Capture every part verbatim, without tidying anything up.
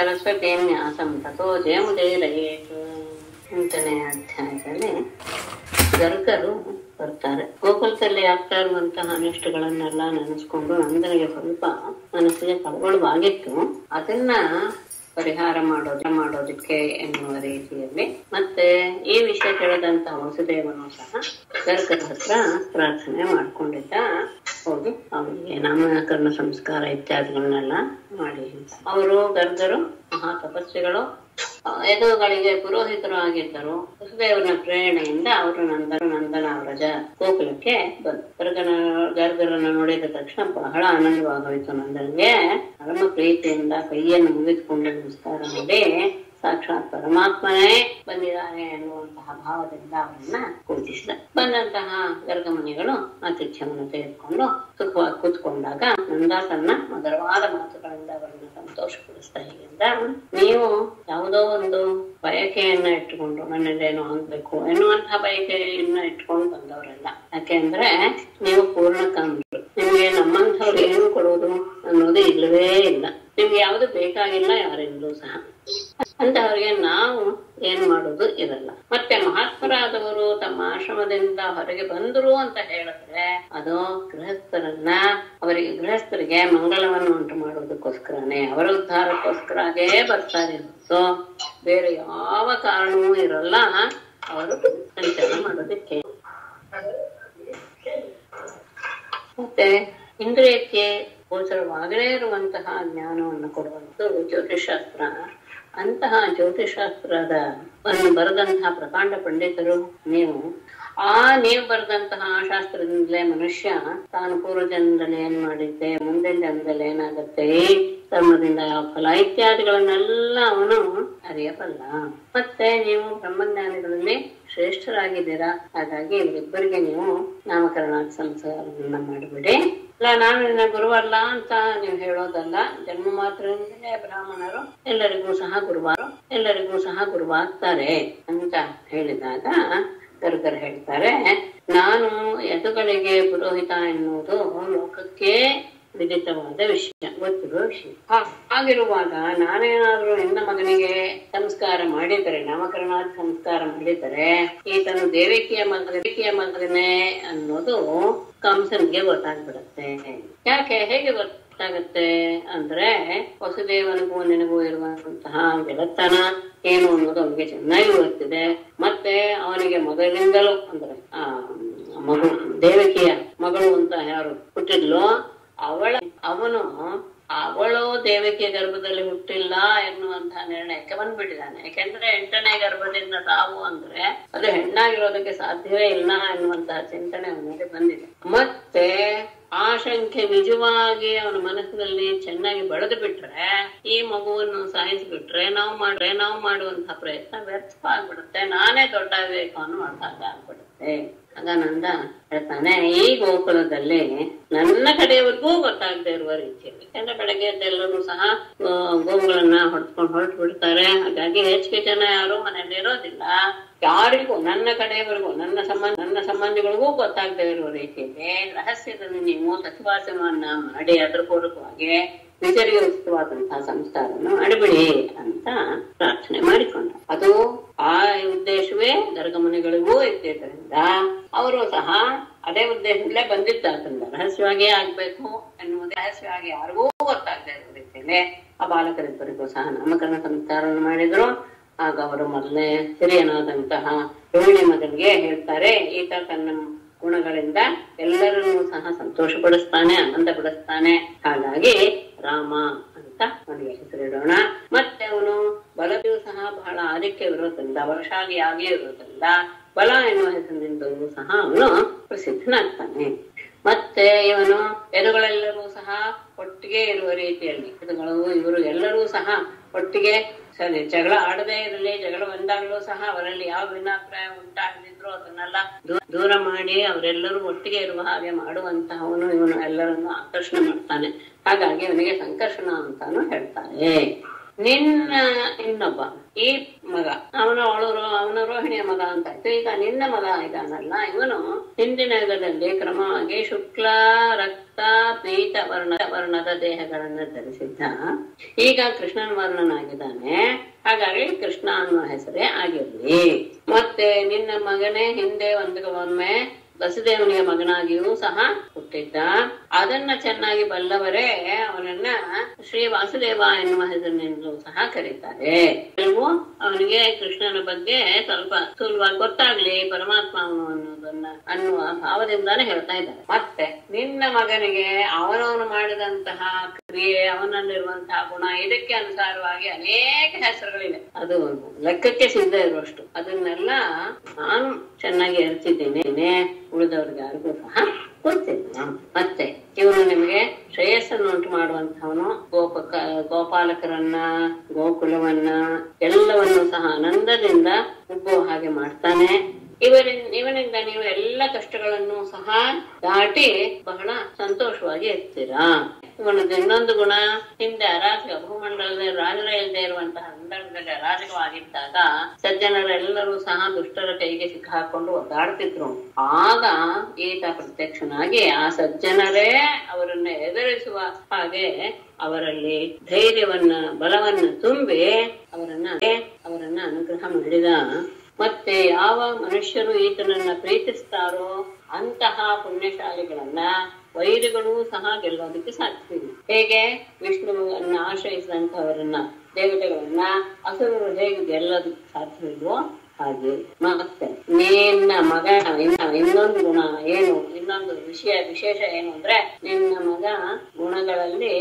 ಸರಸ್ವತಿ ನ್ಯಾಸಂ ತಥೋ ಜಯಮುದೈರಯೇತು. ಎಂಟನೇ ಅಧ್ಯಾಯದಲ್ಲಿ ಗರ್ಗರು ಬರ್ತಾರೆ. ಗೋಕುಲದಲ್ಲಿ ಆಗ್ತಾ ಇರುವಂತಹ ಅನಿಷ್ಟಗಳನ್ನೆಲ್ಲ ನೆನೆಸ್ಕೊಂಡು ನಂದನಿಗೆ ಸ್ವಲ್ಪ ಮನಸ್ಸಿಗೆ ಕಳವಳವಾಗಿತ್ತು. ಅದನ್ನ ಪರಿಹಾರ ಮಾಡೋದ ಮಾಡೋದಕ್ಕೆ ಎನ್ನುವ ರೀತಿಯಲ್ಲಿ ಮತ್ತೆ ಈ ವಿಷಯ ತಿಳಿದಂತಹ ವಸುದೇವನು ಸಹ ಗರ್ಗರ ಹತ್ರ ಪ್ರಾರ್ಥನೆ ಮಾಡ್ಕೊಂಡಿದ್ದ. ಹೋಗಿ ಅವರಿಗೆ ನಾಮಕರಣ ಸಂಸ್ಕಾರ ಇತ್ಯಾದಿಗಳನ್ನೆಲ್ಲ ಮಾಡಿ ಅವರು ಗರ್ಗರು ಮಹಾ ತಪಸ್ವಿಗಳು, ಯದುಗಳಿಗೆ ಪುರೋಹಿತರು ಆಗಿದ್ದರು. ವಸುದೇವನ ಪ್ರೇರಣೆಯಿಂದ ಅವರು ನಂದನ ನಂದನ ವ್ರಜ ಗೋಕುಲಕ್ಕೆ ಬಂದರು. ಗರ್ಗನ ಗರ್ಗರನ್ನು ನೋಡಿದ ತಕ್ಷಣ ಬಹಳ ಆನಂದವಾಗೋಯ್ತು. ನಂದನಿಗೆ ಪರಮ ಪ್ರೀತಿಯಿಂದ ಕೈಯನ್ನು ಮುಗಿದುಕೊಂಡು ನಮಸ್ಕಾರ ಮಾಡಿ ಸಾಕ್ಷಾತ್ ಪರಮಾತ್ಮನೇ ಬಂದಿದ್ದಾನೆ ಎನ್ನುವಂತಹ ಭಾವದಿಂದ ಅವರನ್ನ ಪೂಜಿಸಿದ. ಬಂದಂತಹ ಗರ್ಗಮುನಿಗಳು ಆತಿಥ್ಯವನ್ನು ತೆಗೆದುಕೊಂಡು ಸುಖವಾಗಿ ಕೂತ್ಕೊಂಡಾಗ ನಂದ ತನ್ನ ಮಧುರವಾದ ಮಾತುಗಳಿಂದ ಅವರನ್ನು ಸಂತೋಷಪಡಿಸ್ತಾ ಹೀಗಿಂದ, ನೀವು ಯಾವುದೋ ಒಂದು ಬಯಕೆಯನ್ನ ಇಟ್ಟುಕೊಂಡು ನನ್ನಲ್ಲೇನೋ ಆಗ್ಬೇಕು ಎನ್ನುವಂತಹ ಬಯಕೆಯನ್ನ ಇಟ್ಕೊಂಡು ಬಂದವರಲ್ಲ. ಯಾಕೆಂದ್ರೆ ನೀವು ಪೂರ್ಣಕಾಮರು, ನಿಮ್ಗೆ ನಮ್ಮಂಥವ್ರು ಏನು ಕೊಡೋದು ಅನ್ನೋದು ಇಲ್ಲವೇ ಇಲ್ಲ. ನಿಮ್ಗೆ ಯಾವುದು ಬೇಕಾಗಿಲ್ಲ ಯಾರಿಂದಲೂ ಸಹ. ಅಂತವರಿಗೆ ನಾವು ಏನ್ ಮಾಡೋದು ಇರಲ್ಲ. ಮತ್ತೆ ಮಹಾತ್ಮರಾದವರು ತಮ್ಮ ಆಶ್ರಮದಿಂದ ಹೊರಗೆ ಬಂದರು ಅಂತ ಹೇಳಿದ್ರೆ ಅದು ಗೃಹಸ್ಥರನ್ನ ಅವರಿಗೆ ಗೃಹಸ್ಥರಿಗೆ ಮಂಗಳವನ್ನು ಉಂಟು ಮಾಡೋದಕ್ಕೋಸ್ಕರನೇ, ಅವರ ಉದ್ಧಾರಕ್ಕೋಸ್ಕರಗೇ ಬರ್ತಾರೆ. ಸೊ ಬೇರೆ ಯಾವ ಕಾರಣವೂ ಇರಲ್ಲ ಅವರು ಸಂಚಾರ ಮಾಡೋದಕ್ಕೆ. ಮತ್ತೆ ಇಂದ್ರಿಯಕ್ಕೆ ಗೋಚರವಾಗದೇ ಇರುವಂತಹ ಜ್ಞಾನವನ್ನು ಕೊಡುವಂಥದ್ದು ಜ್ಯೋತಿಷಾಸ್ತ್ರ. ಅಂತಹ ಜ್ಯೋತಿಷಾಸ್ತ್ರದ ಬರೆದಂತಹ ಪ್ರಕಾಂಡ ಪಂಡಿತರು ನೀವು. ಆ ನೀವು ಬರೆದಂತಹ ಶಾಸ್ತ್ರದಿಂದಲೇ ಮನುಷ್ಯ ತಾನು ಪೂರ್ವ ಜನ್ಮದಲ್ಲಿ ಏನ್ ಮಾಡಿದ್ದೆ, ಮುಂದಿನ ಜನ್ಮದಲ್ಲಿ ಏನಾಗತ್ತೆ, ಕರ್ಮದಿಂದ ಯಾವ ಫಲ ಇತ್ಯಾದಿಗಳನ್ನೆಲ್ಲ ಅವನು ಅರಿಯಬಲ್ಲ. ಮತ್ತೆ ನೀವು ಬ್ರಹ್ಮಜ್ಞಾನಿಗಳಲ್ಲಿ ಶ್ರೇಷ್ಠರಾಗಿದ್ದೀರಾ. ಹಾಗಾಗಿ ಇವರಿಬ್ಬರಿಗೆ ನೀವು ನಾಮಕರಣ ಸಂಸ್ಕಾರವನ್ನ ಮಾಡಿಬಿಡಿ. ಇಲ್ಲ ನಾನು ನಿನ್ನ ಗುರುವಲ್ಲ ಅಂತ ನೀವು ಹೇಳೋದಲ್ಲ. ಜನ್ಮ ಮಾತ್ರದಿಂದಲೇ ಬ್ರಾಹ್ಮಣರು ಎಲ್ಲರಿಗೂ ಸಹ ಗುರುವಾರು ಎಲ್ಲರಿಗೂ ಸಹ ಗುರುವಾಗ್ತಾರೆ ಅಂತ ಹೇಳಿದಾಗ ಗರ್ಗರು ಹೇಳ್ತಾರೆ, ನಾನು ಯದುಗಳಿಗೆ ಪುರೋಹಿತ ಎನ್ನುವುದು ಲೋಕಕ್ಕೆ ವಿದಿತವಾದ ವಿಷಯ, ಗೊತ್ತಿರುವ ವಿಷಯ. ಹಾಗಿರುವಾಗ ನಾನೇನಾದ್ರೂ ನಿನ್ನ ಮಗನಿಗೆ ಸಂಸ್ಕಾರ ಮಾಡಿದರೆ, ನಾಮಕರಣಾದ ಸಂಸ್ಕಾರ ಮಾಡಿದರೆ ಈತನು ದೇವಕಿಯ ಮಗ ದೇವಕಿಯ ಮಗನೇ ಅನ್ನೋದು ಕಂಸನಿಗೆ ಗೊತ್ತಾಗ್ಬಿಡತ್ತೆ. ಯಾಕೆ ಹೇಗೆ ಗೊತ್ತಾಗತ್ತೆ ಅಂದ್ರೆ ವಸುದೇವನಿಗೂ ನಿನಗೂ ಇರುವಂತಹ ಗೆಳತನ ಏನು ಅನ್ನೋದು ಅವನಿಗೆ ಚೆನ್ನಾಗಿ ಗೊತ್ತಿದೆ. ಮತ್ತೆ ಅವನಿಗೆ ಮೊದಲಿಂದಲೂ ಅಂದ್ರೆ ಆ ಮಗು ದೇವಕಿಯ ಮಗಳು ಅಂತ ಯಾರು ಹುಟ್ಟಿದ್ಲು ಅವಳ ಅವನು ಅವಳು ದೇವಕಿಯ ಗರ್ಭದಲ್ಲಿ ಹುಟ್ಟಿಲ್ಲ ಎನ್ನುವಂತಹ ನಿರ್ಣಯಕ್ಕೆ ಬಂದ್ಬಿಟ್ಟಿದ್ದಾನೆ. ಯಾಕೆಂದ್ರೆ ಎಂಟನೇ ಗರ್ಭದಿಂದ ತಾವು ಅಂದ್ರೆ ಅದು ಹೆಣ್ಣಾಗಿರೋದಕ್ಕೆ ಸಾಧ್ಯವೇ ಇಲ್ಲ ಎನ್ನುವಂತಹ ಚಿಂತನೆ ಅವನಿಗೆ ಬಂದಿದೆ. ಮತ್ತೆ ಆ ಶಂಕೆ ನಿಜವಾಗಿ ಅವನ ಮನಸ್ಸಿನಲ್ಲಿ ಚೆನ್ನಾಗಿ ಬೆಳೆದು ಬಿಟ್ರೆ ಈ ಮಗುವನ್ನು ಸಾಯಿಸ್ಬಿಟ್ರೆ ನಾವು ಮಾಡ್ರೆ ನಾವು ಮಾಡುವಂತಹ ಪ್ರಯತ್ನ ವ್ಯರ್ಥವಾಗ್ಬಿಡುತ್ತೆ. ನಾನೇ ದೊಡ್ಡ ಬೇಕು ಮಾಡ್ದಾಗ ಆಗ್ಬಿಡುತ್ತೆ. ಆಗ ನಂದ ಹೇಳ್ತಾನೆ, ಈ ಗೋಕುಲದಲ್ಲಿ ನನ್ನ ಕಡೆಯವರೆಗೂ ಗೊತ್ತಾಗದೆ ಇರುವ ರೀತಿಯಲ್ಲಿ, ಯಾಕಂದ್ರೆ ಬೆಳಗ್ಗೆ ಎದ್ದೆಲ್ಲರೂ ಸಹ ಗೋವುಗಳನ್ನ ಹೊಡ್ಕೊಂಡು ಹೊರಟು ಬಿಡ್ತಾರೆ. ಹಾಗಾಗಿ ಹೆಚ್ಚಿಗೆ ಜನ ಯಾರು ಮನೇಲಿ ಇರೋದಿಲ್ಲ. ಯಾರಿಗೂ ನನ್ನ ಕಡೆಯವರೆಗೂ ನನ್ನ ಸಂಬಂಧ ನನ್ನ ಸಂಬಂಧಿಗಳಿಗೂ ಗೊತ್ತಾಗದೆ ಇರುವ ರೀತಿಯಲ್ಲಿ ರಹಸ್ಯದಲ್ಲಿ ನೀವು ಸತಿವಾಸವನ್ನ ಮಾಡಿ ಅದ್ರ ಪೂರ್ವಕವಾಗಿ ನಿಜರಿಗೆ ಉಚಿತವಾದಂತಹ ಸಂಸ್ಕಾರವನ್ನು ಮಾಡಿಬಿಡಿ ಅಂತ ಪ್ರಾರ್ಥನೆ ಮಾಡಿಕೊಂಡ. ಅದು ಆ ಉದ್ದೇಶವೇ ಗರ್ಗಮುನಿಗಳಿಗೂ ಇದ್ದಿದ್ದರಿಂದ ಅವರು ಸಹ ಅದೇ ಉದ್ದೇಶದಲ್ಲೇ ಬಂದಿದ್ದಾದ್ರಿಂದ ರಹಸ್ಯವಾಗಿ ಆಗ್ಬೇಕು ಎನ್ನುವುದೇ ರಹಸ್ಯವಾಗಿ ಯಾರಿಗೂ ಗೊತ್ತಾಗದೆ ಇರುವ ರೀತಿಯಲ್ಲಿ ಆ ಬಾಲಕರಿಬ್ಬರಿಗೂ ಸಹ ನಾಮಕರಣ ಸಂಸ್ಕಾರವನ್ನು ಮಾಡಿದ್ರು. ಆಗ ಅವರು ಮೊದಲನೇ ಹಿರಿಯನಾದಂತಹ ರೋಹಿಣಿ ಮಗನಿಗೆ ಹೇಳ್ತಾರೆ, ಈತ ತನ್ನ ಗುಣಗಳಿಂದ ಎಲ್ಲರನ್ನೂ ಸಹ ಸಂತೋಷ ಪಡಿಸ್ತಾನೆ, ಆನಂದ ಪಡಿಸ್ತಾನೆ. ಹಾಗಾಗಿ ರಾಮ ಅಂತ ಅವನಿಗೆ ಹೆಸರಿಡೋಣ. ಮತ್ತೆ ಅವನು ಬಲದಿಯೂ ಸಹ ಬಹಳ ಆಧಿಕ್ಯವಿರೋದ್ರಿಂದ ವರ್ಷಾಲಿಯಾಗಿ ಇರೋದ್ರಿಂದ ಬಲ ಎನ್ನುವ ಹೆಸರಿನಿಂದಲೂ ಸಹ ಅವನು ಪ್ರಸಿದ್ಧನಾಗ್ತಾನೆ. ಮತ್ತೆ ಇವನು ಎದುಗಳೆಲ್ಲರೂ ಸಹ ಒಟ್ಟಿಗೆ ಇರುವ ರೀತಿಯಲ್ಲಿ ಎದುಗಳು ಇವರು ಎಲ್ಲರೂ ಸಹ ಒಟ್ಟಿಗೆ ಸರಿ ಜಗಳ ಆಡದೇ ಇರಲಿ, ಜಗಳ ಬಂದಾಗಲೂ ಸಹ ಅವರಲ್ಲಿ ಯಾವ ಭಿನ್ನಾಭಿಪ್ರಾಯ ಉಂಟಾಗದಿದ್ರು ಅದನ್ನೆಲ್ಲ ದೂರ ಮಾಡಿ ಅವರೆಲ್ಲರೂ ಒಟ್ಟಿಗೆ ಇರುವ ಹಾಗೆ ಮಾಡುವಂತಹವನು ಇವನು ಎಲ್ಲರನ್ನು ಆಕರ್ಷಣೆ ಮಾಡ್ತಾನೆ. ಹಾಗಾಗಿ ಅವನಿಗೆ ಸಂಕರ್ಷಣ ಅಂತಾನು ಹೇಳ್ತಾರೆ. ನಿನ್ನ ಇನ್ನೊಬ್ಬ ಈ ಮಗ ಅವನ ಅವಳು ಅವನ ರೋಹಿಣಿಯ ಮಗ ಅಂತ ಆಯ್ತು. ಈಗ ನಿನ್ನ ಮಗ ಇದಾನಲ್ಲ, ಇವನು ಹಿಂದಿನ ಯುಗದಲ್ಲಿ ಕ್ರಮವಾಗಿ ಶುಕ್ಲ ರಕ್ತ ಪೀತ ವರ್ಣ ವರ್ಣದ ದೇಹಗಳನ್ನ ಧರಿಸಿದ್ದ. ಈಗ ಕೃಷ್ಣನ ವರ್ಣನಾಗಿದ್ದಾನೆ, ಹಾಗಾಗಿ ಕೃಷ್ಣ ಅನ್ನೋ ಹೆಸರೇ ಆಗಿರ್ಲಿ. ಮತ್ತೆ ನಿನ್ನ ಮಗನೇ ಹಿಂದೆ ಒಂದು ಒಮ್ಮೆ ವಸುದೇವನಿಗೆ ಮಗನಾಗಿಯೂ ಸಹ ಹುಟ್ಟಿದ್ದ. ಅದನ್ನ ಚೆನ್ನಾಗಿ ಬಲ್ಲವರೇ ಅವನನ್ನ ಶ್ರೀ ವಾಸುದೇವ ಎನ್ನುವ ಹೆಸರಿನಿಂದಲೂ ಸಹ ಕರೀತಾರೆ. ನೀವು ಅವನಿಗೆ ಕೃಷ್ಣನ ಬಗ್ಗೆ ಸ್ವಲ್ಪ ಸುಲಭವಾಗಿ ಗೊತ್ತಾಗ್ಲಿ ಪರಮಾತ್ಮ ಅವನು ಅನ್ನೋದನ್ನ ಅನ್ನುವ ಭಾವದಿಂದಾನೇ ಹೇಳ್ತಾ ಇದ್ದಾರೆ. ಮತ್ತೆ ನಿನ್ನ ಮಗನಿಗೆ ಅವನವನು ಮಾಡಿದಂತಹ ಕ್ರಿಯೆ, ಅವನಲ್ಲಿರುವಂತಹ ಗುಣ, ಇದಕ್ಕೆ ಅನುಸಾರವಾಗಿ ಅನೇಕ ಹೆಸರುಗಳಿವೆ. ಅದು ಲೆಕ್ಕಕ್ಕೆ ಸಿದ್ಧ ಇರುವಷ್ಟು ಅದನ್ನೆಲ್ಲ ನಾನು ಚೆನ್ನಾಗಿ ಅರಿತಿದ್ದೇನೆ, ಉಳಿದವ್ರಿಗೆ ಯಾರಿಗೂ ಸಹ ಗೊತ್ತಿಲ್ಲ. ಮತ್ತೆ ಇವನು ನಿಮಗೆ ಶ್ರೇಯಸ್ಸನ್ನು ಉಂಟು ಮಾಡುವಂತಹವನು. ಗೋಪ ಗೋಪಾಲಕರನ್ನ, ಗೋಕುಲವನ್ನ ಎಲ್ಲವನ್ನು ಸಹ ಆನಂದದಿಂದ ಉಬ್ಬುವ ಹಾಗೆ ಮಾಡ್ತಾನೆ. ಇವರಿಂದ ಇವನಿಂದ ನೀವು ಎಲ್ಲ ಕಷ್ಟಗಳನ್ನು ಸಹ ದಾಟಿ ಬಹಳ ಸಂತೋಷವಾಗಿ ಇರ್ತೀರಾ. ಇವನದ್ದು ಇನ್ನೊಂದು ಗುಣ, ಹಿಂದೆ ಅರಾಜಕ ಭೂಮಂಡಲದಲ್ಲಿ ರಾಜರ ಇಲ್ಲದೆ ಇರುವಂತಹ ಸಂದರ್ಭದಲ್ಲಿ ಅರಾಜಕವಾಗಿದ್ದಾಗ ಸಜ್ಜನರೆಲ್ಲರೂ ಸಹ ದುಷ್ಟರ ಕೈಗೆ ಸಿಕ್ಕಾಕೊಂಡು ಒದ್ದಾಡ್ತಿದ್ರು. ಆಗ ಈತ ಪ್ರತ್ಯಕ್ಷನಾಗಿ ಆ ಸಜ್ಜನರೇ ಅವರನ್ನ ಎದುರಿಸುವ ಹಾಗೆ ಅವರಲ್ಲಿ ಧೈರ್ಯವನ್ನ ಬಲವನ್ನ ತುಂಬಿ ಅವರನ್ನ ಅವರನ್ನ ಅನುಗ್ರಹ ಮಾಡಿದ. ಮತ್ತೆ ಯಾವ ಮನುಷ್ಯರು ಈತನನ್ನ ಪ್ರೀತಿಸ್ತಾರೋ ಅಂತಹ ಪುಣ್ಯಶಾಲಿಗಳನ್ನ ವೈರಿಗಳೂ ಸಹ ಗೆಲ್ಲೋದಕ್ಕೆ ಸಾಧ್ಯವಿಲ್ಲ. ಹೇಗೆ ವಿಷ್ಣುವನ್ನ ಆಶ್ರಯಿಸಿದಂತಹವರನ್ನ, ದೇವತೆಗಳನ್ನ ಅಸುರರು ಹೇಗೆ ಗೆಲ್ಲೋದಕ್ಕೆ ಸಾಧ್ಯವಿಲ್ವೋ ಹಾಗೆ. ಮತ್ತೆ ನಿನ್ನ ಮಗ ಇನ್ನೊಂದು ಗುಣ ಏನು, ಇನ್ನೊಂದು ವಿಷಯ ವಿಶೇಷ ಏನು ಅಂದ್ರೆ, ನಿನ್ನ ಮಗ ಗುಣಗಳಲ್ಲಿ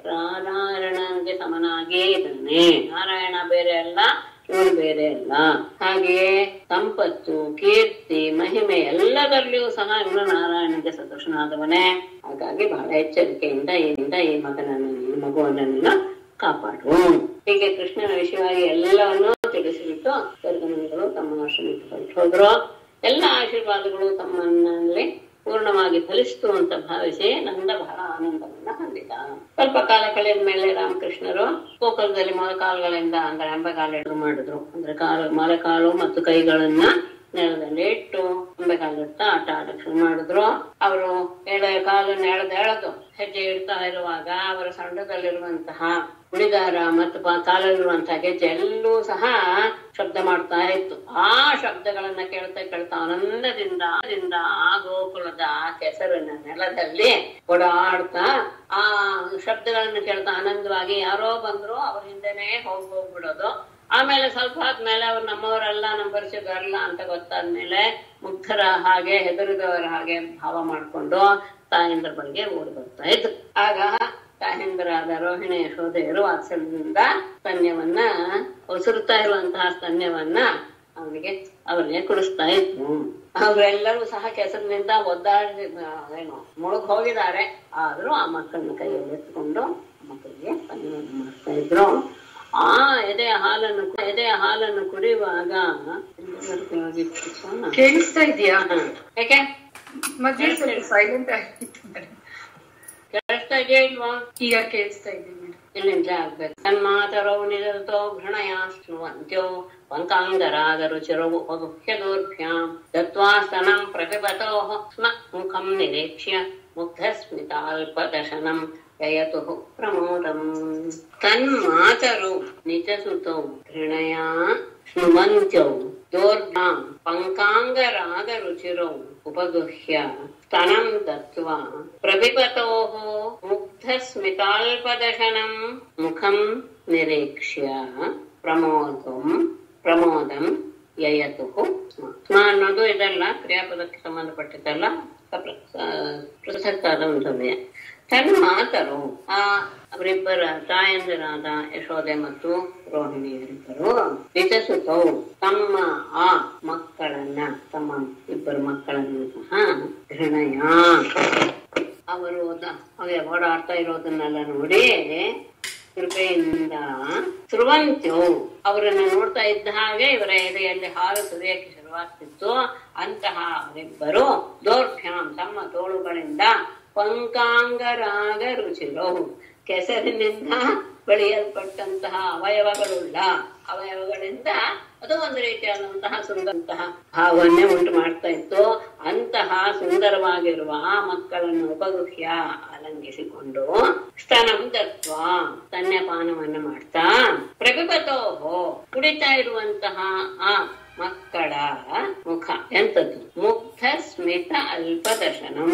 ನಾರಾಯಣನಿಗೆ ಸಮನಾಗೇ ಇದ್ದಾನೆ. ನಾರಾಯಣ ಬೇರೆ ಅಲ್ಲ, ಇವನು ಬೇರೆ ಅಲ್ಲ. ಹಾಗೆಯೇ ಸಂಪತ್ತು, ಕೀರ್ತಿ, ಮಹಿಮೆ ಎಲ್ಲದರಲ್ಲಿಯೂ ಸಹ ಇವನು ನಾರಾಯಣನಿಗೆ ಸದೃಶನಾದವನೇ. ಹಾಗಾಗಿ ಬಹಳ ಎಚ್ಚರಿಕೆಯಿಂದ ಏನಿಂದ ಈ ಮಗನನ್ನು, ಈ ಮಗುವನ್ನ ಕಾಪಾಡು. ಹೀಗೆ ಕೃಷ್ಣನ ವಿಷಯವಾಗಿ ಎಲ್ಲವನ್ನೂ ತಿಳಿಸಿಬಿಟ್ಟು ಗರ್ಗಮುನಿಗಳು ತಮ್ಮ ಆಶ್ರಮಕ್ಕೆ ಹೊರಟು ಹೋದ್ರು. ಎಲ್ಲ ಆಶೀರ್ವಾದಗಳು ತಮ್ಮನಲ್ಲಿ ಪೂರ್ಣವಾಗಿ ಫಲಿಸ್ತು ಅಂತ ಭಾವಿಸಿ ನಂದ ಬಹಳ ಆನಂದವನ್ನ ಹೊಂದಿದ. ಸ್ವಲ್ಪ ಕಾಲ ಕಳೆದ ಮೇಲೆ ರಾಮಕೃಷ್ಣರು ಗೋಕುಲದಲ್ಲಿ ಮೊಳಕಾಲುಗಳಿಂದ ಅಂದ್ರೆ ಅಂಬೆಗಾಲು ಮಾಡಿದ್ರು. ಅಂದ್ರೆ ಕಾಲು ಮೊಳಕಾಲು ಮತ್ತು ಕೈಗಳನ್ನ ನೆಲದಲ್ಲಿ ಇಟ್ಟು ಅಂಬೆಗಾಲಿಡ್ತಾ ಆಟ ಆಡಕ್ ಶುರು ಮಾಡಿದ್ರು. ಅವರು ಎಳೆ ಕಾಲನ್ನ ಎಳೆದು ಎಳೆದು ಹೆಜ್ಜೆ ಇಡ್ತಾ ಇರುವಾಗ ಅವರ ಸೊಂಟದಲ್ಲಿರುವಂತಹ ಉಳಿದಾರ ಮತ್ತು ಕಾಲಲ್ಲಿರುವಂತಹ ಗೆಜ್ಜೆ ಎಲ್ಲೂ ಸಹ ಶಬ್ದ ಮಾಡ್ತಾ ಇತ್ತು. ಆ ಶಬ್ದಗಳನ್ನ ಕೇಳ್ತಾ ಕೇಳ್ತಾ ಆನಂದದಿಂದ ಆ ಗೋಕುಲದ ಕೆಸರಿನ ನೆಲದಲ್ಲಿ ಓಡಾಡ್ತಾ ಆ ಶಬ್ದಗಳನ್ನ ಕೇಳ್ತಾ ಆನಂದವಾಗಿ ಯಾರೋ ಬಂದ್ರು ಅವ್ರ ಹಿಂದೆನೆ ಹೋಗಿ ಹೋಗ್ಬಿಡೋದು. ಆಮೇಲೆ ಸ್ವಲ್ಪ ಆದ್ಮೇಲೆ ಅವ್ರು ನಮ್ಮವರಲ್ಲ, ನಮ್ಮ ಪರಿಚಯದವರಲ್ಲ ಅಂತ ಗೊತ್ತಾದ್ಮೇಲೆ ಮುಗ್ಧರ ಹಾಗೆ ಹೆದರಿದವರ ಹಾಗೆ ಭಾವ ಮಾಡ್ಕೊಂಡು ತಾಯಂದ್ರ ಬಗ್ಗೆ ಓಡಿ ಬರ್ತಾ ಇದ್ರು. ಆಗ ತಾಯಂದ್ರಾದ ರೋಹಿಣಿ ಯಶೋಧೆಯರು ವಾತ್ಸಲ್ಯದಿಂದ ಸ್ತನ್ಯವನ್ನ ಉಸುರುತ್ತಾ ಇರುವಂತಹ ಸ್ತನ್ಯವನ್ನ ಅವನಿಗೆ ಅವನಿಗೆ ಕುಡಿಸ್ತಾ ಇದ್ರು. ಅವರೆಲ್ಲರೂ ಸಹ ಕೆಸರಿನಿಂದ ಒದ್ದಾಡಿ ಏನು ಮುಳುಗ್ ಹೋಗಿದ್ದಾರೆ. ಆದ್ರೂ ಆ ಮಕ್ಕಳನ್ನ ಕೈಯಲ್ಲಿ ಎತ್ಕೊಂಡು ಮಕ್ಕಳಿಗೆ ಸ್ತನ್ಯವನ್ನು ಮಾಡ್ತಾ ಇದ್ರು. ಆ ಎದೆ ಹಾಲನ್ನು ಎದೆ ಹಾಲನ್ನು ಕುಡಿಯುವಾಗ ಕೇಳಿಸ್ತಾ ಇದೆಯಾ? ಯಾಕೆ ಸೈಲೆಂಟ್ ಆಗಿತ್ತು. ಕೇಳಿಸ್ತಾ ಇದೆಯಾ ಇಲ್ವಾ? ಈಗ ಕೇಳಿಸ್ತಾ ಇದ್ದೀನಿ. ಇಲ್ಲಿಂದ ಆಗ್ಬೇಕು. ತನ್ಮಾತರೌ ನಿರತೋ ಘೃಣಯಾ ಶೃಣ್ವಂತ್ಯೋ ಪಂಕಾಂಗರಾಗ ರುಚಿರವು ವಗುಹ್ಯದೋರ್ಭ್ಯಾಂ ದತ್ವಾ ಸ್ತನಂ ಪ್ರಪಿಬತೋ ಸ್ಮ ಮುಖಂ ನಿರೀಕ್ಷ್ಯ ಮುಗ್ಧಸ್ಮಿತಾಲ್ಪದಶನಂ ಯಯತು ಪ್ರಮೋದಂ. ತನ್ಮಾತರೌ ನಿಜಸುತೌ ಘೃಣಯಾ ಶೃಣ್ವಂತ್ಯೌ ದೋರ್ಭ್ಯಾಂ ಪಂಕಾಂಗರಾಗ ರುಚಿರೌ ಉಪಗುಹ್ಯ ಸ್ತನಂ ದತ್ವಾ ಪ್ರಪಿಬತೋಃ ಮುಗ್ಧಸ್ಮಿತಾಲ್ಪದಶನಂ ಮುಖಂ ನಿರೀಕ್ಷ್ಯ ಪ್ರಮೋದಂ ಪ್ರಮೋದಂ ಯಯತು ಸ್ಮ. ಸ್ಮ ಅನ್ನೋದು ಇದೆಲ್ಲ ಕ್ರಿಯಾಪದಕ್ಕೆ ಸಂಬಂಧಪಟ್ಟಿದ್ದಲ್ಲ, ಪ್ರಸಕ್ತಾದ ಒಂದು ಸಮಯ. ತನ್ಮಾತರು ಆ ಅವರಿಬ್ಬರ ತಾಯಂದಿರಾದ ಯಶೋದೆ ಮತ್ತು ರೋಹಿಣಿಯರಿಬ್ಬರು ನಿಜಸುತವು ತಮ್ಮ ಆ ಮಕ್ಕಳನ್ನ, ತಮ್ಮ ಇಬ್ಬರು ಮಕ್ಕಳನ್ನು ಸಹ ಘೃಣಯ ಅವರು ಹಾಗೆ ಓಡಾಡ್ತಾ ಇರೋದನ್ನೆಲ್ಲ ನೋಡಿ ಕೃಪೆಯಿಂದ ಶೃಣ್ವಂತ್ಯವು ಅವರನ್ನ ನೋಡ್ತಾ ಇದ್ದ ಹಾಗೆ ಇವರ ಎದೆಯಲ್ಲಿ ಹಾಲು ಸುರಿಯಕ್ಕೆ ಶುರುವಾಗ್ತಿತ್ತು. ಅಂತಹ ಅವರಿಬ್ಬರು ದೌರ್ಭ್ಯಾಂ ತಮ್ಮ ತೋಳುಗಳಿಂದ ಪಂಕಾಂಗರಾಗ ರುಚಿರೋ ಕೆಸರಿನಿಂದ ಬೆಳೆಯಲ್ಪಟ್ಟಂತಹ ಅವಯವಗಳುಳ್ಳ ಅವಯವಗಳಿಂದ ಅದು ಒಂದು ರೀತಿಯಾದಂತಹ ಸುಂದರಂತಹ ಭಾವನ್ನೇ ಉಂಟು ಮಾಡ್ತಾ ಇತ್ತು. ಅಂತಹ ಸುಂದರವಾಗಿರುವ ಆ ಮಕ್ಕಳನ್ನು ಉಪಗೃಹ್ಯ ಆಲಂಗಿಸಿಕೊಂಡು ಸ್ತನಂ ದತ್ವ ಸ್ತನ್ಯಪಾನವನ್ನ ಮಾಡ್ತಾ ಪ್ರಭಿಪತೋಹೋ ಕುಡಿತಾ ಇರುವಂತಹ ಆ ಮಕ್ಕಳ ಮುಖ ಎಂತದ್ದು ಮುಗ್ಧ ಸ್ಮಿತ ಅಲ್ಪದಶನಂ.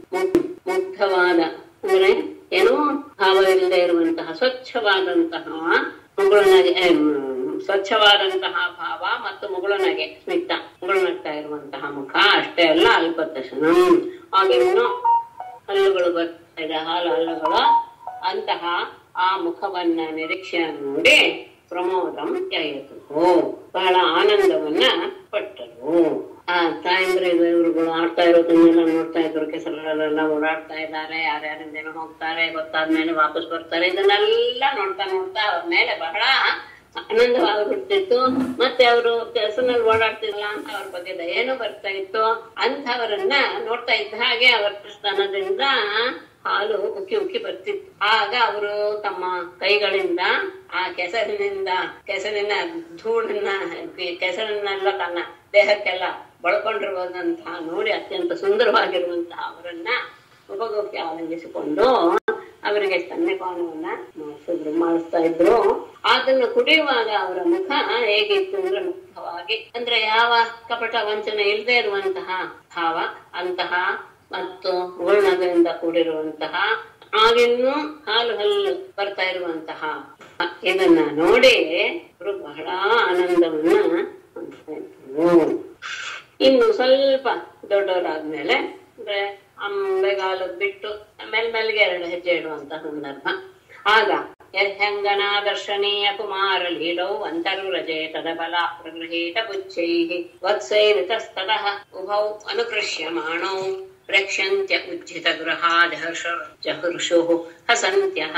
ಮುಗ್ಧವಾದ ಅಂದ್ರೆ ಏನೋ ಭಾವ ಇಲ್ಲದೆ ಇರುವಂತಹ ಸ್ವಚ್ಛವಾದಂತಹ ಮುಗುಳುನಗೆ, ಸ್ವಚ್ಛವಾದಂತಹ ಭಾವ ಮತ್ತು ಮುಗುಳುನಗೆ ಸ್ಮಿತ ಮುಗುಳುನಗ್ತಾ ಇರುವಂತಹ ಮುಖ ಅಷ್ಟೇ ಅಲ್ಲ ಅಲ್ಪದಶನಂ. ಆಗಿನ್ನು ಹಲ್ಲುಗಳು ಬರ್ತಾ ಇದೆ, ಹಾಲು ಹಲ್ಲುಗಳು. ಅಂತಹ ಆ ಮುಖವನ್ನ ನಿರೀಕ್ಷೆ ನೋಡಿ ಪ್ರಮೋದಂ ಯಯತು ಬಹಳ ಆನಂದವನ್ನ ಪಟ್ಟರು. ಆ ತಾಯಂದ್ರೆ ಇವ್ರುಗಳು ಆಡ್ತಾ ಇರೋದನ್ನೆಲ್ಲ ನೋಡ್ತಾ ಇದ್ರು. ಕೆಸರಲ್ಲೆಲ್ಲ ಓಡಾಡ್ತಾ ಇದ್ದಾರೆ, ಯಾರ್ಯಾರಿಂದೇನೋ ಹೋಗ್ತಾರೆ, ಗೊತ್ತಾದ್ಮೇಲೆ ವಾಪಸ್ ಬರ್ತಾರೆ. ಇದನ್ನೆಲ್ಲ ನೋಡ್ತಾ ನೋಡ್ತಾ ಅವ್ರ ಮೇಲೆ ಬಹಳ ಆನಂದವಾಗಿಬಿಡ್ತಿತ್ತು. ಮತ್ತೆ ಅವರು ಕೆಸರಲ್ಲಿ ಓಡಾಡ್ತಿಲ್ಲ ಅಂತ ಅವ್ರ ಬಗ್ಗೆ ದಯೇನೂ ಬರ್ತಾ ಇತ್ತು. ಅಂಥವರನ್ನ ನೋಡ್ತಾ ಇದ್ದ ಹಾಗೆ ಅವರ ಸ್ತನದಿಂದ ಹಾಲು ಉಕ್ಕಿ ಉಕ್ಕಿ ಬರ್ತಿತ್ತು. ಆಗ ಅವರು ತಮ್ಮ ಕೈಗಳಿಂದ ಆ ಕೆಸರಿನಿಂದ ಕೆಸರಿನ ಧೂಳನ್ನ ಕೆಸರನ್ನೆಲ್ಲ ತನ್ನ ದೇಹಕ್ಕೆಲ್ಲ ಬಳ್ಕೊಂಡಿರುವುದಂತಹ ನೋಡಿ ಅತ್ಯಂತ ಸುಂದರವಾಗಿರುವಂತಹ ಅವರನ್ನ ಉಪಗೋಕ್ಕೆ ಆಲಂಗಿಸಿಕೊಂಡು ಅವರಿಗೆ ಸ್ತನ್ಯಪಾನವನ್ನ ಮಾಡಿಸಿದ್ರು ಮಾಡಿಸ್ತಾ ಇದ್ರು. ಅದನ್ನು ಕುಡಿಯುವಾಗ ಅವರ ಮುಖ ಹೇಗಿತ್ತು ಅಂದ್ರೆ ಮುಖವಾಗಿ ಅಂದ್ರೆ ಯಾವ ಕಪಟ ವಂಚನೆ ಇಲ್ಲದೆ ಇರುವಂತಹ ಭಾವ, ಅಂತಹ ಮತ್ತು ವರ್ಣದಿಂದ ಕೂಡಿರುವಂತಹ ಆಗಿನ್ನು ಹಾಲು ಹಲ್ಲು ಬರ್ತಾ ಇರುವಂತಹ ಇದನ್ನ ನೋಡಿ ಅವರು ಬಹಳ ಆನಂದವನ್ನ ಹೊಂದ್ತಾ ಇದ್ರು. ಇನ್ನು ಸ್ವಲ್ಪ ದೊಡ್ಡವರಾದ್ಮೇಲೆ ಅಂದ್ರೆ ಅಂಬೆಗಾಲು ಬಿಟ್ಟು ಮೆಲ್ಮೆಲ್ಗೆ ಎರಡು ಹೆಜ್ಜೆ ಇಡುವಂತ ಸಂದರ್ಭ. ಆಗ ಯರ್ಹಂಗನಾ ದರ್ಶನೀಯ ಕುಮಾರ ಲೀಲೌ ಅಂತರು ರಜೆ ತದಬಲ ಪ್ರಗೃಹೀತ ಪುಚ್ಛೈ ವತ್ಸೈರಿತಸ್ತತಃ ಉಭೌ ಅನುಕೃಷ್ಯಮಾಣೌ ಪ್ರೇಕ್ಷ್ಯಂತ್ಯ ಉಜ್ಜಿತ ಗೃಹಾದಹರ್ಷ ಜಹರ್ಷುಃ ಹಸಂತ್ಯಃ.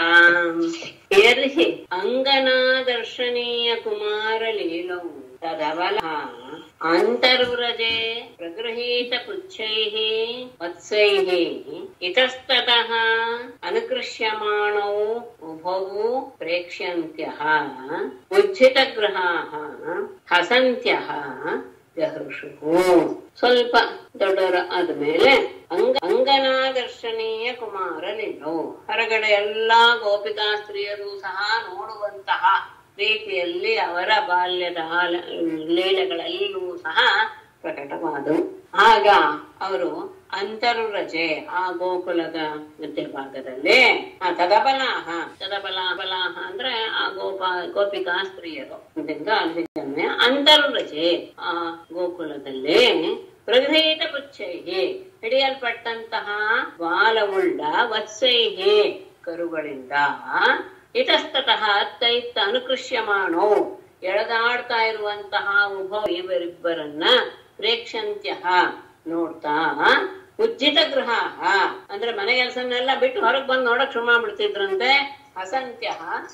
ಯರ್ಹಿ ಅಂಗನಾ ದರ್ಶನೀಯ ಕುಮಾರ ಲೀಲೌ ತದಬಲಃ ಅಂತರ್ವ್ರಜೆ ಪ್ರಗೃಹೀತ ಪುಚ್ಛೈಃ ವತ್ಸೈಃ ಇತಸ್ತತಃ ಅನುಕೃಷ್ಯಮಾಣೌ ಉಭೌ ಪ್ರೇಕ್ಷ್ಯಂತ್ಯಃ ಉಜ್ಜಿತಗೃಹಾಃ ಹಸಂತ್ಯಃ ಜಹರ್ಷುಃ. ಸ್ವಲ್ಪ ದೊಡ್ಡವರ ಆದ್ಮೇಲೆ ಅಂಗ ಅಂಗನಾ ದರ್ಶನೀಯ ಕುಮಾರ ಲೀಲೌ ಹೊರಗಡೆ ಎಲ್ಲಾ ಗೋಪಿಕಾ ಸ್ತ್ರೀಯರು ಸಹ ನೋಡುವಂತಹ ರೀತಿಯಲ್ಲಿ ಅವರ ಬಾಲ್ಯದ ಲೀಲೆಗಳೆಲ್ಲವೂ ಸಹ ಪ್ರಕಟವಾದವು. ಆಗ ಅವರು ಅಂತರ್ರಜೆ ಆ ಗೋಕುಲದ ಮಧ್ಯಭಾಗದಲ್ಲಿ ಆ ತದಬಲಾಹ ತದಬಲಾಬಲಾಹ ಅಂದ್ರೆ ಆ ಗೋಪ ಗೋಪಿಕಾ ಸ್ತ್ರೀಯರು ಅಂತರ್ರಜೆ ಆ ಗೋಕುಲದಲ್ಲಿ ಪ್ರಗೃಹೀತ ಪುಚ್ಛೈಹಿ ಹಿಡಿಯಲ್ಪಟ್ಟಂತಹ ಬಾಲವುಳ್ಳ ವತ್ಸೈಹಿ ಕರುಗಳಿಂದ ಇತಸ್ತತಃ ಅತ್ತೈತ್ತ ಅನುಕೃಷ್ಯಮಾಣೋ ಎಳೆದಾಡ್ತಾ ಇರುವಂತಹ ಉಭವ ಇವರಿಬ್ಬರನ್ನ ಪ್ರೇಕ್ಷಂತ್ಯ ನೋಡ್ತಾ ಉಜ್ಜಿತ ಗೃಹ ಅಂದ್ರೆ ಮನೆ ಕೆಲಸನ್ನೆಲ್ಲ ಬಿಟ್ಟು ಹೊರಗ್ ಬಂದು ನೋಡಕ್ ಶುರು ಮಾಡ್ಬಿಡ್ತಿದ್ರಂತೆ. ಹಸಂತ್ಯ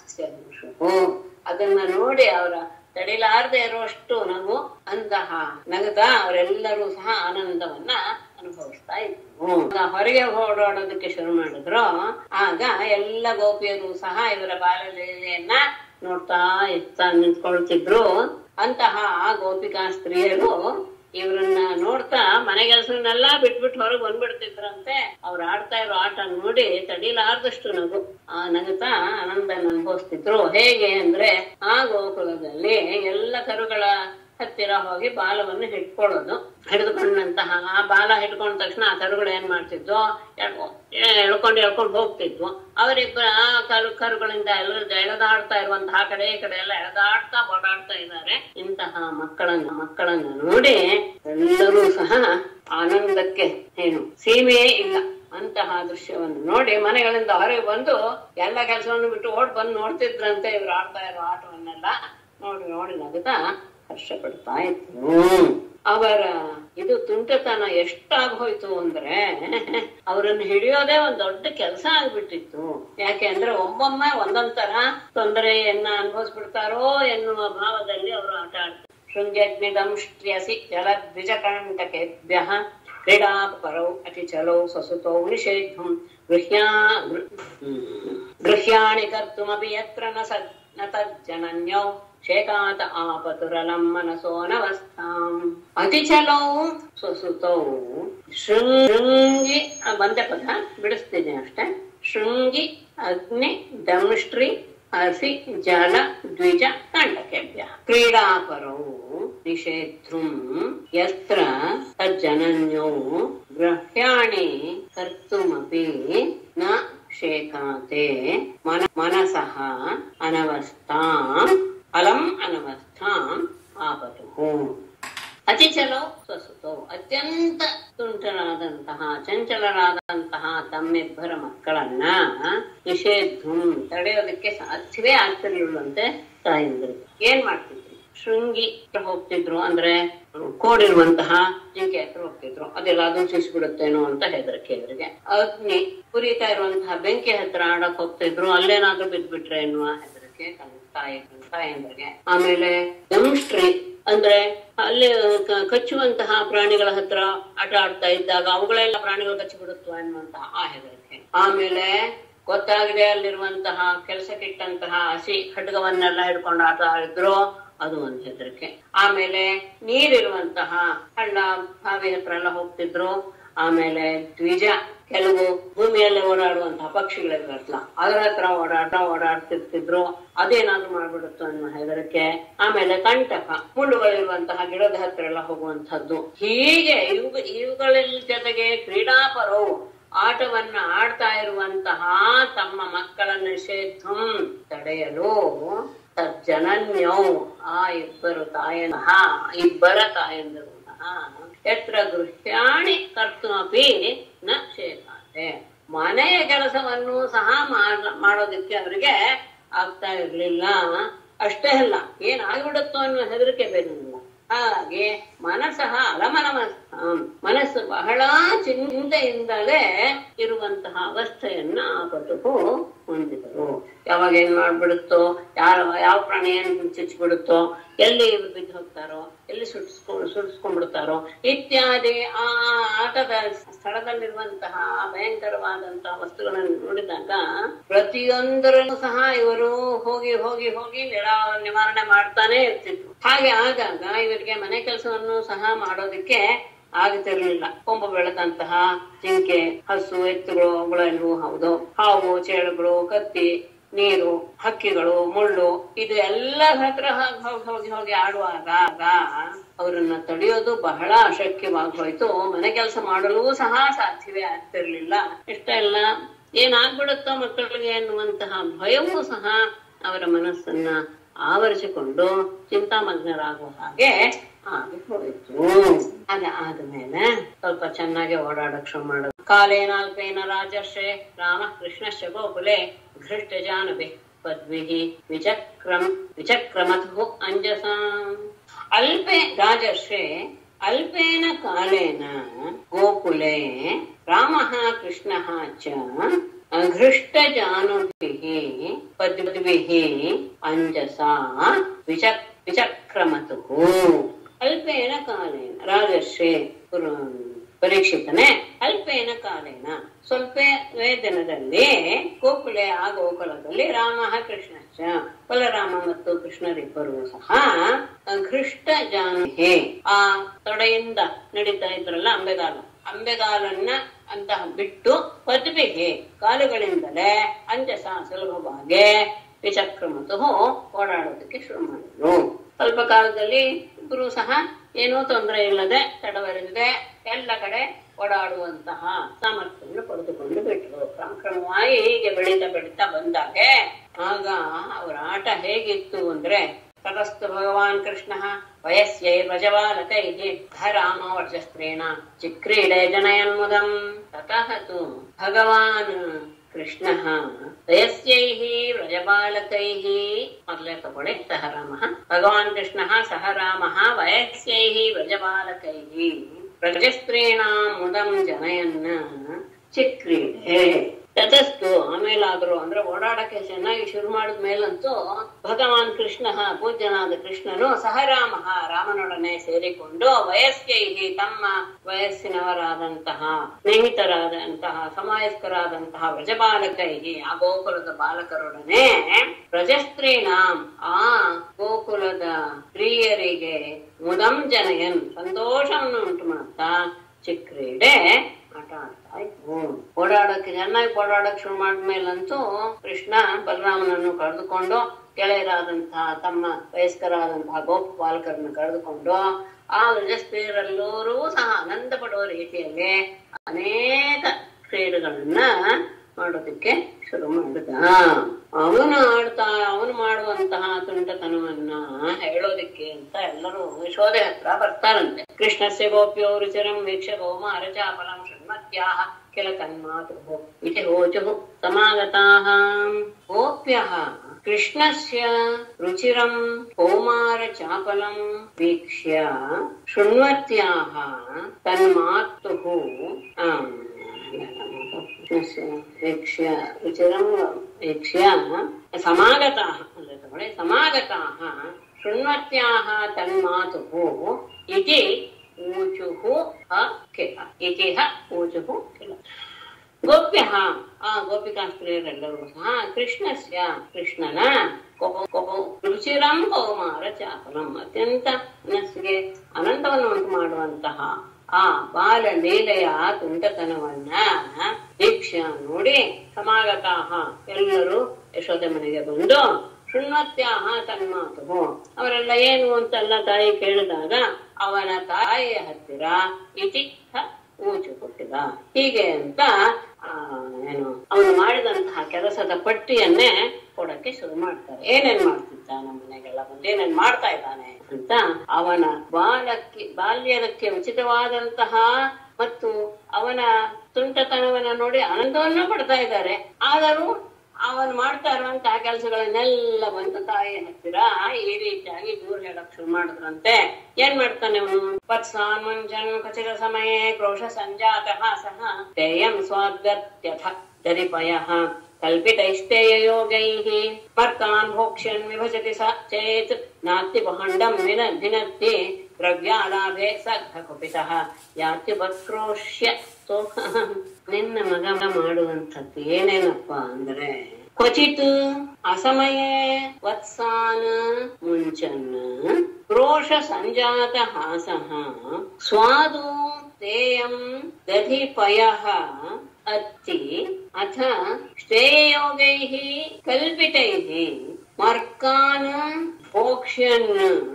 ಅದನ್ನ ನೋಡಿ ಅವರ ತಡಿಲಾರದೆ ಇರುವಷ್ಟು ನಗು ಅಂತಹ ನಗತಾ ಅವರೆಲ್ಲರೂ ಸಹ ಆನಂದವನ್ನ ಅನುಭವಿಸ್ತಾ ಇದ್ರು. ಹೊರಗೆ ಓಡಾಡೋದಕ್ಕೆ ಶುರು ಮಾಡಿದ್ರು. ಆಗ ಎಲ್ಲ ಗೋಪಿಯರು ಸಹ ಇವರ ಬಾಲಲೀಲೆಯನ್ನ ನೋಡ್ತಾ ಇರ್ತಾ ನಿಂತ್ಕೊಳ್ತಿದ್ರು. ಅಂತಹ ಆ ಗೋಪಿಕಾ ಸ್ತ್ರೀಯರು ಇವ್ರನ್ನ ನೋಡ್ತಾ ಮನೆ ಕೆಲಸನೆಲ್ಲಾ ಬಿಟ್ಬಿಟ್ಟು ಹೊರಗೆ ಬಂದ್ಬಿಡ್ತಿದ್ರಂತೆ. ಅವ್ರು ಆಡ್ತಾ ಇರೋ ಆಟ ನೋಡಿ ತಡಿಲಾರ್ದಷ್ಟು ನಗು ಆ ನಗುತ್ತಾ ಆನಂದ ಅನುಭವಿಸ್ತಿದ್ರು. ಹೇಗೆ ಅಂದ್ರೆ ಆ ಗೋಕುಲದಲ್ಲಿ ಎಲ್ಲ ಕರುಗಳ ಹತ್ತಿರ ಹೋಗಿ ಬಾಲವನ್ನು ಹಿಡ್ಕೊಳ್ಳೋದು. ಹಿಡಿದುಕೊಂಡಂತಹ ಆ ಬಾಲ ಹಿಡ್ಕೊಂಡ ತಕ್ಷಣ ಆ ಕರುಗಳು ಏನ್ ಮಾಡ್ತಿದ್ವು, ಎಳ್ಕೊಂಡು ಎಳ್ಕೊಂಡು ಹೋಗ್ತಿದ್ವು. ಅವರಿಬ್ಬರ ಆ ಕರು ಕರುಗಳಿಂದ ಎಲ್ಲ ಎಳೆದಾಡ್ತಾ ಇರುವಂತಹ ಕಡೆ ಈ ಕಡೆ ಎಲ್ಲ ಎಳೆದಾಡ್ತಾ ಓಡಾಡ್ತಾ ಇದ್ದಾರೆ. ಇಂತಹ ಮಕ್ಕಳನ್ನ ಮಕ್ಕಳನ್ನ ನೋಡಿ ಎಲ್ಲರೂ ಸಹ ಆನಂದಕ್ಕೆ ಏನು ಸೀಮೆಯೇ ಇಲ್ಲ. ಅಂತಹ ದೃಶ್ಯವನ್ನು ನೋಡಿ ಮನೆಗಳಿಂದ ಹೊರಗೆ ಬಂದು ಎಲ್ಲ ಕೆಲಸವನ್ನು ಬಿಟ್ಟು ಓಡ್ ಬಂದು ನೋಡ್ತಿದ್ರಂತೆ ಇವ್ರು ಆಡ್ತಾ ಇರೋ ಆಟವನ್ನೆಲ್ಲ ನೋಡಿ ನೋಡಿ ನಗುತ್ತಾ ಹರ್ಷ ಪಡ್ತಾ ಇದ್ರು. ಅವರ ಇದು ತುಂಟತನ ಎಷ್ಟಾಗೋಯ್ತು ಅಂದ್ರೆ ಅವರನ್ನು ಹಿಡಿಯೋದೇ ಒಂದ್ ದೊಡ್ಡ ಕೆಲಸ ಆಗ್ಬಿಟ್ಟಿತ್ತು. ಯಾಕೆ ಅಂದ್ರೆ ಒಬ್ಬೊಮ್ಮೆ ಒಂದೊಂದ್ ತರ ತೊಂದರೆಯನ್ನ ಅನುಭವಿಸ್ಬಿಡ್ತಾರೋ ಎನ್ನುವ ಭಾವದಲ್ಲಿ ಅವರು ಆಟ ಆಡ್ತಾರೆ. ಶೃಂಗ್ಯಗ್ನಿದಂ ಶ್ರಿಯಸಿ ಜಲದ್ವಿಜಕಂಟಕೇಭ್ಯ ಕ್ರೀಡಾ ಪರೌ ಅತಿ ಚಲೌ ಸಸುತೌ ನಿಷೇಧಂ ಗೃಹ್ಯಾ ಗೃಹ್ಯಾಣಿ ಕರ್ತುಮಪಿ ಯತ್ರ ನ ಸ ನ ತಜ್ಜನನ್ಯೌ ಶೇಕಾತ ಆಪತುರಲಂ ಮನಸೋ ನವಸ್ಥಾಂ ಅತಿಚಲೌ ಸ್ವಸುತೌ ಶೃಂಗಿ ಬಂದೆ ಪದ ಬಿಡಿಸ್ತೀನಿ ಅಷ್ಟೇ. ಶೃಂಗಿ ಅಗ್ನಿ ದಂಷ್ಟ್ರಿ ಅಸಿ ಜಲ ದ್ವಿಜ ಕಂಡಕೆಭ್ಯ ಕ್ರೀಡಾಪರೌ ನಿಷೇಧೃಂ ಯತ್ರ ತಜ್ಜನನ್ಯೌ ಗ್ರಹ್ಯಾಣಿ ಕರ್ತುಮಪಿ ನ ಶೇಕಾತೆ ಮನ ಮನಸಃ ಅನವಸ್ಥಾಂ ಅಲಂ ಅನವಸ್ಥಾಂ ಆಪತುಹು. ಅತಿಚಲೋ ಸ್ವಸುತೋ ಅತ್ಯಂತ ತುಂಟರಾದಂತಹ ಚಂಚಲರಾದಂತಹ ತಮ್ಮಿಬ್ಬರ ಮಕ್ಕಳನ್ನ ನಿಷೇಧು ತಡೆಯೋದಕ್ಕೆ ಸಾಧ್ಯವೇ ಆಗ್ತಿರ್ಲಿಲ್ಲಂತೆ ತಾಯಿಂದ್ರು. ಏನ್ ಮಾಡ್ತಿದ್ರು? ಶೃಂಗಿ ಹತ್ರ ಹೋಗ್ತಿದ್ರು, ಅಂದ್ರೆ ಕೋಡಿರುವಂತಹ ಜಿಂಕೆ ಹತ್ರ ಹೋಗ್ತಿದ್ರು. ಅದೆಲ್ಲ ಅದನ್ನು ಸಿಸ್ಬಿಡುತ್ತೇನೋ ಅಂತ ಹೆದರಿಕೆ ಎದುರಿಗೆ. ಅಗ್ನಿ ಉರಿತಾ ಇರುವಂತಹ ಬೆಂಕಿ ಹತ್ರ ಆಡಕ್ ಹೋಗ್ತಿದ್ರು, ಅಲ್ಲೇನಾದ್ರೂ ಬಿದ್ಬಿಟ್ರೆ ಎನ್ನುವ ಹೆದರಿಕೆ ತಾಯಿ ತಾಯಂದ್ರಿಗೆ. ಆಮೇಲೆ ದಂಷ್ಟ್ರಿ ಅಂದ್ರೆ ಅಲ್ಲಿ ಕಚ್ಚುವಂತಹ ಪ್ರಾಣಿಗಳ ಹತ್ರ ಆಟ ಆಡ್ತಾ ಇದ್ದಾಗ ಅವುಗಳೆಲ್ಲ ಪ್ರಾಣಿಗಳು ಕಚ್ಚಿ ಬಿಡುತ್ತೋ ಎನ್ನುವಂತಹ ಆ ಹೆದರಿಕೆ. ಆಮೇಲೆ ಗೊತ್ತಾಗಿದೆ ಅಲ್ಲಿರುವಂತಹ ಕೆಲಸಕ್ಕಿಟ್ಟಂತಹ ಹಸಿ ಖಡ್ಗವನ್ನೆಲ್ಲ ಹಿಡ್ಕೊಂಡು ಆಟ ಆಡಿದ್ರು, ಅದು ಒಂದು ಹೆದರಿಕೆ. ಆಮೇಲೆ ನೀರಿರುವಂತಹ ಹಳ್ಳ ಬಾವಿ ಹತ್ರ ಎಲ್ಲ ಹೋಗ್ತಿದ್ರು. ಆಮೇಲೆ ದ್ವಿಜ ಕೆಲವು ಭೂಮಿಯಲ್ಲಿ ಓಡಾಡುವಂತಹ ಪಕ್ಷಿಗಳಿರಲ್ಲ, ಅದರ ಹತ್ರ ಓಡಾಟ ಓಡಾಡ್ತಿರ್ತಿದ್ರು, ಅದೇನಾದ್ರೂ ಮಾಡ್ಬಿಡುತ್ತೋ ಅನ್ನೋ ಹೆದರಿಕೆ. ಆಮೇಲೆ ಕಂಟಕ ಮುಳ್ಳುಗಳಿರುವಂತಹ ಗಿಡದ ಹತ್ರ ಎಲ್ಲ ಹೋಗುವಂತಹದ್ದು. ಹೀಗೆ ಇವು ಇವುಗಳ ಜೊತೆಗೆ ಕ್ರೀಡಾಪರವು ಆಟವನ್ನ ಆಡ್ತಾ ಇರುವಂತಹ ತಮ್ಮ ಮಕ್ಕಳ ನಿಷೇಧಂ ತಡೆಯಲು ತಜ್ಜನನ್ಯೌ ಆ ಇಬ್ಬರು ತಾಯನಃ ಇಬ್ಬರ ತಾಯಂದರು ಯತ್ರ ಗೃಹ್ಯಾಣಿ ಕರ್ತುಮಪಿ ನ ಶೇಕಾತೆ ಮನೆಯ ಕೆಲಸವನ್ನು ಸಹ ಮಾಡೋದಕ್ಕೆ ಅವರಿಗೆ ಆಗ್ತಾ ಇರ್ಲಿಲ್ಲ. ಅಷ್ಟೇ ಅಲ್ಲ, ಏನಾಗ್ಬಿಡುತ್ತೋ ಅನ್ನೋ ಹೆದರಿಕೆ ಬೇರಿಲ್ಲ. ಹಾಗೆ ಮನಸ್ಸಹ ಅಲಮನಮಸ್ಥಾಂ ಮನಸ್ಸು ಬಹಳ ಚಿಂತೆಯಿಂದಲೇ ಇರುವಂತಹ ಅವಸ್ಥೆಯನ್ನ ಆಪಟು ಹೊಂದಿದರು. ಯಾವಾಗ ಏನ್ ಮಾಡ್ಬಿಡುತ್ತೋ, ಯಾರ ಯಾವ ಪ್ರಾಣಿ ಏನ್ ಚುಚ್ಚಿಬಿಡುತ್ತೋ, ಎಲ್ಲಿ ಬಿದ್ದು ಹೋಗ್ತಾರೋ, ಎಲ್ಲಿ ಸುಡ್ಸ್ಕೊಂಡ್ ಸುಡಿಸ್ಕೊಂಡ್ಬಿಡ್ತಾರೋ ಇತ್ಯಾದಿ ಆ ಆಟದ ಸ್ಥಳದಲ್ಲಿರುವಂತಹ ಭಯಂಕರವಾದಂತಹ ವಸ್ತುಗಳನ್ನು ನೋಡಿದಾಗ ಪ್ರತಿಯೊಂದರನ್ನು ಸಹ ಇವರು ಹೋಗಿ ಹೋಗಿ ಹೋಗಿ ನಿರಾ ನಿವಾರಣೆ ಮಾಡ್ತಾನೆ ಇರ್ತಿದ್ರು. ಹಾಗೆ ಆದಾಗ ಇವರಿಗೆ ಮನೆ ಕೆಲಸವನ್ನು ಸಹ ಮಾಡೋದಕ್ಕೆ ಆಗ್ತಿರ್ಲಿಲ್ಲ. ಕೊಂಬ ಬೆಳೆದಂತಹ ಜಿಂಕೆ, ಹಸು, ಎತ್ತುಗಳು ಅವುಗಳೆಲ್ಲವೂ ಹೌದು, ಹಾವು, ಚೇಳುಗಳು, ಕತ್ತಿ, ನೀರು, ಹಕ್ಕಿಗಳು, ಮುಳ್ಳು, ಇದು ಎಲ್ಲ ಹತ್ರ ಹೋಗಿ ಹೋಗಿ ಹೋಗಿ ಆಡುವಾಗ ಅವರನ್ನ ತಡೆಯೋದು ಬಹಳ ಅಶಕ್ಯವಾಗಿ ಹೋಯ್ತು. ಮನೆ ಕೆಲಸ ಮಾಡಲು ಸಹ ಸಾಧ್ಯವೇ ಆಗ್ತಿರ್ಲಿಲ್ಲ. ಇಷ್ಟೆಲ್ಲ ಏನಾಗ್ಬಿಡುತ್ತೋ ಮಕ್ಕಳಿಗೆ ಎನ್ನುವಂತಹ ಭಯವೂ ಸಹ ಅವರ ಮನಸ್ಸನ್ನ ಆವರಿಸಿಕೊಂಡು ಚಿಂತಾಮಗ್ನರಾಗುವ ಹಾಗೆ ಆಗಿ ಹೋಯಿತು. ಅದ ಆದ್ಮೇಲೆ ಸ್ವಲ್ಪ ಚೆನ್ನಾಗಿ ಓಡಾಡಕ್ ಶುರು ಮಾಡೋದು. ಕಾಲೇನಾಲ್ಪೇನ ರಾಜರ್ಷೆ ರಾಮ ಕೃಷ್ಣಶ್ಚ ಗೋಕುಲೆ ಘೃಷ್ಟ ಜಾನುಬೆ ಪದ್ವಿಹಿ ವಿಚಕ್ರಂ ವಿಚಕ್ರಮತು ಅಂಜಸಾ. ಅಲ್ಪೆ ರಾಜರ್ಷೆ ಅಲ್ಪೇನ ಕಾಲೇನ ಗೋಕುಲೆ ರಾಮಃ ಕೃಷ್ಣಃ ಚ ಘೃಷ್ಟ ಜಾನುಭಿಃ ಪದ್ವಿಃ ಅಂಜಸಾ ವಿಚಕ್ ವಿಚಕ್ರಮತುಃ. ಅಲ್ಪೇನ ಕಾಲೇನ ರಾಜರ್ಷೆ ಪರೀಕ್ಷಿತನೆ ಅಲ್ಪೇನ ಕಾಲೇನ ಸ್ವಲ್ಪವೇ ದಿನದಲ್ಲಿ ಗೋಕುಲೆ ಆ ಗೋಕುಲದಲ್ಲಿ ರಾಮ ಕೃಷ್ಣಶ್ಚ ಬಲರಾಮ ಮತ್ತು ಕೃಷ್ಣರಿಬ್ಬರು ಸಹ ಘೃಷ್ಟ ಜಾನುಹೆ ಆ ತೊಡೆಯಿಂದ ನಡೀತಾ ಇದ್ರಲ್ಲ ಅಂಬೆಗಾಲ, ಅಂಬೆಗಾಲನ್ನ ಅಂತಹ ಬಿಟ್ಟು ಪದ್ವಿಗೆ ಕಾಲುಗಳಿಂದಲೇ ಅಂಜಸ ಸುಲಭವಾಗಿ ವಿಚಕ್ರಮತು ಓಡಾಡೋದಕ್ಕೆ ಶುರು ಮಾಡಿದ್ರು. ಸ್ವಲ್ಪ ಕಾಲದಲ್ಲಿ ಇಬ್ಬರು ಸಹ ಏನೂ ತೊಂದರೆ ಇಲ್ಲದೆ ತಡವರಿಲ್ಲದೆ ಎಲ್ಲ ಕಡೆ ಓಡಾಡುವಂತಹ ಸಾಮರ್ಥ್ಯವನ್ನು ಪಡೆದುಕೊಂಡು ಬಿಟ್ರು. ಕ್ರಮ ಕ್ರಮವಾಗಿ ಹೀಗೆ ಬೆಳೀತಾ ಬೆಳೀತಾ ಬಂದಾಗೆ ಆಗ ಅವರ ಆಟ ಹೇಗಿತ್ತು ಅಂದ್ರೆ ತತಸ್ತು ಭಗವಾನ್ ಕೃಷ್ಣ ವಯಸ್ಸೈ ವ್ರಜಬಾಲಕೈ ರಾಮ ವರ್ಜಸ್ತ್ರೇಣ ಚಿಕ್ರೀಡೆ ಜನಯನ್ಮುದಂ. ತತಃ ತು ಭಗವಾನ್ ಕೃಷ್ಣ ವಯಸ್ಸೈಃ ವ್ರಜಬಾಲಕೈಃ ಮೊದಲೇ ತಗೊಳ್ಳಿ ಸಹ ರಾಮ ಭಗವಾನ್ ಕೃಷ್ಣ ಸಹ ರಾಮ ವಯಸ್ಸೈಃ ವ್ರಜಬಾಲಕೈಃ ವ್ರಜಸ್ತ್ರೀಣಾಂ ಮುದಂ ಜನಯನ್ ಚಿಕ್ರೀಡೆ. ತತಸ್ತು ಆಮೇಲಾದ್ರು ಅಂದ್ರೆ ಓಡಾಡಕ್ಕೆ ಚೆನ್ನಾಗಿ ಶುರು ಮಾಡಿದ ಮೇಲಂತೂ ಭಗವಾನ್ ಕೃಷ್ಣ ಪೂಜ್ಯನಾದ ಕೃಷ್ಣನು ಸಹ ರಾಮ ರಾಮನೊಡನೆ ಸೇರಿಕೊಂಡು ವಯಸ್ಕೈಹಿ ತಮ್ಮ ವಯಸ್ಸಿನವರಾದಂತಹ ಸ್ನೇಹಿತರಾದಂತಹ ಸಮಯಸ್ಕರಾದಂತಹ ವ್ರಜಬಾಲಕೈಹಿ ಆ ಗೋಕುಲದ ಬಾಲಕರೊಡನೆ ವ್ರಜಸ್ತ್ರೀನಾಂ ಆ ಗೋಕುಲದ ಸ್ತ್ರೀಯರಿಗೆ ಮುದಂ ಜನಯನ್ ಸಂತೋಷವನ್ನು ಉಂಟು ಮಾಡ್ತಾ ಚಿಕ್ರೀಡೆ ಆಟ ಆಡ್ತಾ ಇತ್ತು. ಓಡಾಡಕ್ಕೆ ಚೆನ್ನಾಗಿ ಓಡಾಡಕ್ ಶುರು ಮಾಡಿದ್ಮೇಲಂತೂ ಕೃಷ್ಣ ಬಲರಾಮನನ್ನು ಕಳೆದುಕೊಂಡು ಗೆಳೆಯರಾದಂತಹ ತಮ್ಮ ವಯಸ್ಕರಾದಂತಹ ಗೋಪ ಬಾಲಕರನ್ನು ಕಳೆದುಕೊಂಡು ಆ ವ್ರಜಸ್ತ್ರೀಯರೆಲ್ಲರೂ ಸಹ ಆನಂದ ಪಡುವ ರೀತಿಯಲ್ಲಿ ಅನೇಕ ಕ್ರೀಡೆಗಳನ್ನ ಮಾಡೋದಕ್ಕೆ ಶುರು ಮಾಡಿದ. ಅವನು ಆಡ್ತಾ ಅವನು ಮಾಡುವಂತಹ ತುಂಟತನವನ್ನ ಹೇಳೋದಿಕ್ಕೆ ಅಂತ ಎಲ್ಲರೂ ಯಶೋದೆ ಹತ್ರ ಬರ್ತಾರಂತೆ. ಕೃಷ್ಣಸ್ಯ ಗೋಪ್ಯೋ ರುಚಿರಂ ವೀಕ್ಷ ಗೋಮಾರ ಚಾಪಲಂ ಶೃಣ್ವತ್ಯಾಹ ಕಿಲ ತನ್ಮಾತುಃ ಇತಿ ಹೋಚುಃ ಸಮಾಗತಾಃ. ಗೋಪ್ಯಃ ಕೃಷ್ಣಸ್ಯ ರುಚಿರಂ ಕೌಮಾರ ಚಾಪಲಂ ವೀಕ್ಷ್ಯ ಶೃಣ್ವತ್ಯಾಹ ತನ್ಮಾತುಃ ವೀಕ್ಷ್ಯ ರುಚಿರಂ ವೀಕ್ಷ್ಯ ಸಮಾಗತಾಃ ಸಮಾಗತಾಃ ಶೃಣ್ವತ್ಯಾಹ ತನ್ಮಾತುಃ ಇತಿ ಊಚುಃ ಕಿಲ ಇತಿ ಊಚುಃ ಕಿಲ. ಗೋಪ್ಯಃ ಆ ಗೋಪಿಕಾ ಸ್ತ್ರೀಯರೆಲ್ಲರೂ ಸಹ ಕೃಷ್ಣಸ್ಯ ಕೃಷ್ಣನ ರುಚಿರಂ ಕೌಮಾರ ಚಾಪಲಂ ಅತ್ಯಂತ ಮನಸ್ಸಿಗೆ ಅನಂತವನ್ನು ಉಂಟು ಮಾಡುವಂತಹ ಆ ಬಾಲ ಲೀಲೆಯ ತುಂಟತನವನ್ನ ದೀಕ್ಷಾ ನೋಡಿ ಸಮಾಗತಾಹ ಎಲ್ಲರೂ ಯಶೋದೆ ಮನೆಗೆ ಬಂದು ಶೃಣ್ವತ್ಯಾಹ ತನ್ಮಾತು ಅವರೆಲ್ಲ ಏನು ಅಂತೆಲ್ಲ ತಾಯಿ ಕೇಳಿದಾಗ ಅವನ ತಾಯಿಯ ಹತ್ತಿರ ಇತಿ ಊಚು ಕೊಟ್ಟಿದ. ಹೀಗೆ ಅಂತ ಆ ಏನು ಅವನು ಮಾಡಿದಂತಹ ಕೆಲಸದ ಪಟ್ಟಿಯನ್ನೇ ಕೊಡಕ್ಕೆ ಶುರು ಮಾಡ್ತಾರೆ. ಏನೇನ್ ಮಾಡ್ತಿದ್ದ ನಮ್ಮ ಮನೆಗೆಲ್ಲ ಬಂದು ಏನೇನ್ ಮಾಡ್ತಾ ಇದ್ದಾನೆ ಅಂತ ಅವನ ಬಾಲಕ್ಕೆ ಬಾಲ್ಯದಕ್ಕೆ ಉಚಿತವಾದಂತಹ ಮತ್ತು ಅವನ ತುಂಟತನವನ್ನ ನೋಡಿ ಆನಂದವನ್ನು ಪಡ್ತಾ ಇದ್ದಾರೆ. ಆದರೂ ಅವನು ಮಾಡ್ತಾ ಇರುವಂತಹ ಕೆಲಸಗಳನ್ನೆಲ್ಲ ಬಂದು ತಾಯಿ ಹತ್ತಿರ ಈ ರೀತಿಯಾಗಿ ದೂರ ಹೇಳಕ್ ಶುರು ಮಾಡಿದ್ರಂತೆ. ಏನ್ ಮಾಡ್ತಾನೆ ಅವನು? ವತ್ಸಾನ್ ಮುಂಜನ್ ಖಚಿತ ಸಮಯೇ ಕ್ರೋಶ ಸಂಜಾತಃ ಸಹ ತೇಯಂ ಸ್ವಾಗತ್ಯಥ ದರಿಪಯಃ ಕಲ್ಪಿತೈಸ್ತೇಯ ಯೋಗೈಃ ಮರ್ಕಾನ್ ಭೋಕ್ಷ್ಯನ್ ವಿಭಜತಿ ಸ ಚೇತ್ ನಾಸ್ತಿ ಭಾಂಡಂ ವಿನ ಭಿನತ್ತಿ ದ್ರವ್ಯಾಲಾಭೆ ಸಗ್ಧ ಕುಪಿತಃ ಯಾತ್ಯುಪಕ್ರೋಶ್ಯ. ನಿನ್ನ ಮಗ ಮಾಡುವಂಥದ್ದು ಏನೇನಪ್ಪ ಅಂದ್ರೆ ಕ್ವಚಿತ್ ಅಸಮಯೇ ವತ್ಸಾನ್ ಮುಂಚನ್ ಕ್ರೋಶ ಸಂಜಾತ ಹಾಸಃ ಸ್ವಾದು ತೇಯಂ ದಧಿಪಯಃ ಅತ್ತಿ ಅಥ ಶ್ರೇಯೋಗೈಃ ಕಲ್ಪಿತೈಃ ಮರ್ಕಾನ್ ಭೋಕ್ಷ್ಯನ್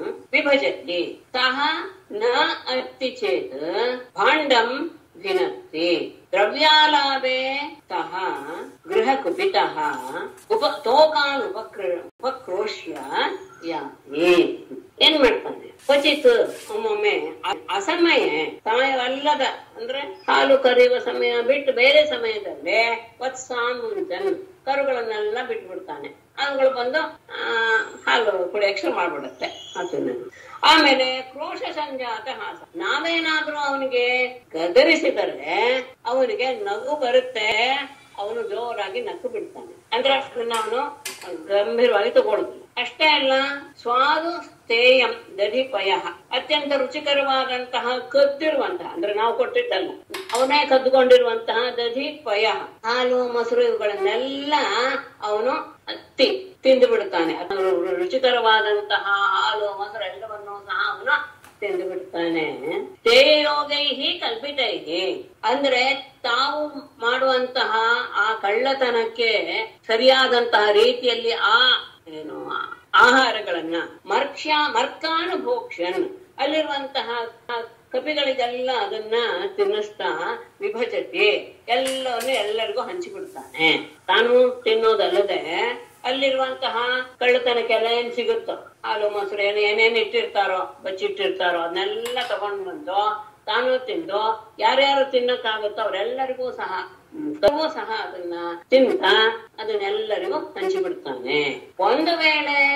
ವಿಭಜತಿ ಸಹ ನ ಅತ್ತಿ ಚೇತ್ ಭಾಂಡಂ ಭಿನತ್ತಿ ದ್ರವ್ಯಾಲಾಭೆ ಸಹ ಗೃಹ ಕುಪಿತಃ ಉಪ ತೋಕಾನ್ ಉಪಕ್ರ ಉಪಕ್ರೋಶ್ಯ ಯಾತಿ. ಏನ್ ಮಾಡ್ತಾನೆ? ಕ್ವಚಿತ್ ಒಮ್ಮೊಮ್ಮೆ ಅಸಮಯ ಸಮಯವಲ್ಲದ ಅಂದ್ರೆ ಹಾಲು ಕರೆಯುವ ಸಮಯ ಬಿಟ್ಟು ಬೇರೆ ಸಮಯದಲ್ಲಿ ವತ್ಸಾನ್ ಮುಂಚನ್ ಕರುಗಳನ್ನೆಲ್ಲ ಬಿಟ್ಬಿಡ್ತಾನೆ. ಅವುಗಳು ಬಂದು ಆ ಹಾಲು ಕುಡಿಯಕ್ಕೆ ಶುರು ಮಾಡ್ಬಿಡುತ್ತೆ. ಅದನ್ನ ಆಮೇಲೆ ಕ್ರೋಶ ಸಂಜಾತ ಹಾಸ, ನಾವೇನಾದ್ರೂ ಅವನಿಗೆ ಗದರಿಸಿದರೆ ಅವನಿಗೆ ನಗು ಬರುತ್ತೆ, ಅವನು ಜೋರಾಗಿ ನಕ್ಕು ಬಿಡ್ತಾನೆ. ಅಂದ್ರೆ ಅದನ್ನ ಅವನು ಗಂಭೀರವಾಗಿ ತಗೊಳ್ತಾನೆ. ಅಷ್ಟೇ ಅಲ್ಲ, ಸ್ವಾದು ಸ್ಥೇಯಂ ದಧಿಪಯ ಅತ್ಯಂತ ರುಚಿಕರವಾದಂತಹ ಕದ್ದಿರುವಂತಹ ಅಂದ್ರೆ ನಾವು ಕೊಟ್ಟಿದ್ದಲ್ಲ, ಅವನೇ ಕದ್ದುಕೊಂಡಿರುವಂತಹ ದಧಿಪಯ ಹಾಲು ಮೊಸರು ಇವುಗಳನ್ನೆಲ್ಲ ಅವನು ಅತ್ತಿ ತಿಂದು ಬಿಡ್ತಾನೆ. ರುಚಿಕರವಾದಂತಹ ಹಾಲು ಮೊಸರು ಎಲ್ಲವನ್ನೂ ಸಹ ಅವನು ತಿಂದು ಬಿಡ್ತಾನೆ. ತೇಯೋಗೈಹಿ ಕಲ್ಪಿತೈಹಿ ಅಂದ್ರೆ ತಾವು ಮಾಡುವಂತಹ ಆ ಕಳ್ಳತನಕ್ಕೆ ಸರಿಯಾದಂತಹ ರೀತಿಯಲ್ಲಿ ಆ ಏನು ಆಹಾರಗಳನ್ನ ಮರ್ಕ್ಷ್ಯ ಮರ್ಕಾನು ಭೋಕ್ಷನ್ ಅಲ್ಲಿರುವಂತಹ ಕಪಿಗಳಿಗೆಲ್ಲ ಅದನ್ನ ತಿನ್ನಿಸ್ತಾ ವಿಭಜತಿ ಎಲ್ಲವನ್ನು ಎಲ್ಲರಿಗೂ ಹಂಚಿಬಿಡ್ತಾನೆ. ತಾನು ತಿನ್ನೋದಲ್ಲದೆ ಅಲ್ಲಿರುವಂತಹ ಕಳ್ಳತನಕ್ಕೆಲ್ಲ ಏನ್ ಸಿಗುತ್ತೋ ಹಾಲು ಮೊಸರು ಏನು ಏನೇನ್ ಇಟ್ಟಿರ್ತಾರೋ ಬಚ್ಚಿಟ್ಟಿರ್ತಾರೋ ಅದನ್ನೆಲ್ಲ ತಗೊಂಡ್ ಬಂದು ತಾನು ತಿಂದು ಯಾರ್ಯಾರು ತಿನ್ನಕ್ಕಾಗುತ್ತೋ ಅವರೆಲ್ಲರಿಗೂ ಸಹ ತಗೂ ಸಹ ಅದನ್ನ ತಿಂತ ಅದನ್ನೆಲ್ಲರಿಗೂ ಹಂಚಿಬಿಡ್ತಾನೆ. ಒಂದು ವೇಳೆ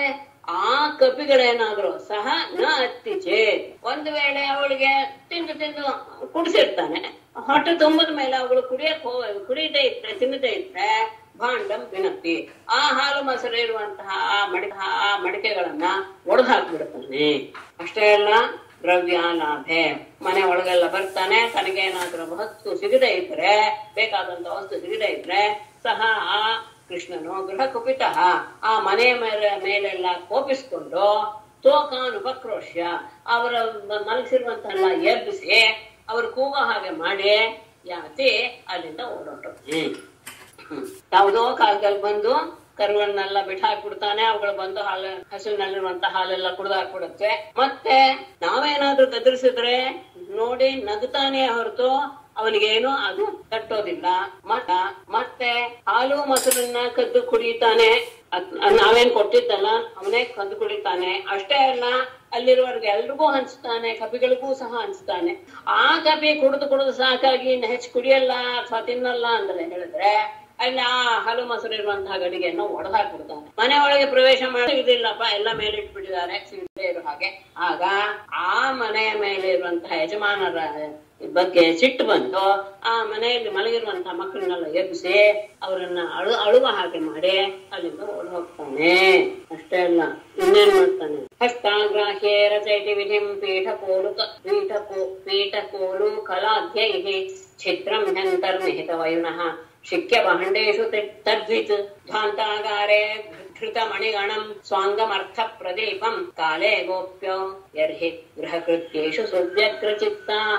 ಆ ಕಪಿಗಳೇನಾದ್ರು ಸಹ ನ ಅತ್ತಿಚೆ, ಒಂದು ವೇಳೆ ಅವಳಿಗೆ ತಿಂದು ತಿಂದು ಕುಡಿಸಿರ್ತಾನೆ, ಹೊಟ್ಟೆ ತುಂಬದ ಮೇಲೆ ಅವಳು ಕುಡಿಯಕ್ ಹೋಗ ಕುಡಿಯದೇ ಇದ್ರೆ ತಿನ್ನದೇ ಇದ್ರೆ ಭಾಂಡಂ ವಿನಪ್ಪಿ, ಆ ಹಾಲು ಮೊಸರು ಇರುವಂತಹ ಆ ಮಡಿಕ ಆ ಮಡಿಕೆಗಳನ್ನ ಒಡೆದು ಹಾಕ್ಬಿಡ್ತಾನೆ. ಅಷ್ಟೇ ಅಲ್ಲ, ದ್ರವ್ಯ ಲಾಭೆ, ಮನೆ ಒಳಗೆಲ್ಲ ಬರ್ತಾನೆ, ತನಗೇನಾದ್ರೂ ವಸ್ತು ಸಿಗದೆ ಇದ್ರೆ, ಬೇಕಾದಂತ ವಸ್ತು ಸಿಗದೆ ಇದ್ರೆ ಸಹ ಆ ಕೃಷ್ಣನು ಗೃಹ ಕುಪಿತ ಆ ಮನೆ ಮೇಲೆ ಮೇಲೆಲ್ಲ ಕೋಪಿಸ್ಕೊಂಡು ತೋಕಾನು ಉಪಕ್ರೋಶ್ಯ ಅವರ ಮಲಗಿಸಿರುವಂತೆಲ್ಲ ಎಬ್ಬಿಸಿ ಅವರು ಕೂಗೋ ಹಾಗೆ ಮಾಡಿ ಯಾತಿ ಅಲ್ಲಿಂದ ಓಡೋಟೆ. ಯಾವುದೋ ಕಾಲದಲ್ಲಿ ಬಂದು ಕರುಗಳನ್ನೆಲ್ಲ ಬಿಟ್ಟು ಹಾಕ್ಬಿಡ್ತಾನೆ, ಅವುಗಳು ಬಂದು ಹಾಲು ಹಸುವಿನಲ್ಲಿರುವಂತ ಹಾಲೆಲ್ಲ ಕುಡ್ದು ಹಾಕ್ಬಿಡುತ್ತೆ. ಮತ್ತೆ ನಾವೇನಾದ್ರೂ ಗದರಿಸಿದ್ರೆ ನೋಡಿ ನಗುತ್ತಾನೆ ಹೊರತು ಅವನಿಗೇನು ಅದು ತಟ್ಟೋದಿಲ್ಲ. ಮತ್ತ ಮತ್ತೆ ಹಾಲು ಮೊಸರನ್ನ ಕದ್ದು ಕುಡಿತಾನೆ, ನಾವೇನ್ ಕೊಟ್ಟಿದ್ದಲ್ಲ ಅವನೇ ಕದ್ದು ಕುಡಿತಾನೆ. ಅಷ್ಟೇ ಅಲ್ಲ, ಅಲ್ಲಿರುವವರ್ಗೆ ಎಲ್ರಿಗೂ ಹಂಚ್ತಾನೆ, ಕಪಿಗಳಿಗೂ ಸಹ ಹಂಚ್ತಾನೆ. ಆ ಕಪಿ ಕುಡಿದು ಕುಡಿದು ಸಾಕಾಗಿ ಹೆಚ್ಚು ಕುಡಿಯಲ್ಲ ಅಥವಾ ತಿನ್ನಲ್ಲ ಅಂದ್ರೆ ಹೇಳಿದ್ರೆ ಅಲ್ಲಿ ಆ ಹಾಲು ಮೊಸರು ಇರುವಂತಹ ಗಡಿಗೆಯನ್ನು ಒಡೆದಾಕ್ಬಿಡ್ತಾನೆ. ಮನೆ ಒಳಗೆ ಪ್ರವೇಶ ಮಾಡಿದಿಲ್ಲಪ್ಪ, ಎಲ್ಲ ಮೇಲಿಟ್ಬಿಟ್ಟಿದ್ದಾರೆ ಸಿಗದೆ ಇರೋ ಹಾಗೆ. ಆಗ ಆ ಮನೆಯ ಮೇಲೆ ಇರುವಂತಹ ಯಜಮಾನರ ಬಗ್ಗೆ ಸಿಟ್ಟು ಬಂದು ಆ ಮನೆಯಲ್ಲಿ ಮಲಗಿರುವಂತಹ ಮಕ್ಕಳನ್ನೆಲ್ಲ ಎಬ್ಬಿಸಿ ಅವರನ್ನ ಅಳು ಅಳುವ ಹಾಗೆ ಮಾಡಿ ಅಲ್ಲಿಂದ ಓಡ್ ಹೋಗ್ತಾನೆ. ಅಷ್ಟೇ ಅಲ್ಲ, ಇನ್ನೇನ್ ಮಾಡ್ತಾನೆ, ಹಸ್ತಾಗ್ರಾಹ್ಯೇ ರಚಯತಿ ವಿಧಿಂ ಪೀಠಕೋಲು ಪೀಠಕೋ ಪೀಠಕೋಲು ಕಲಾಧ್ಯೈ ಛಿದ್ರಂ ಹ್ಯಂತರ್ನಿಹಿತ ವಯುನಃ ಶಿಕ್ಯ ಭಾಂಡೇಶು ತದ್ವಿತ್ ಧ್ವಾಂತಾಗಾರೆ ಧೃತ ಮಣಿಗಣಂ ಸ್ವಾಂಗಮರ್ಥ ಪ್ರದೀಪಂ ಕಾಲೇ ಗೋಪ್ಯೋ ಯರ್ಹಿ ಗೃಹಕೃತ್ಯೇಷು ಸುವ್ಯಗ್ರಚಿತ್ತಾಃ.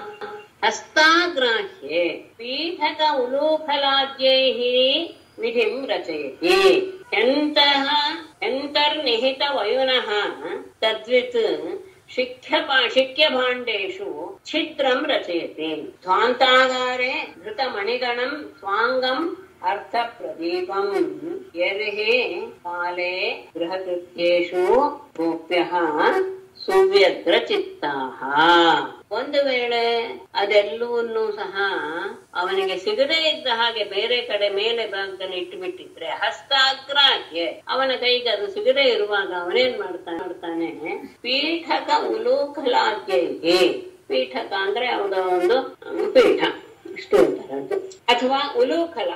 ಹಸ್ತಾಗ್ರಾಹ್ಯೇ ಪೀಠಕ ಉಲೂಖಲಾದ್ಯೈಃ ವಿಧಿಂ ರಚಯತಿ ಯಂತಃ ಯಂತರ್ನಿಹಿತ ವಯುನಃ ತದ್ವಿತ್ ಶಿಕ್ಯ ಶಿಕ್ಯ ಭಾಂಡೇಶು ಛಿದ್ರಂ ರಚಯತಿ ಧ್ವಾಂತಾಗಾರೆ ಧೃತ ಮಣಿಗಣಂ ಸ್ವಾಂಗಂ ಅರ್ಥ ಪ್ರದೀಪಂ ಯರ್ಹಿ ಕಾಲೇ ಗೃಹಕೃತ್ಯೇಷು ಗೋಪ್ಯಃ ಸುವ್ಯಗ್ರ ಚಿತ್ತಾಃ. ಒಂದು ವೇಳೆ ಅದೆಲ್ಲವನ್ನೂ ಸಹ ಅವನಿಗೆ ಸಿಗದೇ ಇದ್ದ ಹಾಗೆ ಬೇರೆ ಕಡೆ ಮೇಲೆ ಭಾಗದಲ್ಲಿ ಇಟ್ಟು ಬಿಟ್ಟಿದ್ರೆ, ಹಸ್ತಾಗ್ರಾಹ್ಯ ಅವನ ಕೈಗೆ ಅದು ಸಿಗದೇ ಇರುವಾಗ ಅವನೇನ್ ಮಾಡ್ತಾನೆ ಮಾಡ್ತಾನೆ ಪೀಠಕ ಉಲೂಖಲಾದ್ಯೈಹಿ, ಪೀಠಕ ಅಂದ್ರೆ ಅವನ ಒಂದು ಪೀಠ ಇಷ್ಟು ಅಂತಾರದು, ಅಥವಾ ಉಲೂಖಲ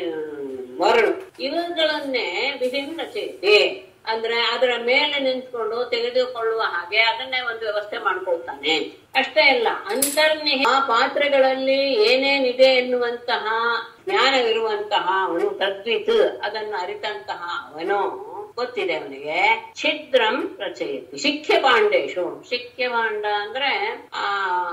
ಮರಳು, ಇವುಗಳನ್ನೇ ವಿಧಿಂ ರಚಯತಿ ಅಂದ್ರೆ ಅದರ ಮೇಲೆ ನಿಂತ್ಕೊಂಡು ತೆಗೆದುಕೊಳ್ಳುವ ಹಾಗೆ ಅದನ್ನೇ ಒಂದು ವ್ಯವಸ್ಥೆ ಮಾಡ್ಕೊಳ್ತಾನೆ. ಅಷ್ಟೇ ಅಲ್ಲ, ಅಂತರ್ನಿಹ ಆ ಪಾತ್ರೆಗಳಲ್ಲಿ ಏನೇನಿದೆ ಎನ್ನುವಂತಹ ಜ್ಞಾನವಿರುವಂತಹ ಅವನು ತದ್ವಿತ್ ಅದನ್ನು ಅರಿತಂತಹ ಅವನು ಗೊತ್ತಿದೆ ಅವನಿಗೆ ಛಿದ್ರಂ ರಚಯತಿ ಶಿಕ್ಯ ಭಾಂಡೇಶು. ಶಿಕ್ಯ ಭಾಂಡ ಅಂದ್ರೆ ಆ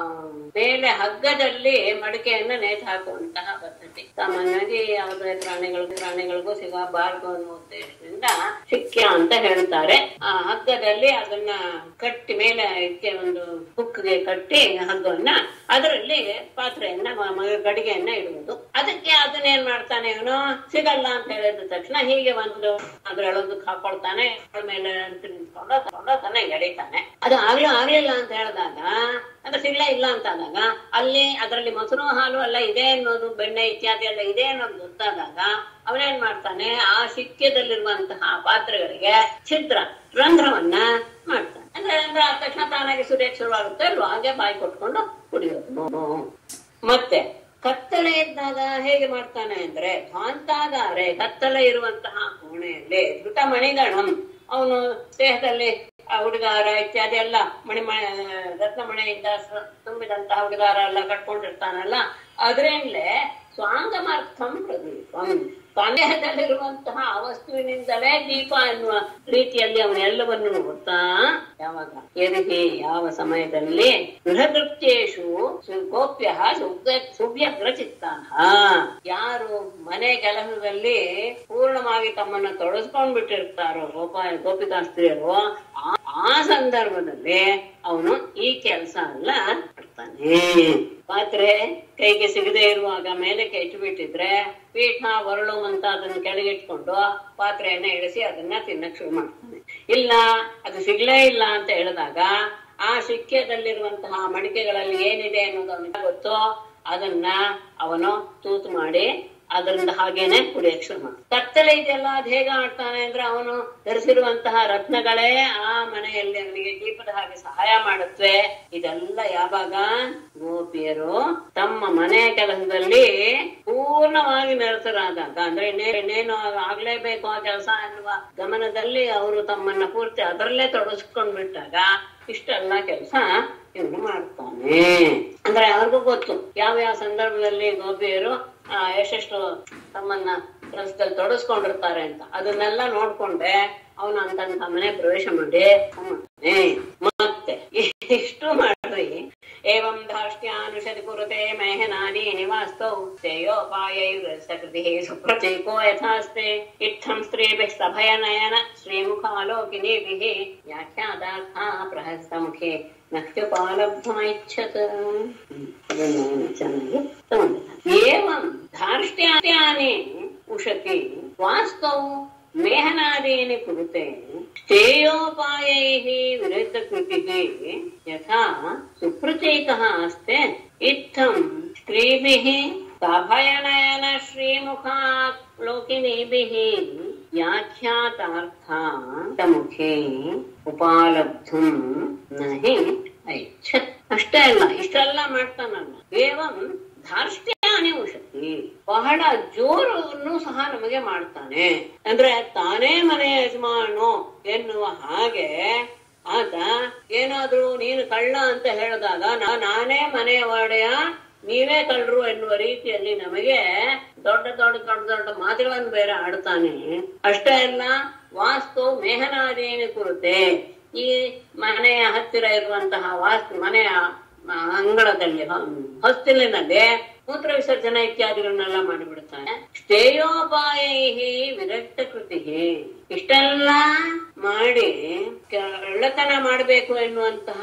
ಮೇಲೆ ಹಗ್ಗದಲ್ಲಿ ಮಡಿಕೆಯನ್ನ ನೇತು ಹಾಕುವಂತಹ ಪದ್ಧತಿ. ಸಾಮಾನ್ಯವಾಗಿ ಯಾವುದೇ ಪ್ರಾಣಿಗಳು ಪ್ರಾಣಿಗಳಿಗೂ ಸಿಗಬಾರದು ಅನ್ನುವ ಉದ್ದೇಶದಿಂದ ಶಿಕ್ಯ ಅಂತ ಹೇಳ್ತಾರೆ. ಆ ಹಗ್ಗದಲ್ಲಿ ಅದನ್ನ ಕಟ್ಟಿ ಮೇಲೆ ಇದಕ್ಕೆ ಒಂದು ಹುಕ್ಗೆ ಕಟ್ಟಿ ಹಗ್ಗವನ್ನ ಅದರಲ್ಲಿ ಪಾತ್ರೆಯನ್ನ ಗಡಿಗೆಯನ್ನ ಇಡುವುದು. ಅದಕ್ಕೆ ಅದನ್ನೇನ್ ಮಾಡ್ತಾನೆ ಇವನು, ಸಿಗಲ್ಲ ಅಂತ ಹೇಳಿದ ತಕ್ಷಣ ಹೀಗೆ ಒಂದು ಅದ್ರೊಳಗೆ ಹಾಕೊಳ್ತಾನೆ, ಮೇಲೆ ನಿಂತ್ಕೊಂಡು ತಗೊಂಡು ಅದನ್ನ ಎಳಿತಾನೆ. ಅದು ಆಗ್ಲೂ ಆಗ್ಲಿಲ್ಲ ಅಂತ ಹೇಳಿದಾಗ, ಅಂದ್ರೆ ಸಿಗ್ಲೇ ಇಲ್ಲ ಅಂತ ಆದಾಗ, ಅಲ್ಲಿ ಅದರಲ್ಲಿ ಮೊಸರು ಹಾಲು ಎಲ್ಲ ಇದೆ ಅನ್ನೋದು, ಬೆಣ್ಣೆ ಇತ್ಯಾದಿ ಎಲ್ಲ ಇದೆ ಅನ್ನೋದು ಗೊತ್ತಾದಾಗ ಅವನೇನ್ ಮಾಡ್ತಾನೆ, ಆ ಶಿಕ್ಯದಲ್ಲಿರುವಂತಹ ಪಾತ್ರೆಗಳಿಗೆ ಛಿದ್ರ ರಂಧ್ರವನ್ನ ಮಾಡ್ತಾನೆ. ಅಂದ್ರೆ ಅಂದ್ರೆ ಆ ತಕ್ಷಣ ತಾನಾಗಿ ಸುರಿಯಕ್ಕೆ ಶುರುವಾಗುತ್ತೆ ಅಲ್ವಾ, ಹಾಗೆ ಬಾಯಿ ಕೊಟ್ಕೊಂಡು ಕುಡಿಯೋದು. ಮತ್ತೆ ಕತ್ತಲೆ ಇದ್ದಾಗ ಹೇಗೆ ಮಾಡ್ತಾನೆ ಅಂದ್ರೆ ಧ್ವಾಂತಾಗಾರೆ, ಕತ್ತಲೆ ಇರುವಂತಹ ಕೋಣೆಯಲ್ಲಿ ಧೃತ ಮಣಿಗಣಂ, ಅವನು ದೇಹದಲ್ಲಿ ಹುಡುಗಾರ ಇತ್ಯಾದಿ ಎಲ್ಲ ಮಣಿ ರತ್ನಮಣಿಯಿಂದ ತುಂಬಿದಂತಹ ಹುಡುಗಾರ ಎಲ್ಲ ಕಟ್ಕೊಂಡಿರ್ತಾನಲ್ಲ, ಅದ್ರಿಂದಲೇ ಸ್ವಾಂಗಮರ್ಥಂ ಪ್ರದೀಪಂ, ದೇಹದಲ್ಲಿರುವಂತಹ ಆ ವಸ್ತುವಿನಿಂದಲೇ ದೀಪ ಎನ್ನುವ ರೀತಿಯಲ್ಲಿ ಅವನೆಲ್ಲವನ್ನು ನೋಡ್ತಾ ಯಾವಾಗ ಎರಿಗೆ ಯಾವ ಸಮಯದಲ್ಲಿ ಗೃಹಕೃತ್ಯೇಷು ಗೋಪ್ಯ ಸುವ್ಯಗ್ರ ಚಿತ್ತಾಃ, ಯಾರು ಮನೆ ಕೆಲಸದಲ್ಲಿ ಪೂರ್ಣವಾಗಿ ತಮ್ಮನ್ನ ತೊಡಸ್ಕೊಂಡ್ ಬಿಟ್ಟಿರ್ತಾರೋ ಗೋಪ ಗೋಪಿಕಾಸ್ತ್ರೀಯರು, ಆ ಸಂದರ್ಭದಲ್ಲಿ ಅವನು ಈ ಕೆಲಸ ಎಲ್ಲ ಮಾಡ್ತಾನೆ. ಪಾತ್ರೆ ಕೈಗೆ ಸಿಗದೆ ಇರುವಾಗ ಮೇಲೆ ಇಟ್ಬಿಟ್ಟಿದ್ರೆ ಪೀಠ ಒರಳು ಅಂತ ಅದನ್ನ ಕೆಳಗಿಟ್ಕೊಂಡು ಪಾತ್ರೆಯನ್ನ ಇಳಿಸಿ ಅದನ್ನ ತಿನ್ನಕ್ ಶುರು ಮಾಡ್ತಾನೆ. ಇಲ್ಲ ಅದು ಸಿಗ್ಲೇ ಇಲ್ಲ ಅಂತ ಹೇಳಿದಾಗ ಆ ಶಿಕ್ಯದಲ್ಲಿರುವಂತಹ ಮಡಿಕೆಗಳಲ್ಲಿ ಏನಿದೆ ಅನ್ನೋದು ಅವನಿಗೆ ಗೊತ್ತೋ ಅದನ್ನ ಅವನು ತೂತು ಮಾಡಿ ಅದರಿಂದ ಹಾಗೇನೆ ಕುಡಿಯಕ್ ಶುರು ಮಾಡ. ಕತ್ತಲೆ ಇದೆಯಲ್ಲ, ಅದ್ ಹೇಗ ಆಡ್ತಾನೆ ಅಂದ್ರೆ ಅವನು ಧರಿಸಿರುವಂತಹ ರತ್ನಗಳೇ ಆ ಮನೆಯಲ್ಲಿ ಅವನಿಗೆ ದೀಪದ ಹಾಗೆ ಸಹಾಯ ಮಾಡುತ್ತವೆ. ಇದೆಲ್ಲ ಯಾವಾಗ ಗೋಪಿಯರು ತಮ್ಮ ಮನೆಯ ಕೆಲಸದಲ್ಲಿ ಪೂರ್ಣವಾಗಿ ನಿರತರಾದಾಗ, ಅಂದ್ರೆ ಇನ್ನೇನು ಆಗ್ಲೇಬೇಕು ಆ ಕೆಲಸ ಎನ್ನುವ ಗಮನದಲ್ಲಿ ಅವರು ತಮ್ಮನ್ನ ಪೂರ್ತಿ ಅದರಲ್ಲೇ ತೊಡಗಿಸ್ಕೊಂಡ್ ಬಿಟ್ಟಾಗ ಇಷ್ಟೆಲ್ಲ ಕೆಲಸ ಇವನು ಮಾಡ್ತಾನೆ. ಅಂದ್ರೆ ಅವ್ರಿಗೂ ಗೊತ್ತು ಯಾವ ಯಾವ ಸಂದರ್ಭದಲ್ಲಿ ಗೋಪಿಯರು ಆ ಎಷ್ಟೆಷ್ಟು ತಮ್ಮನ್ನ ಕೆಲಸದಲ್ಲಿ ತೊಡಗಿಸ್ಕೊಂಡಿರ್ತಾರೆ ಅಂತ. ಅದನ್ನೆಲ್ಲ ನೋಡ್ಕೊಂಡೆ ಅವನು ಅಂತಂತ ಮನೆ ಪ್ರವೇಶ ಮಾಡಿ ಮತ್ತೆ ಇಷ್ಟು ಮಾಡ್ರಿ. ಏವಂ ಧಾರ್ಷ್ಟ್ಯಾನುಷತಿ ಕುರುತೆ ಮೇಹನಾದಿ ನಿವಾಸ್ತೌ ಶ್ರೇಯೋಪಾಯೈರ್ಸಕೃತಿಃ ಸುಪ್ರತೀಕೋ ಯಥಾಸ್ತೆ ಇತ್ತಂ ಸ್ತ್ರೀಭಿಃ ಸಭಯನಯನ ಶ್ರೀಮುಖಾಲೋಕಿನೀಭಿಃ ವ್ಯಾಖ್ಯಾತಾರ್ಥಾ ಪ್ರಹಸ್ತಮುಖೇ ನಕ್ತ್ಯುಪಾಲಬ್ಧಮೈಚ್ಛತ್. ಚೆನ್ನಾಗಿ ತಗೊಂಡಿದ್ದಾರೆ. ಏವಂ ಧಾರ್ಷ್ಟ್ಯಾನಿ ಉಷತಿ ವಾಸ್ತೌ ಮೇಹನಾದೀನಿ ಕುರುತೆ ಶ್ರೇಯೋಪಾಯೈಃ ವಿರುದ್ಧ ಕೃತಿಃ ಯಥಾ ಸುಪ್ರತೀಕಃ ಅಸ್ತೆ ಇತ್ತಂ ಸ್ತ್ರೀಭಿಃ ಸಭಯನಯನ ಶ್ರೀಮುಖಾಲೋಕಿನೀಭಿಃ ವ್ಯಾಖ್ಯಾತಾರ್ಥಾರ್ಥಮುಖೇ ಉಪಾಲಬ್ಧುಂ ನಹಿ ಐಚ್ಛತ್. ಅಷ್ಟೇ ಅಲ್ಲ, ಇಷ್ಟೆಲ್ಲ ಮಾಡ್ತಾನಲ್ಲ. ಏವಂ ಧಾರ್ಷ್ಟ್ಯಾನಿ ಉಷತಿ, ಬಹಳ ಜೋರನ್ನು ಸಹ ನಮಗೆ ಮಾಡ್ತಾನೆ. ಅಂದ್ರೆ ತಾನೇ ಮನೆ ಯಜಮಾನು ಎನ್ನುವ ಹಾಗೆ ಆತ ಏನಾದ್ರೂ ನೀನು ಕಳ್ಳ ಅಂತ ಹೇಳಿದಾಗ ನಾನೇ ಮನೆಯ ಒಡೆಯ ನೀವೇ ಕಳ್ಳರು ಎನ್ನುವ ರೀತಿಯಲ್ಲಿ ನಮಗೆ ದೊಡ್ಡ ದೊಡ್ಡ ದೊಡ್ಡ ದೊಡ್ಡ ಮಾತುಗಳನ್ನು ಬೇರೆ ಆಡ್ತಾನೆ. ಅಷ್ಟೇ ಅಲ್ಲ, ವಾಸ್ತು ಮೇಹನಾದೀನಿ ಕುರಿತೆ ಈ ಮನೆಯ ಹತ್ತಿರ ಇರುವಂತಹ ವಾಸ್ತು ಮನೆಯ ಅಂಗಳದಲ್ಲಿ ಹೊಸ್ತಿಲಿನಲ್ಲಿ ಮೂತ್ರ ವಿಸರ್ಜನೆ ಇತ್ಯಾದಿಗಳನ್ನೆಲ್ಲ ಮಾಡಿಬಿಡ್ತಾನೆ. ಶ್ರೇಯೋಪಾಯೈಹಿ ವಿರಕ್ತ ಕೃತಿ, ಇಷ್ಟೆಲ್ಲ ಮಾಡಿ ಕಳ್ಳತನ ಮಾಡಬೇಕು ಎನ್ನುವಂತಹ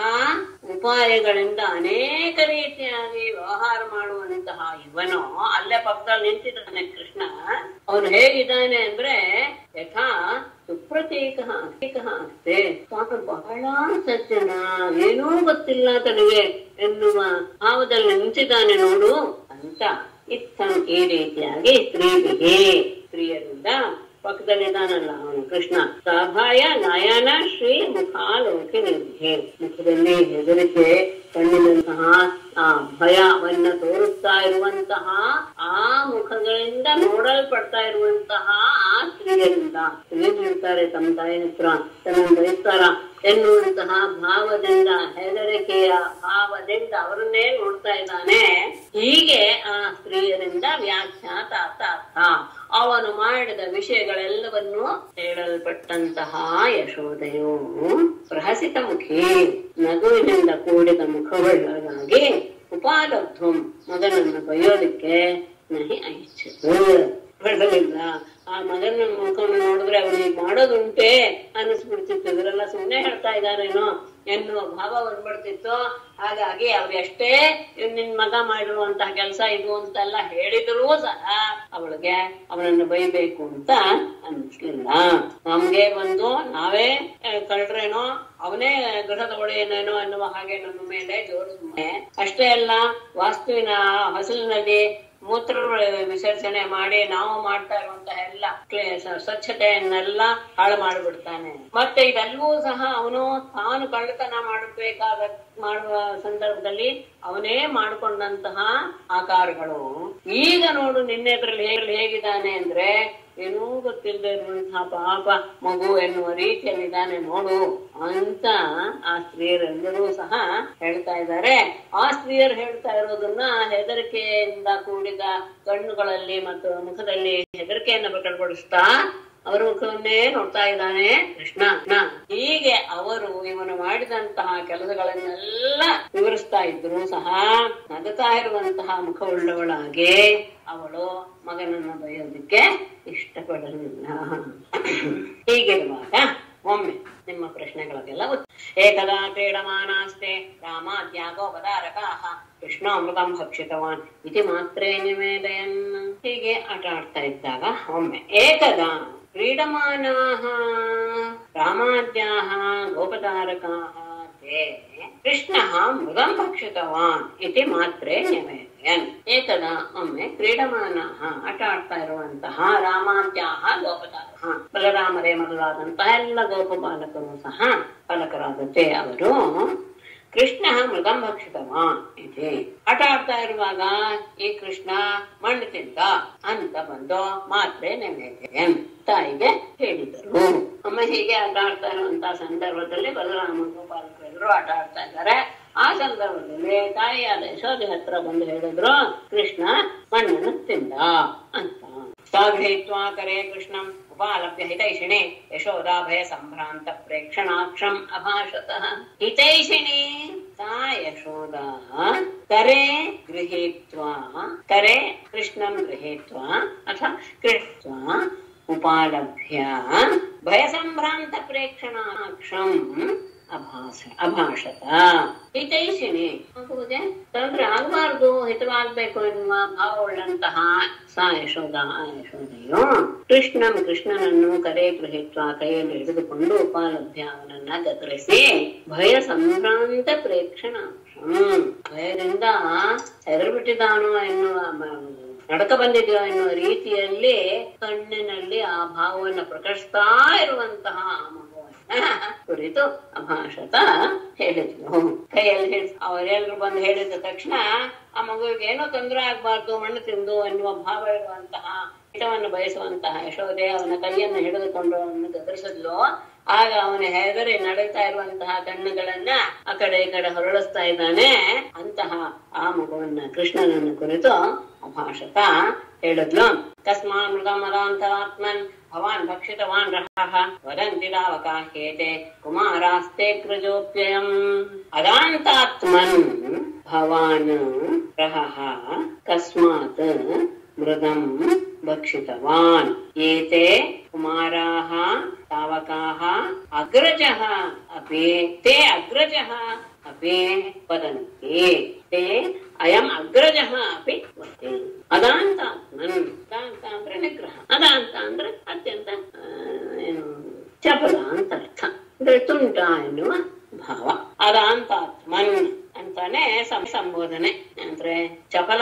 ಉಪಾಯಗಳಿಂದ ಅನೇಕ ರೀತಿಯಾಗಿ ವ್ಯವಹಾರ ಮಾಡುವಂತಹ ಇವನು ಅಲ್ಲೇ ಪಕ್ಕದಲ್ಲಿ ನಿಂತಿದ್ದಾನೆ ಕೃಷ್ಣ. ಅವನು ಹೇಗಿದ್ದಾನೆ ಅಂದ್ರೆ ಯಥಾ ಸುಪ್ರತೀಕ ಅಸ್ತೆ, ಪಾಪ ಬಹಳ ಸಜ್ಜನ, ಏನೂ ಗೊತ್ತಿಲ್ಲ ತನಗೆ ಎನ್ನುವ ಭಾವದಲ್ಲಿ ನಿಂತಿದ್ದಾನೆ ನೋಡು ಅಂತ. ಇತ್ತಂ ಈ ರೀತಿಯಾಗಿ ಸ್ತ್ರೀಗೆ ಸ್ತ್ರೀಯರಿಂದ ಪಕ್ಕದಲ್ಲಿದ್ದಾನಲ್ಲ ಅವನು ಕೃಷ್ಣ. ಸಭಾಯ ನಯನ ಶ್ರೀ ಮುಖಾಲೋಕಿ ನಿಧಿ, ಮುಖದಲ್ಲಿ ಹೆದರಿಕೆ ಕಣ್ಣಿನಂತಹ ಆ ಭಯವನ್ನ ತೋರಿಸ್ತಾ ಇರುವಂತಹ ಆ ಮುಖಗಳಿಂದ ನೋಡಲ್ಪಡ್ತಾ ಇರುವಂತಹ ಆ ಸ್ತ್ರೀಯರಿಂದ ಏನ್ ಹೇಳ್ತಾರೆ ತಮ್ಮ ತಾಯಿ ಹತ್ರ ತನ್ನ ಬಯಸ್ತಾರ ಎನ್ನುವಂತಹ ಭಾವದಿಂದ, ಹೆದರಿಕೆಯ ಭಾವದಿಂದ ಅವರನ್ನೇ ನೋಡ್ತಾ ಇದ್ದಾನೆ. ಹೀಗೆ ಆ ಸ್ತ್ರೀಯರಿಂದ ವ್ಯಾಖ್ಯಾತ ಅರ್ಥ ಅವನು ಮಾಡಿದ ವಿಷಯಗಳೆಲ್ಲವನ್ನೂ ಹೇಳಲ್ಪಟ್ಟಂತಹ ಯಶೋದೆಯು ಪ್ರಹಸಿತ ಮುಖಿ, ನಗುವಿನಿಂದ ಕೂಡಿದ ಮುಖವುಳ್ಳದಾಗಿ ಉಪಾಲಬ್ಧಂ ಮಗನನ್ನು ಬಯ್ಯೋದಕ್ಕೆ ನಹಿ ಐಚ್ಛತು ಬಿಡಲಿಲ್ಲ. ಆ ಮಗನ ಮುಖವನ್ನು ನೋಡಿದ್ರೆ ಅವನಿಗೆ ಮಾಡೋದುಂಟೆ ಅನ್ನಿಸ್ಬಿಡ್ತಿತ್ತು. ಇವರೆಲ್ಲ ಸುಮ್ಮನೆ ಹೇಳ್ತಾ ಇದಾರೇನೋ ಎನ್ನುವ ಭಾವ ಬಂದ್ಬಿಡ್ತಿತ್ತು. ಹಾಗಾಗಿ ಅವ್ರು ಎಷ್ಟೇ ನಿನ್ ಮಗ ಮಾಡಿರುವಂತಹ ಕೆಲಸ ಇದು ಅಂತೆಲ್ಲ ಹೇಳಿದ್ರು ಸಹ ಅವಳಿಗೆ ಅವನನ್ನು ಬೈಬೇಕು ಅಂತ ಅನ್ಸ್ಲಿಲ್ಲ. ನಮ್ಗೆ ಬಂದು ನಾವೇ ಕಳ್ರೇನೋ ಅವನೇ ಗೃಹದ ಒಡೆಯನೇನೋ ಅನ್ನುವ ಹಾಗೆ ನಮ್ಮ ಮೇಲೆ ಜೋರು ಸುಮ್ಮನೆ. ಅಷ್ಟೇ ಅಲ್ಲ, ವಾಸ್ತುವಿನ ಹೊಸಲಿನಲ್ಲಿ ಮೂತ್ರ ವಿಸರ್ಜನೆ ಮಾಡಿ ನಾವು ಮಾಡ್ತಾ ಇರುವಂತಹ ಎಲ್ಲ ಸ್ವಚ್ಛತೆಯನ್ನೆಲ್ಲ ಹಾಳು ಮಾಡಿಬಿಡ್ತಾನೆ. ಮತ್ತೆ ಇದೆಲ್ಲವೂ ಸಹ ಅವನು ತಾನು ಕಳ್ಳತನ ಮಾಡಬೇಕಾದ ಮಾಡುವ ಸಂದರ್ಭದಲ್ಲಿ ಅವನೇ ಮಾಡಿಕೊಂಡಂತಹ ಆಕಾರಗಳು. ಈಗ ನೋಡು ನಿನ್ನೆದ್ರಲ್ಲಿ ಹೇಗಿದ್ದಾನೆ ಅಂದ್ರೆ ಏನೂ ಗೊತ್ತಿಲ್ಲದೆ ಇರುವಂತಹ ಪಾಪ ಮಗು ಎನ್ನುವ ರೀತಿಯಲ್ಲಿ ಇದ್ದಾನೆ ನೋಡು ಅಂತ ಆ ಸ್ತ್ರೀಯರೆಲ್ಲರೂ ಸಹ ಹೇಳ್ತಾ ಇದ್ದಾರೆ. ಆ ಸ್ತ್ರೀಯರು ಹೇಳ್ತಾ ಇರೋದನ್ನ ಹೆದರಿಕೆಯಿಂದ ಕೂಡಿದ ಕಣ್ಣುಗಳಲ್ಲಿ ಮತ್ತು ಮುಖದಲ್ಲಿ ಹೆದರಿಕೆಯನ್ನ ಪ್ರಕಟಪಡಿಸ್ತಾ ಅವರ ಮುಖವನ್ನೇ ನೋಡ್ತಾ ಇದ್ದಾನೆ ಕೃಷ್ಣ. ಹೀಗೆ ಅವರು ಇವನು ಮಾಡಿದಂತಹ ಕೆಲಸಗಳನ್ನೆಲ್ಲ ವಿವರಿಸ್ತಾ ಇದ್ರು ಸಹ ನಗುತ್ತಾ ಇರುವಂತಹ ಮುಖವುಳ್ಳವಳಾಗಿ ಅವಳು ಮಗನನ್ನು ಬಯೋದಕ್ಕೆ ಇಷ್ಟಪಡಲಿಲ್ಲ. ಹೀಗಿರುವಾಗ ಒಮ್ಮೆ ನಿಮ್ಮ ಪ್ರಶ್ನೆಗಳಿಗೆಲ್ಲ ಏಕದಾ ಕ್ರೀಡಮಾನಾಸ್ತೆ ರಾಮಾದ್ಯಾಗೋಪದಾರಕಾಃ ಕೃಷ್ಣಾಮೃತಂ ಭಕ್ಷಿತವಾನ್ ಇತಿ ಮಾತ್ರೇ ನಿವೇದಯನ್. ಹೀಗೆ ಆಟ ಆಡ್ತಾ ಇದ್ದಾಗ ಒಮ್ಮೆ ಏಕದಾ ಕ್ರೀಡಮಾನಾಃ ರಾಮಾದ್ಯಾಃ ಗೋಪತಾರಕಾಃ मध्ये कृष्णः मृगं भक्षितवान् इति ಮಾತ್ರೇ ನ್ಯವೇದಯನ್. ಏಕದ ಒಮ್ಮೆ ಕ್ರೀಡಮಾನಃ ಆಟ ಆಡ್ತಾ ಇರುವಂತಹ ರಾಮಾತ್ಯಾಹ ಗೋಪತಾರಃ ಬಲರಾಮರೇ ಮೊದಲಾದಂತಹ ಎಲ್ಲ ಗೋಪಬಾಲಕರು ಸಹ ಬಾಲಕರಾದಂತೆ ಅವರು ಕೃಷ್ಣ ಮೃಗಂ ಭಕ್ಷಿತವಾನ್ ಇದೆ ಆಟ ಆಡ್ತಾ ಇರುವಾಗ ಈ ಕೃಷ್ಣ ಮಣ್ಣು ತಿಂದ ಅಂತ ಬಂದು ಮಾತ್ರೆ ನೈವೇದ್ಯನ್ ತಾಯಿಗೆ ಹೇಳಿದರು. ಅಮ್ಮ ಹೀಗೆ ಆಟ ಆಡ್ತಾ ಇರುವಂತಹ ಸಂದರ್ಭದಲ್ಲಿ ಬಲರಾಮ ಗೋಪಾಲಕರೆಲ್ಲರೂ ಆಟ ಆಡ್ತಾ ಇದ್ದಾರೆ. ಆ ಸಂದರ್ಭದಲ್ಲಿ ತಾಯಿಯಾದ ಯಶೋದೆ ಹತ್ರ ಬಂದು ಹೇಳಿದ್ರು ಕೃಷ್ಣ ಮಣ್ಣನ್ನು ತಿಂದ ಅಂತ. ಸಾಘ್ರೇತ್ವಾ ಕರೆ ಕೃಷ್ಣಂ ಉಪಾಲಭ್ಯ ಹಿತೈಷಿಣಿ ಯಶೋದಾ ಭಯ ಸಂಭ್ರಾಂತ ಪ್ರೇಕ್ಷಣಾಕ್ಷಂ ಅಭಾಷತಃ. ಹಿತೈಷಿಣಿ ಸಾ ಯಶೋದಾ ಕರೆ ಗೃಹೀತ್ವಾ ಕರೆ ಕೃಷ್ಣಂ ಗೃಹೀತ್ವಾ ಅಥವಾ ಕೃತ್ವಾ ಉಪಾಲಭ್ಯ ಭಯ ಸಂಭ್ರಾಂತ ಪ್ರೇಕ್ಷಣಾಕ್ಷಂ ಅಭಾಸ ಅಭಾಷತ. ಹಿತೈಷಿಣಿ ಆಗುವುದೇ ತೊಂದ್ರೆ ಆಗಬಾರ್ದು, ಹಿತವಾಗ್ಬೇಕು ಎನ್ನುವ ಭಾವವುಳ್ಳಂತಹ ಸಾ ಯಶೋದ ಆ ಯಶೋದೆಯು ಕೃಷ್ಣಂ ಕೃಷ್ಣನನ್ನು ಕರೆ ಗೃಹಿತ್ವ ಕೈಯಲ್ಲಿ ಹಿಡಿದುಕೊಂಡು ಉಪಾಲಭ್ಯ ಅವನನ್ನ ಗದರಿಸಿ ಭಯ ಸಂಭ್ರಾಂತ ಪ್ರೇಕ್ಷಣಾಕ್ಷಂ ಭಯದಿಂದ ಹೆದರು ಬಿಟ್ಟಿದ್ದಾನೋ ಎನ್ನುವ ನಡಕ ಬಂದಿದೆಯೋ ಎನ್ನುವ ರೀತಿಯಲ್ಲಿ ಕಣ್ಣಿನಲ್ಲಿ ಆ ಭಾವವನ್ನು ಪ್ರಕಟಿಸ್ತಾ ಇರುವಂತಹ ಕುರಿತು ಅಭಾಷತ ಹೇಳಿದ್ರು. ಕೈಯಲ್ಲಿ ಹೇಳಿ ಅವರೆಲ್ಲರೂ ಬಂದು ಹೇಳಿದ ತಕ್ಷಣ ಆ ಮಗುವಿಗೆ ಏನೋ ತೊಂದರೆ ಆಗ್ಬಾರ್ದು ಮಣ್ಣು ತಿಂದು ಎನ್ನುವ ಭಾವ ಇರುವಂತಹ ಹಿತವನ್ನು ಬಯಸುವಂತಹ ಯಶೋದೆ ಅವನ ಕೈಯನ್ನು ಹಿಡಿದುಕೊಂಡು ಅವನನ್ನು ಗದರಿಸಿದ್ಲು. ಆಗ ಅವನ ಹೆದರಿ ನಡೀತಾ ಇರುವಂತಹ ಕಣ್ಣುಗಳನ್ನ ಆ ಕಡೆ ಈ ಕಡೆ ಹೊರಳಿಸ್ತಾ ಇದ್ದಾನೆ. ಅಂತಹ ಆ ಮಗುವನ್ನ ಕೃಷ್ಣನನ್ನು ಕುರಿತು ಅಭಾಷತ ಹೇಳಿದ್ಲು. ಕಸ್ಮಾ ಮೃಗಮದಾಂತರಾತ್ಮನ್ ಭವಾನ್ ಭಕ್ಷಿತವಾನ್ ರಹಃ ವದಂತಿ ದಾವಕಾಹ್ಯೇತೆ ಕುಮಾರಾಸ್ತೆ ಕೃಜೋಪ್ಯಯಂ. ಅದಾಂತಾತ್ಮನ್ ಭವಾನ್ ರಹಃ ಕಸ್ಮಾತ್ ಮೃಗಂ ಭಕ್ಷಿತವಾನ್ ಏತೆ ಕುಮಾರಾಃ ತಾವಕಾಃ ಅಗ್ರಜಃ ಅಪಿ ತೇ ಅಗ್ರಜಃ ಅಪಿ ವದಂತಿ ತೇ ಅಯಂ ಅಗ್ರಜಃ ಅಪಿ ವದಂತಿ. ಅದಾಂತಾತ್ಮನ್ ಅದಾಂತ ಅಂದ್ರೆ ನಿಗ್ರಹ, ಅದಾಂತ ಅಂದ್ರೆ ಅತ್ಯಂತ ಏನು ಚಪಲ ಅಂತ ಅರ್ಥ, ಅಂದ್ರೆ ತುಂಟ ಎನ್ನುವ ಭಾವ. ಅದಾಂತಾತ್ಮನ್ ಅಂತಾನೆ ಸಂಬೋಧನೆ ಅಂದ್ರೆ ಚಪಲ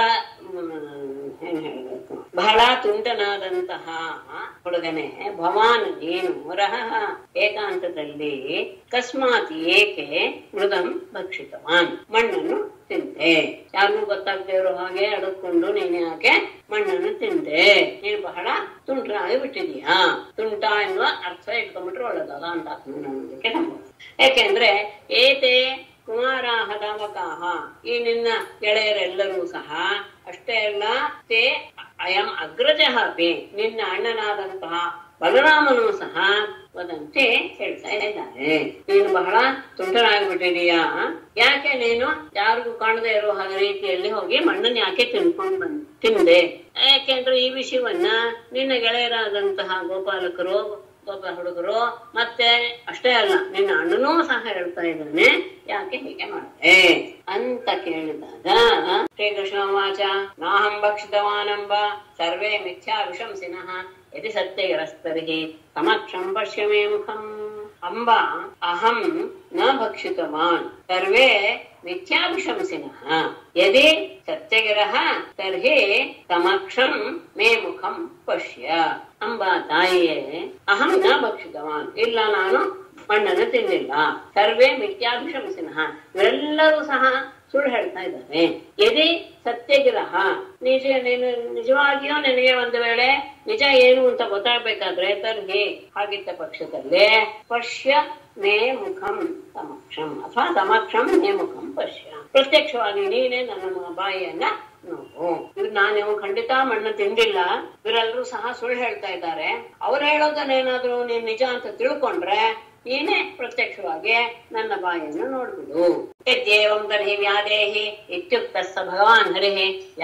ಏನ್ ಹೇಳ್ಬೇಕು ಬಹಳ ತುಂಟನಾದಂತಹ ಹುಡುಗನೆ ಭವಾನ್ ನೀನು ರಹಃ ಏಕಾಂತದಲ್ಲಿ ಕಸ್ಮಾತ್ ಏಕೆ ಮೃಗಂ ಭಕ್ಷಿತವಾನ್ ಮಣ್ಣನ್ನು ತಿಂದೆ. ಯಾರಿಗೂ ಗೊತ್ತಾಗದೇ ಇರೋ ಹಾಗೆ ಅಡಕೊಂಡು ನೀನು ಯಾಕೆ ಮಣ್ಣನ್ನು ತಿಂದೆ, ನೀನು ಬಹಳ ತುಂಟರಾಗಿ ಬಿಟ್ಟಿದೀಯಾ. ತುಂಟ ಎನ್ನುವ ಅರ್ಥ ಇಟ್ಕೊಂಡ್ಬಿಟ್ರೆ ಒಳ್ಳೇದಲ್ಲ ಅಂತ ಅನ್ನೋದಕ್ಕೆ ಸಂಭವ. ಯಾಕೆಂದ್ರೆ ಏತೆ ಕುಮಾರಾಹ ದಾವಕಾಹ ಈ ನಿನ್ನ ಗೆಳೆಯರೆಲ್ಲರೂ ಸಹ ಅಷ್ಟೇ ಅಲ್ಲ ತೇ ಅಯಂ ಅಗ್ರಜಃ ಅಪಿ ನಿನ್ನ ಅಣ್ಣನಾದಂತಹ ಬಲರಾಮನು ಸಹ ವದಂತೆ ಹೇಳ್ತಾ ಇದ್ದಾರೆ ನೀನು ಬಹಳ ತುಂಟರಾಗ್ಬಿಟ್ಟಿದೀಯಾ, ಯಾಕೆ ನೀನು ಯಾರಿಗೂ ಕಾಣದೇ ಇರೋ ಹಾಗೆ ರೀತಿಯಲ್ಲಿ ಹೋಗಿ ಮಣ್ಣನ್ನು ಯಾಕೆ ತಿನ್ಕೊಂಡ್ ಬಂದ್ ತಿಂದೆ. ಯಾಕೆಂದ್ರೆ ಈ ವಿಷಯವನ್ನ ನಿನ್ನ ಗೆಳೆಯರಾದಂತಹ ಗೋಪಾಲಕರು ಗೋಪ ಹುಡುಗರು ಮತ್ತೆ ಅಷ್ಟೇ ಅಲ್ಲ ನಿನ್ನ ಅಣ್ಣನೂ ಸಹ ಹೇಳ್ತಾ ಇದ್ದಾನೆ ಯಾಕೆ ಹೀಗೆ ಮಾಡಿದೆ ಅಂತ ಕೇಳಿದಾಗ ಶ್ರೀಕೃಷ್ಣ ವಾಚ ನಾಹಂ ಭಕ್ಷಿತವಾನಂಬ ಸರ್ವೇ ಮಿಥ್ಯಾ ವಿಶಂಸಿನಃ ಯದಿ ಸತ್ಯೈರಸ್ತರ್ಹಿ ಸಮಕ್ಷಂ ಪಶ್ಯ ಮೇ ಮುಖಂ. ಅಂಬ ಅಹಂ ನ ಭಕ್ಷಿತವಾನ್ ಸರ್ವೇ ಮಿಥ್ಯಾಭಿಶಂಸಿನಃ ಯದಿ ಸತ್ಯಗಿರಃ ತರ್ಹಿ ಸಮಕ್ಷಂ ಮೇ ಮುಖಂ ಪಶ್ಯ. ಅಂಬ ತಾಯಿಯೇ ಅಹಂ ನ ಭಕ್ಷಿತವಾನ್ ಇಲ್ಲ ನಾನು ಮಣ್ಣನ್ನು ತಿನ್ನಿಲ್ಲ. ಸರ್ವೇ ಮಿಥ್ಯಾಭಿಶಂಸಿನಃ ಇವರೆಲ್ಲರೂ ಸಹ ಸುಳ್ಳು ಹೇಳ್ತಾ ಇದ್ದಾರೆ. ಯದಿ ಸತ್ಯಗಿರಹ ನಿಜ ನೀನು ನಿಜವಾಗಿಯೂ ನಿನಗೆ ಒಂದು ವೇಳೆ ನಿಜ ಏನು ಅಂತ ಗೊತ್ತಾಗ್ಬೇಕಾದ್ರೆ ತರ್ಹಿ ಹಾಗಿದ್ದ ಪಕ್ಷದಲ್ಲಿ ಪಶ್ಯ ಮೇ ಮುಖಂ ಸಮಕ್ಷಂ ಅಥವಾ ಸಮಕ್ಷಂ ಮೇ ಮುಖಂ ಪಶ್ಯ ಪ್ರತ್ಯಕ್ಷವಾಗಿ ನೀನೇ ನನ್ನ ಬಾಯಿಯನ್ನ ನೋವು. ಇವ್ರು ನಾನು ಖಂಡಿತ ಮಣ್ಣು ತಿಂದಿಲ್ಲ, ಇವರೆಲ್ಲರೂ ಸಹ ಸುಳ್ಳು ಹೇಳ್ತಾ ಇದ್ದಾರೆ. ಅವ್ರು ಹೇಳೋದನ್ನೇನಾದ್ರು ನೀನ್ ನಿಜ ಅಂತ ತಿಳ್ಕೊಂಡ್ರೆ ನೀನೇ ಪ್ರತ್ಯಕ್ಷವಾಗಿ ನನ್ನ ಬಾಯಿಯನ್ನು ನೋಡ್ಬಿಡು. ಯದ್ಯೇವಂ ತರ್ಹಿ ವ್ಯಾದೇಹಿ ಇತ್ಯುಕ್ತ ಸ ಭಗವಾನ್ ಹರಿಃ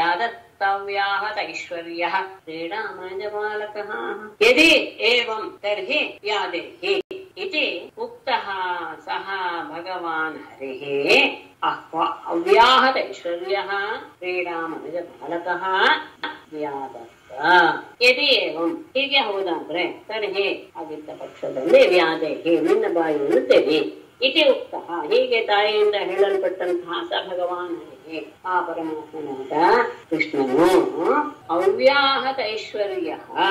ಯಾದತ್ತವ್ಯಾಹತ ಐಶ್ವರ್ಯಃ ಕ್ರೀಡಾಮಜಮಾಲಕಃ. ಯದಿ ಏವಂ ತರ್ಹಿ ವ್ಯಾದೇಹಿ ಇತಿ ಉಕ್ತಃ ಸಹ ಭಗವಾನ್ ಹರಿಃ ಅವ್ಯಾಹತ ಐಶ್ವರ್ಯಃ ಕ್ರೀಡಾಮಜಮಾಲಕಃ ವ್ಯಾದತ್ತ. ಯದಿ ಏವಂ ಹೀಗೆ ಹೌದಾದ್ರೆ ತರ್ಹಿ ಆಗಿದ್ದ ಪಕ್ಷದಲ್ಲಿ ವ್ಯಾದೇಹಿ ನಿನ್ನ ಬಾಯಿಯನ್ನು ತೆರಿ ಇತಿ ಉಕ್ತಃ, ಹೀಗೆ ತಾಯಿಯಿಂದ ಹೇಳಲ್ಪಟ್ಟಂತಹ ಸ ಭಗವಾನ್ ಹರಿಹಿ, ಆ ಪರಮಾತ್ಮನಾದ ಕೃಷ್ಣನು ಅವ್ಯಾಹತ ಐಶ್ವರ್ಯ,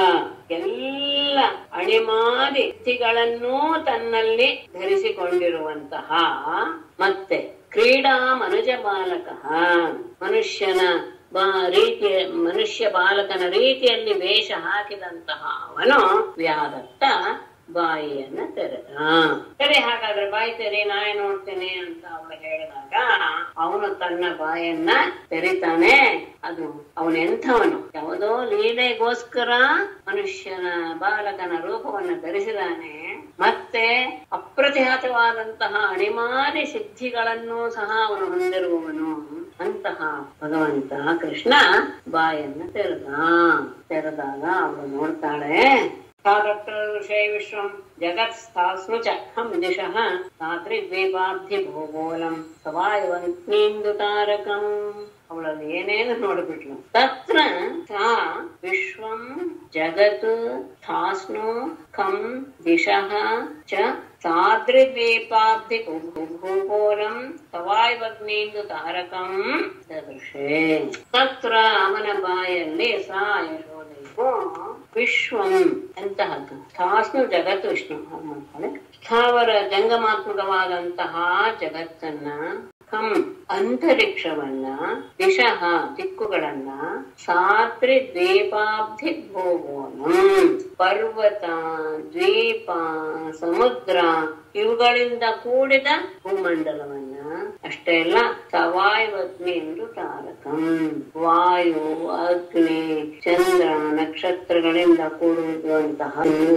ಎಲ್ಲ ಅಣಿಮಾದಿ ಸಿದ್ಧಿಗಳನ್ನೂ ತನ್ನಲ್ಲಿ ಧರಿಸಿಕೊಂಡಿರುವಂತಹ, ಮತ್ತೆ ಕ್ರೀಡಾ ಮನುಜ ಬಾಲಕ, ಮನುಷ್ಯನ ಬಾ ರೀತಿಯ ಮನುಷ್ಯ ಬಾಲಕನ ರೀತಿಯಲ್ಲಿ ವೇಷ ಹಾಕಿದಂತಹ ಅವನು ವ್ಯಾದತ್ತ ಬಾಯಿಯನ್ನ ತೆರೆದ. ಸರಿ, ಹಾಗಾದ್ರೆ ಬಾಯಿ ತೆರೆ, ನಾಯಿ ನೋಡ್ತೇನೆ ಅಂತ ಅವಳು ಹೇಳಿದಾಗ ಅವನು ತನ್ನ ಬಾಯನ್ನ ತೆರಿತಾನೆ. ಅದು ಅವನು ಎಂಥವನು, ಯಾವುದೋ ಲೀಲೆಗೋಸ್ಕರ ಮನುಷ್ಯನ ಬಾಲಕನ ರೂಪವನ್ನು ಧರಿಸಿದಾನೆ, ಮತ್ತೆ ಅಪ್ರತಿಹತವಾದಂತಹ ಅಣಿಮಾದಿ ಸಿದ್ಧಿಗಳನ್ನು ಸಹ ಅವನು ಹೊಂದಿರುವವನು. ಅಂತಹ ಭಗವಂತ ಕೃಷ್ಣ ಬಾಯನ್ನ ತೆರೆದ. ತೆರೆದಾಗ ಅವಳು ನೋಡ್ತಾಳೆ, ಋಷೇ ವಿಶ್ವಂ ಜಗತ್ ಸ್ಥಾಸ್ನು ಚಖಂ ದಿಶಃ ಸಾತ್ರಿದ್ವೀಪಾಬ್ಧಿ ಭೂಗೋಲಂ ಸವಾಯುವಂತ್ನೀಂದು ತಾರಕಂ. ಅವಳಲ್ಲಿ ಏನೇನು ನೋಡ್ಬಿಟ್ಲು. ತತ್ರ ಸಾ ವಿಶ್ವಂ ಜಗತ್ ಸ್ಥಾಸ್ನು ಖಂ ದಿಶಃ ಚ ಸಾದ್ರಿದ್ವೀಪಾಬ್ಧಿ ಭೂಗೋಲಂ ಸವಾಯುವಗ್ನೇಂದು ತಾರಕಂ ದದೃಶೇ. ತತ್ರ ಅವನ ಬಾಯಲ್ಲಿ ಸಾ ಯಶೋದೆಯು ವಿಶ್ವಂ ಅಂತಹದ್ದು, ಸ್ಥಾಸ್ನು ಜಗತ್ತು ವಿಷ್ಣು ಮಾಡ್ತಾಳೆ, ಸ್ಥಾವರ ಜಂಗಮಾತ್ಮಕವಾದಂತಹ ಜಗತ್ತನ್ನ, ಖಂ ಅಂತರಿಕ್ಷವನ್ನ, ದಿಶಃ ದಿಕ್ಕುಗಳನ್ನ, ಸಾತ್ರಿ ದ್ವೀಪಾಬ್ಧಿ ಭೂಗೋಲಂ ಪರ್ವತ ದ್ವೀಪ ಸಮುದ್ರ ಇವುಗಳಿಂದ ಕೂಡಿದ ಭೂಮಂಡಲವನ್ನ, ಅಷ್ಟೇ ಅಲ್ಲ ಸವಾಯುವಗ್ನಿ ಎಂದು ತಾರಕಂ, ವಾಯು ಅಗ್ನಿ ಚಂದ್ರ ನಕ್ಷತ್ರಗಳಿಂದ ಕೂಡುವಂತಹ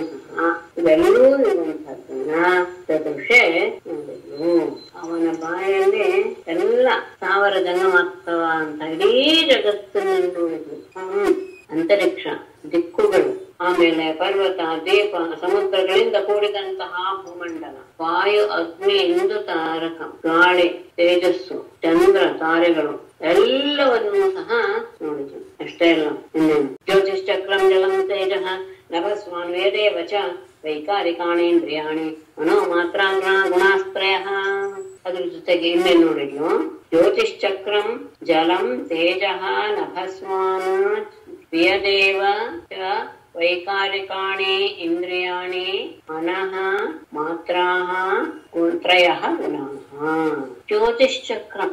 ಇವೆಲ್ಲೂ ಇರುವಂತಹದ್ದನ್ನ ದೃಶ್ಯ ನೋಡಿದ್ರು. ಅವನ ಬಾಯಲ್ಲಿ ಎಲ್ಲ ಸಾವಿರ ಜಂಗಮಾತ್ಮವ ಅಂತ ಇಡೀ ಜಗತ್ತನ್ನು ನೋಡಿದ್ರು. ಹ್ಮ್ ಅಂತರಿಕ್ಷ ದಿಕ್ಕುಗಳು, ಆಮೇಲೆ ಪರ್ವತ ದ್ವೀಪ ಸಮುದ್ರಗಳಿಂದ ಕೂಡಿದಂತಹ ಭೂಮಂಡಲ, ವಾಯು ಅಗ್ನಿ ಇಂದು ತಾರಕ, ಗಾಳಿ ತೇಜಸ್ಸು ಚಂದ್ರ ತಾರೆಗಳು ಎಲ್ಲವನ್ನೂ ಸಹ ನೋಡಿದ್ರು. ಅಷ್ಟೇ ಅಲ್ಲ, ಇನ್ನೇನು ಜ್ಯೋತಿಶ್ಚಕ್ರಂ ಜಲಂ ತೇಜ ನಭಸ್ವಾನ್ ವೇದೇವ ಚ ವೈಕಾರಿಕಾಣೇಂದ್ರಿಯಾಣಿ ಮನೋ ಮಾತ್ರಾಂಗ್ರ ಗುಣಾಸ್ತ್ರಯ. ಅದ್ರ ಜೊತೆಗೆ ಇನ್ನೇನ್ ನೋಡಿದ್ಲು, ಜ್ಯೋತಿಶ್ಚಕ್ರಂ ಜಲಂ ತೇಜ ನಭಸ್ವಾನ್ ವೇದೇವ ಚ ವೈಕಾರಿಕಾಣಿ ಇಂದ್ರಿಯಾಣಿ ಮನಃ ಮಾತ್ರಾಹ ತ್ರಯಃ ಗುಣಾಃ. ಜ್ಯೋತಿಶ್ಚಕ್ರಂ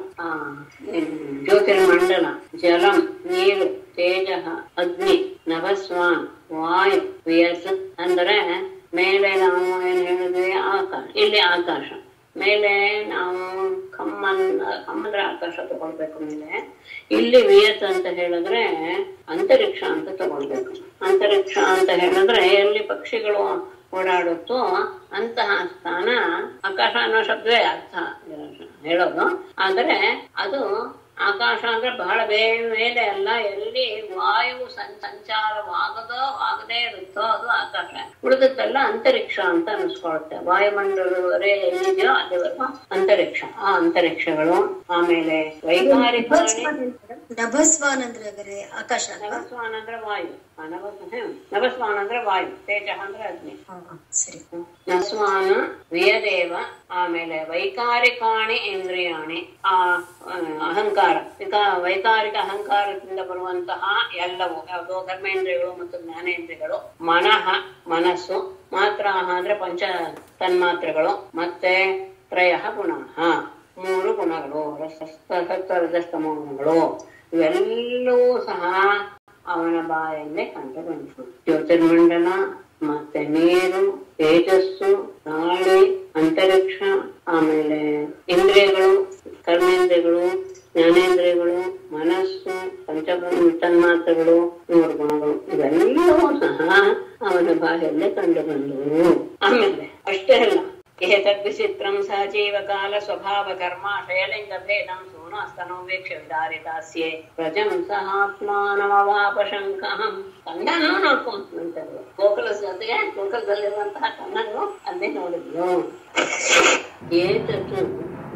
ಜ್ಯೋತಿರ್ಮಂಡಲ, ಜಲಂ ನೀರು, ತೇಜ ಅಗ್ನಿ, ನಭಸ್ವಾನ್ ವಾಯು, ವಿಯಸ್ ಅಂದ್ರೆ ಮೇಲೆ ನಾವು ಏನ್ ಹೇಳಿದ್ವಿ ಆಕಾಶ, ಇಲ್ಲಿ ಆಕಾಶ ಮೇಲೆ ನಾವು ಕಮ್ಮನ್ ಕಮ್ಮಂದ್ರೆ ಆಕಾಶ ತಗೊಳ್ಬೇಕು. ಮೇಲೆ ಇಲ್ಲಿ ವಿಯತ್ ಅಂತ ಹೇಳಿದ್ರೆ ಅಂತರಿಕ್ಷ ಅಂತ ತಗೊಳ್ಬೇಕು. ಅಂತರಿಕ್ಷ ಅಂತ ಹೇಳಿದ್ರೆ ಎಲ್ಲಿ ಪಕ್ಷಿಗಳು ಓಡಾಡುತ್ತೋ ಅಂತಹ ಸ್ಥಾನ ಆಕಾಶ ಅನ್ನೋ ಶಬ್ದವೇ ಅರ್ಥ ಹೇಳೋದು. ಆದ್ರೆ ಅದು ಆಕಾಶ ಅಂದ್ರೆ ಬಹಳ ಬೇರೆ ಮೇಲೆ ಅಲ್ಲ, ಎಲ್ಲಿ ವಾಯು ಸಂಚಾರವಾಗದೋ ಆಗದೇ ಇರುತ್ತೋ ಅದು ಆಕಾಶ. ಉಳಿದದ್ದೆಲ್ಲ ಅಂತರಿಕ್ಷ ಅಂತ ಅನ್ಸ್ಕೊಳುತ್ತೆ. ವಾಯುಮಂಡಲವರೆ ಎಲ್ಲಿದೆಯೋ ಅಲ್ಲಿವರೆಗೂ ಅಂತರಿಕ್ಷ. ಆ ಅಂತರಿಕ್ಷಗಳು, ಆಮೇಲೆ ವೈಕಾರಿಕ ನಭಸ್ವಾನ್ ಅಂದ್ರೆ ಆಕಾಶ, ನಭಸ್ವಾನ್ ಅಂದ್ರೆ ವಾಯು, ನಭಸ್ವಾನ್ ಅಂದ್ರೆ ವಾಯು, ತೇಜ ಅಂದ್ರೆ ಅಗ್ನಿ. ನಭಸ್ವಾನ ವಿಯದೇವ, ಆಮೇಲೆ ವೈಕಾರಿಕಾಣಿ ಇಂದ್ರಿಯಾಣಿ, ಆ ಅಹಂಕಾರ ವೈಕಾರಿಕ ಅಹಂಕಾರದಿಂದ ಬರುವಂತಹ ಎಲ್ಲವೂ ಯಾವುದೋ ಕರ್ಮೇಂದ್ರಿಯಗಳು ಮತ್ತು ಜ್ಞಾನೇಂದ್ರಿಯಗಳು, ಮನಃ ಮನಸ್ಸು, ಮಾತ್ರಾಹ ಅಂದ್ರೆ ಪಂಚ ತನ್ಮಾತ್ರೆಗಳು, ಮತ್ತೆ ತ್ರಯ ಗುಣಃ ಮೂರು ಗುಣಗಳು, ಸತ್ವರಜಸ್ತಮೋ ಗುಣಗಳು, ಇವೆಲ್ಲವೂ ಸಹ ಅವನ ಬಾಯಲ್ಲೇ ಕಂಡು ಬಂತು. ಜ್ಯೋತಿರ್ಮಂಡಲ ಮತ್ತೆ ನೀರು, ತೇಜಸ್ಸು, ಗಾಳಿ, ಅಂತರಿಕ್ಷ, ಆಮೇಲೆ ಇಂದ್ರಿಯಗಳು, ಕರ್ಮೇಂದ್ರಿಯಗಳು, ಜ್ಞಾನೇಂದ್ರಿಯಗಳು, ಮನಸ್ಸು, ಪಂಚ ತನ್ಮಾತ್ರೆಗಳು, ಮೂರು ಗುಣಗಳು, ಇವೆಲ್ಲವೂ ಸಹ ಅವನ ಬಾಯಲ್ಲೇ ಕಂಡು ಬಂದವು. ಆಮೇಲೆ ಅಷ್ಟೇ ಅಲ್ಲ, ಏತದ್ವಿಚಿತ್ರಂ ಸಹಜೀವ ಕಾಲ ಸ್ವಭಾವ ಕರ್ಮ ಶಯಲಿಂಗ ಭೇದಂ ಸೋನಾಸ್ತನೋ ವೀಕ್ಷ ವಿದಾರಿತಾಸ್ಯೆ ಪ್ರಜಂ ಸಹಾತ್ಮಾನಮವಾಪಶಂಕಹಂ. ಕಣ್ಣನ್ನು ನೋಡ್ಕೊಂಡ್ರು ಗೋಕುಲ ಜೊತೆಗೆ ಗೋಕುಲದಲ್ಲಿರುವಂತಹ ಕಣ್ಣನ್ನು ಅಲ್ಲೇ ನೋಡಿದ್ಲು. ಏತದ್ದು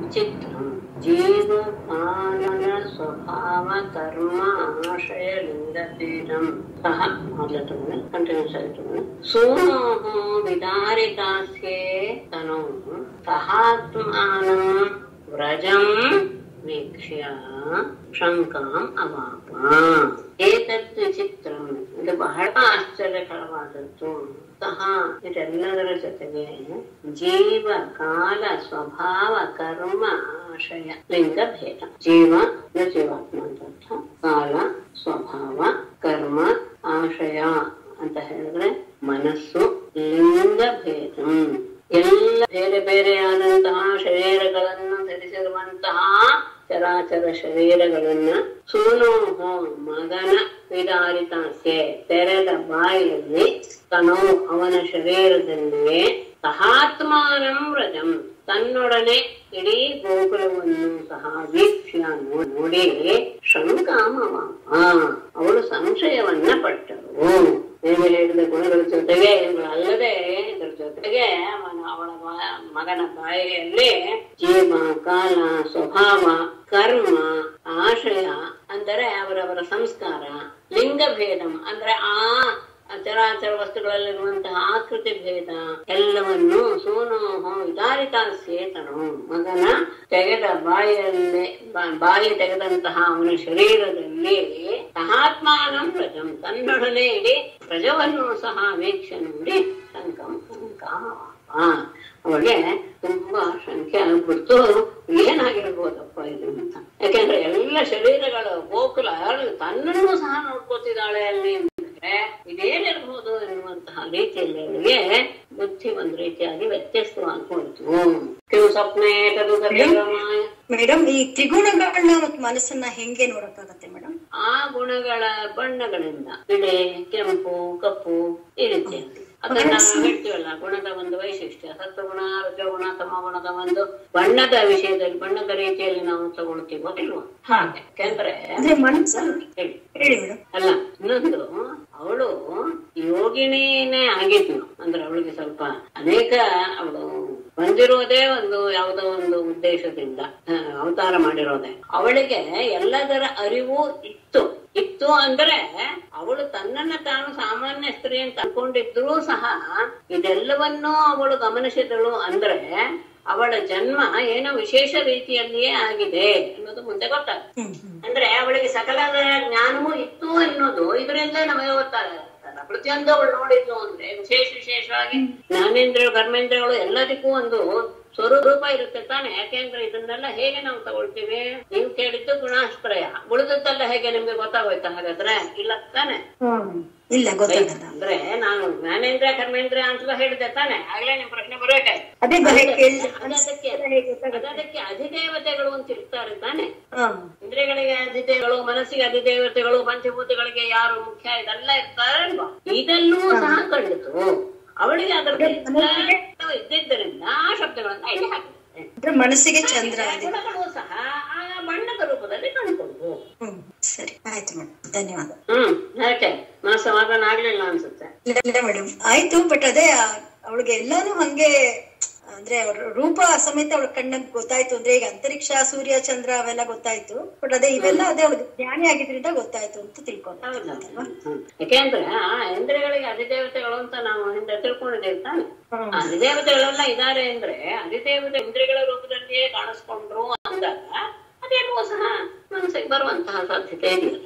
ವಿಚಿತ್ರಂ ಜೀವ ಪಾಲನ ಸ್ವಭಾವ ಕರ್ಮ ಆಶಯ ಲಿಂಗ ಲಿಂಗಭೇದಂ ಸಹ ಮೊದಲು ಕಂಟಿನ್ಯೂಸ್ ಆಗಿ ಸೂನೋಃ ವಿದಾರಿತಾಸ್ಯೇ ತನೋ ಸಹಾತ್ಮಾನಂ ವ್ರಜಂ ವೀಕ್ಷ್ಯ ಶಂಕಾಂ ಅವಾಪ. ಏತತ್ ವಿಚಿತ್ರಂ, ಇದು ಬಹಳ ಆಶ್ಚರ್ಯಕರವಾದದ್ದು. ಸಹ ಇದೆಲ್ಲದರ ಜೊತೆಗೆ ಜೀವ ಕಾಲ ಸ್ವಭಾವ ಕರ್ಮ ಆಶಯ ಲಿಂಗ ಭೇದ. ಜೀವ ಜೀವಾತ್ಮ ಅಂತ, ಕಾಲ ಸ್ವಭಾವ ಕರ್ಮ ಆಶಯ ಅಂತ ಹೇಳಿದ್ರೆ ಮನಸ್ಸು, ಲಿಂಗ ಭೇದ ಎಲ್ಲ ಬೇರೆ ಬೇರೆಯಾದಂತಹ ಶರೀರಗಳನ್ನು ಧರಿಸಿರುವಂತಹ ಚರಾಚರ ಶರೀರಗಳನ್ನ ಸೂನೋಃ ಮಗನ ವಿದಾರಿತಾಸ್ಯೆ ತೆರೆದ ಬಾಯಿಯಲ್ಲಿ ತನೋ ಅವನ ಶರೀರದಲ್ಲಿಯೇ ಸಹಾತ್ಮಾನಂ ವ್ರಜಂ ತನ್ನೊಡನೆ ಇಡೀ ಗೋಕುಲವನ್ನು ಸಹ ವೀಕ್ಷ್ಯ ನೋಡಿ ಶಂಕಾಮವಾಪ ಅವಳು ಸಂಶಯವನ್ನ ಪಟ್ಟರು. ನೀವು ಹೇಳಿದ ಗುಣಗಳ ಜೊತೆಗೆ ಇವುಗಳಲ್ಲದೆ ಇದರ ಜೊತೆಗೆ ಅವನ ಅವಳ ಮಗನ ಬಾಯಿಯಲ್ಲಿ ಜೀವ ಕಾಲ ಸ್ವಭಾವ ಕರ್ಮ ಆಶಯ ಅಂದರೆ ಅವರವರ ಸಂಸ್ಕಾರ, ಲಿಂಗಭೇದಂ ಅಂದ್ರೆ ಆ ಚರಾಚರ ವಸ್ತುಗಳಲ್ಲಿರುವಂತಹ ಆಕೃತಿ ಭೇದ ಎಲ್ಲವನ್ನು ಸೂನೋಃ ವಿದಾರಿತಾಸ್ಯೇತನು ಮಗನ ತೆಗೆದ ಬಾಯಿಯಲ್ಲಿ ಬಾಯಿ ತೆಗೆದಂತಹ ಅವನ ಶರೀರದಲ್ಲಿ ಸಹಾತ್ಮಾನಂ ಪ್ರಜಂ ತನ್ನೊಡನೆ ಇಡೀ ಪ್ರಜವನ್ನು ಸಹ ವೀಕ್ಷೆ ನೋಡಿ ಶಂಕಂ ಶಂಕಾಮವಾಪ ಅವಳಿಗೆ ತುಂಬಾ ಶಂಕೆ ಆಗ್ಬಿಡ್ತು, ಏನಾಗಿರ್ಬೋದಪ್ಪ ಇದು ಅಂತ. ಯಾಕೆಂದ್ರೆ ಎಲ್ಲ ಶರೀರಗಳ ಗೋಕುಲ ತನ್ನನ್ನು ಸಹ ನೋಡ್ಕೋತಿದ್ದಾಳೆ ಅಲ್ಲಿ ಅಂದ್ರೆ ಇದೇನಿರ್ಬೋದು ಎನ್ನುವಂತಹ ರೀತಿಯಲ್ಲಿ ಅವಳಿಗೆ ಬುದ್ಧಿ ಒಂದ್ ರೀತಿಯಾಗಿ ವ್ಯತ್ಯಸ್ತವಾಗಿ ಹೋಯ್ತು. ಕೆಲವು ಸ್ವಪ್ನ ಮೇಡಮ್ ಈ ತ್ರಿಗುಣಗಳನ್ನ ಮತ್ತು ಮನಸ್ಸನ್ನ ಹೆಂಗೆ ನೋಡಕ್ಕಾಗತ್ತೆ ಮೇಡಮ್? ಆ ಗುಣಗಳ ಬಣ್ಣಗಳಿಂದ ಬಿಳಿ, ಕೆಂಪು, ಕಪ್ಪು ಈ ರೀತಿ ಅದನ್ನ ನಾವು ಹೇಳ್ತೀವಲ್ಲ, ಗುಣದ ಒಂದು ವೈಶಿಷ್ಟ್ಯ ಸತ್ವಗುಣ ರಜಗುಣ ತಮಗುಣದ ಒಂದು ಬಣ್ಣದ ವಿಷಯದಲ್ಲಿ ಬಣ್ಣದ ರೀತಿಯಲ್ಲಿ ನಾವು ತಗೊಳ್ತೀವೋ ಇಲ್ವಾ? ಹಾಗೆ ಯಾಕೆಂದ್ರೆ ಅಲ್ಲ ಇನ್ನೊಂದು ಅವಳು ಯೋಗಿನಿನೇ ಆಗಿದ್ಲು ಅಂದ್ರೆ ಅವಳಿಗೆ ಸ್ವಲ್ಪ ಅನೇಕ ಅವಳು ಬಂದಿರೋದೇ ಒಂದು ಯಾವುದೋ ಒಂದು ಉದ್ದೇಶದಿಂದ ಅವತಾರ ಮಾಡಿರೋದೆ. ಅವಳಿಗೆ ಎಲ್ಲದರ ಅರಿವು ಇತ್ತು ಇತ್ತು ಅಂದ್ರೆ ಅವಳು ತನ್ನನ್ನ ತಾನು ಸಾಮಾನ್ಯ ಸ್ತ್ರೀ ಅಂತ ಅನ್ಕೊಂಡಿದ್ರು ಸಹ ಇದೆಲ್ಲವನ್ನೂ ಅವಳು ಗಮನಿಸಿದಳು ಅಂದ್ರೆ ಅವಳ ಜನ್ಮ ಏನೋ ವಿಶೇಷ ರೀತಿಯಲ್ಲಿಯೇ ಆಗಿದೆ ಅನ್ನೋದು ಮುಂದೆ ಗೊತ್ತಾಗ್ತದೆ. ಅಂದ್ರೆ ಅವಳಿಗೆ ಸಕಲ ಜ್ಞಾನವೂ ಇತ್ತು ಅನ್ನೋದು ಇದರಿಂದ ನಮಗೆ ಗೊತ್ತಾಗಲ್ಲ. ಪ್ರತಿಯೊಂದು ಅವಳು ನೋಡಿದ್ಲು ಅಂದ್ರೆ ವಿಶೇಷ ವಿಶೇಷವಾಗಿ ಜ್ಞಾನೇಂದ್ರಿಯ ಕರ್ಮೇಂದ್ರಿಯಗಳು ಎಲ್ಲದಕ್ಕೂ ಒಂದು ಸ್ವರೂಪ ಇರುತ್ತೆ ತಾನೆ. ಯಾಕೆಂದ್ರೆ ಇದನ್ನೆಲ್ಲ ಹೇಗೆ ನಾವು ತಗೊಳ್ತೀವಿ? ನೀವು ಕೇಳಿದ್ದು ಗುಣಾಶ್ರಯ, ಉಳಿದದ್ದೆಲ್ಲ ಹೇಗೆ ನಿಮ್ಗೆ ಗೊತ್ತಾಗೋಯ್ತಾ? ಹಾಗಾದ್ರೆ ಇಲ್ಲ ತಾನೆ, ಇಲ್ಲ ಗೊತ್ತಾಗಲ್ಲ. ಅಂದ್ರೆ ನಾನು ಜ್ಞಾನೇಂದ್ರಿಯ ಕರ್ಮೇಂದ್ರಿಯ ಅಂತ ಹೇಳಿದೆ ತಾನೆ, ಆಗ್ಲೇ ನಿಮ್ ಪ್ರಶ್ನೆ ಬರಬೇಕಾಯ್ತು. ಅದಕ್ಕೆ ಅಧಿದೇವತೆಗಳು ಅಂತ ಇರ್ತಾರೆ ತಾನೆ. ಇಂದ್ರಿಯಗಳಿಗೆ ಅಧಿದೇವಗಳು, ಮನಸ್ಸಿಗೆ ಅಧಿದೇವತೆಗಳು, ಪಂಚಭೂತಗಳಿಗೆ ಯಾರು ಮುಖ್ಯ ಇದೆಲ್ಲ ಇರ್ತಾರೆ ಅಲ್ವಾ? ಇದೆಲ್ಲೂ ಸಹ ಕಂಡಿತು ಅವಳಿಗೆ. ಅದರ ಇದ್ದಿದ್ದರಿಂದ ಆ ಶಬ್ದಗಳನ್ನ ಇಲ್ಲಿ ಹಾಕಿದೆ. ಮನಸ್ಸಿಗೆ ಚಂದ್ರ ಗುಣಗಳು ಸಹ ಆ ಬಣ್ಣದ ರೂಪದಲ್ಲಿ ಕಂಡುಕೊಂಡು. ಹ್ಮ್ ಸರಿ ಆಯ್ತು ಮೇಡಮ್, ಧನ್ಯವಾದ. ಹ್ಮ್ ಯಾಕೆ ಮನಸ್ಸು ಸಮಾಧಾನ ಆಗ್ಲಿಲ್ಲ ಅನ್ಸುತ್ತೆ? ಇಲ್ಲ ಮೇಡಮ್ ಆಯ್ತು, ಬಟ್ ಅದೇ ಅವಳಿಗೆ ಎಲ್ಲಾನು ಹಂಗೆ ಅಂದ್ರೆ ಅವ್ರ ರೂಪ ಸಮೇತ ಅವಳ ಕಣ್ಣಂಗ್ ಗೊತ್ತಾಯ್ತು. ಅಂದ್ರೆ ಈಗ ಅಂತರಿಕ್ಷ ಸೂರ್ಯ ಚಂದ್ರ ಅವೆಲ್ಲ ಗೊತ್ತಾಯ್ತು, ಬಟ್ ಅದೇ ಇವೆಲ್ಲ ಅದೇ ಅವಳಿಗೆ ಜ್ಞಾನಿ ಆಗಿದ್ರಿಂದ ಗೊತ್ತಾಯ್ತು ಅಂತ ತಿಳ್ಕೊಂಡ. ಯಾಕೆಂದ್ರೆ ಆ ಇಂದ್ರಿಯಗಳಿಗೆ ಅಧಿದೇವತೆಗಳು ಅಂತ ನಾವು ಹಿಂದೆ ತಿಳ್ಕೊಂಡಿದ್ದೇವೆ ತಾನೆ. ಅಧಿದೇವತೆಗಳೆಲ್ಲ ಇದ್ದಾರೆ ಅಂದ್ರೆ ಅಧಿದೇವತೆ ಇಂದ್ರಿಯಗಳ ರೂಪದಲ್ಲಿಯೇ ಕಾಣಿಸ್ಕೊಂಡ್ರು ಅಂದಾಗ ಅದೇನೋ ಸಹ ಮನಸ್ಸಿಗೆ ಬರುವಂತಹ ಸಾಧ್ಯತೆ ಇದೆಯಲ್ಲ.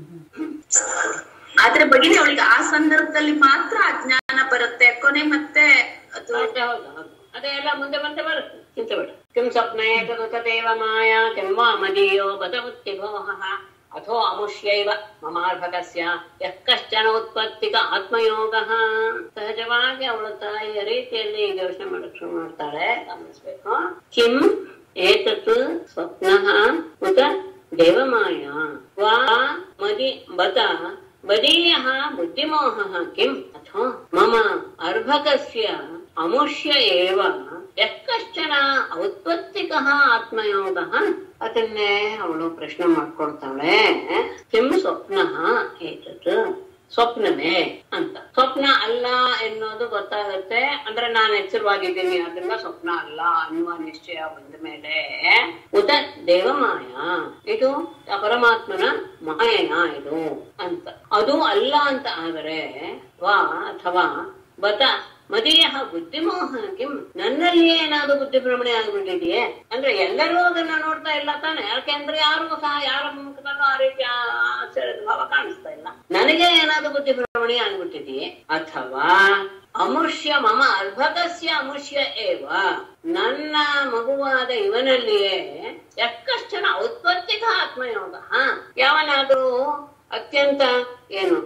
ಆದ್ರೆ ಭಗಿನಿ ಅವಳಿಗೆ ಆ ಸಂದರ್ಭದಲ್ಲಿ ಮಾತ್ರ ಅಜ್ಞಾನ ಬರುತ್ತೆ ಕೊನೆ ಮತ್ತೆ ಅದು. ಹೌದು ಅದೇ ಎಲ್ಲ ಮುಂದೆ ಮುಂದೆ ಬರುತ್ತೆ, ಚಿಂತೆ ಬೇಡ. ಕಿಂ ಸ್ವಪ್ನೇ ತದೇವ ಮಾಯಾ ಕಿಂ ವಾ ಮದೀಯೋ ಬದವೃತ್ತಿಭೋಹ ಅಥೋ ಅಮುಷ್ಯೈವ ಮಮಾರ್ಭಕಸ್ಯ ಯಃ ಕಶ್ಚನ ಉತ್ಪತ್ತಿಕ ಆತ್ಮಯೋಗಃ. ಸಹಜವಾಗಿ ಅವಳ ತಾಯಿಯ ರೀತಿಯಲ್ಲಿ ಈಗ ಯೋಚನೆ ಮಾಡಕ್ ಶುರು ಮಾಡ್ತಾಳೆ, ಗಮನಿಸ್ಬೇಕು. ಕಿಂ ಏತತ್ ಸ್ವಪ್ನಃ ಉತ ದೇವಮಾಯಾ ವಾ ಮದಿ ಬತ ಬದೀಯಃ ಬುದ್ಧಿಮೋಹಃ ಕಿಂ ಅಥೋ ಮಮ ಅರ್ಭಕಸ್ಯ ಅಮುಷ್ಯ ಏವ ಯಃ ಕಶ್ಚನ ಔತ್ಪತ್ತಿಕಃ ಆತ್ಮಯೋಗಃ. ಅದನ್ನೇ ಅವಳು ಪ್ರಶ್ನೆ ಮಾಡ್ಕೊಳ್ತಾಳೆ. ಕಿಂ ಸ್ವಪ್ನಃ ಏತತ್ ಸ್ವಪ್ನವೇ ಅಂತ. ಸ್ವಪ್ನ ಅಲ್ಲ ಎನ್ನುವ ಅನ್ನೋದು ಗೊತ್ತಾಗುತ್ತೆ. ಅಂದ್ರೆ ನಾನು ಎಚ್ಚರವಾಗಿದ್ದೀನಿ, ಅದೆಲ್ಲ ಸ್ವಪ್ನ ಅಲ್ಲ ಅನ್ನುವ ನಿಶ್ಚಯ ಬಂದ ಮೇಲೆ ಉತ ದೇವಮಾಯ, ಇದು ಪರಮಾತ್ಮನ ಮಾಯನ ಇದು ಅಂತ. ಅದು ಅಲ್ಲ ಅಂತ ಆದರೆ ವಾ ಅಥವಾ ಬತ ಮದೀಯ ಬುದ್ಧಿಮೋಹ ಕಿಂ, ನನ್ನಲ್ಲಿಯೇ ಏನಾದ್ರು ಬುದ್ಧಿ ಭ್ರಮಣೆ ಆಗ್ಬಿಟ್ಟಿದೆಯೇ? ಅಂದ್ರೆ ಎಲ್ಲರೂ ಅದನ್ನ ನೋಡ್ತಾ ಇಲ್ಲ ತಾನೆ, ಯಾಕೆಂದ್ರೆ ಯಾರು ಸಹ ಯಾರ ಮುಖದಲ್ಲೂ ಆ ರೀತಿ ಆಶ್ಚರ್ಯದ ಭಾವ ಕಾಣಿಸ್ತಾ ಇಲ್ಲ. ನನಗೆ ಏನಾದ್ರು ಬುದ್ಧಿ ಭ್ರಮಣೆ ಆಗ್ಬಿಟ್ಟಿದೆಯೇ? ಅಥವಾ ಅಮುಷ್ಯ ಮಮ ಅರ್ಭಕಸ್ಯ ಅಮುಷ್ಯ ಏವ, ನನ್ನ ಮಗುವಾದ ಇವನಲ್ಲಿಯೇ ಯಕ್ಕಶ್ಚನ ಔತ್ಪತ್ತಿಕ ಆತ್ಮಯೋಗ, ಯಾವನಾದ್ರೂ ಅತ್ಯಂತ ಏನು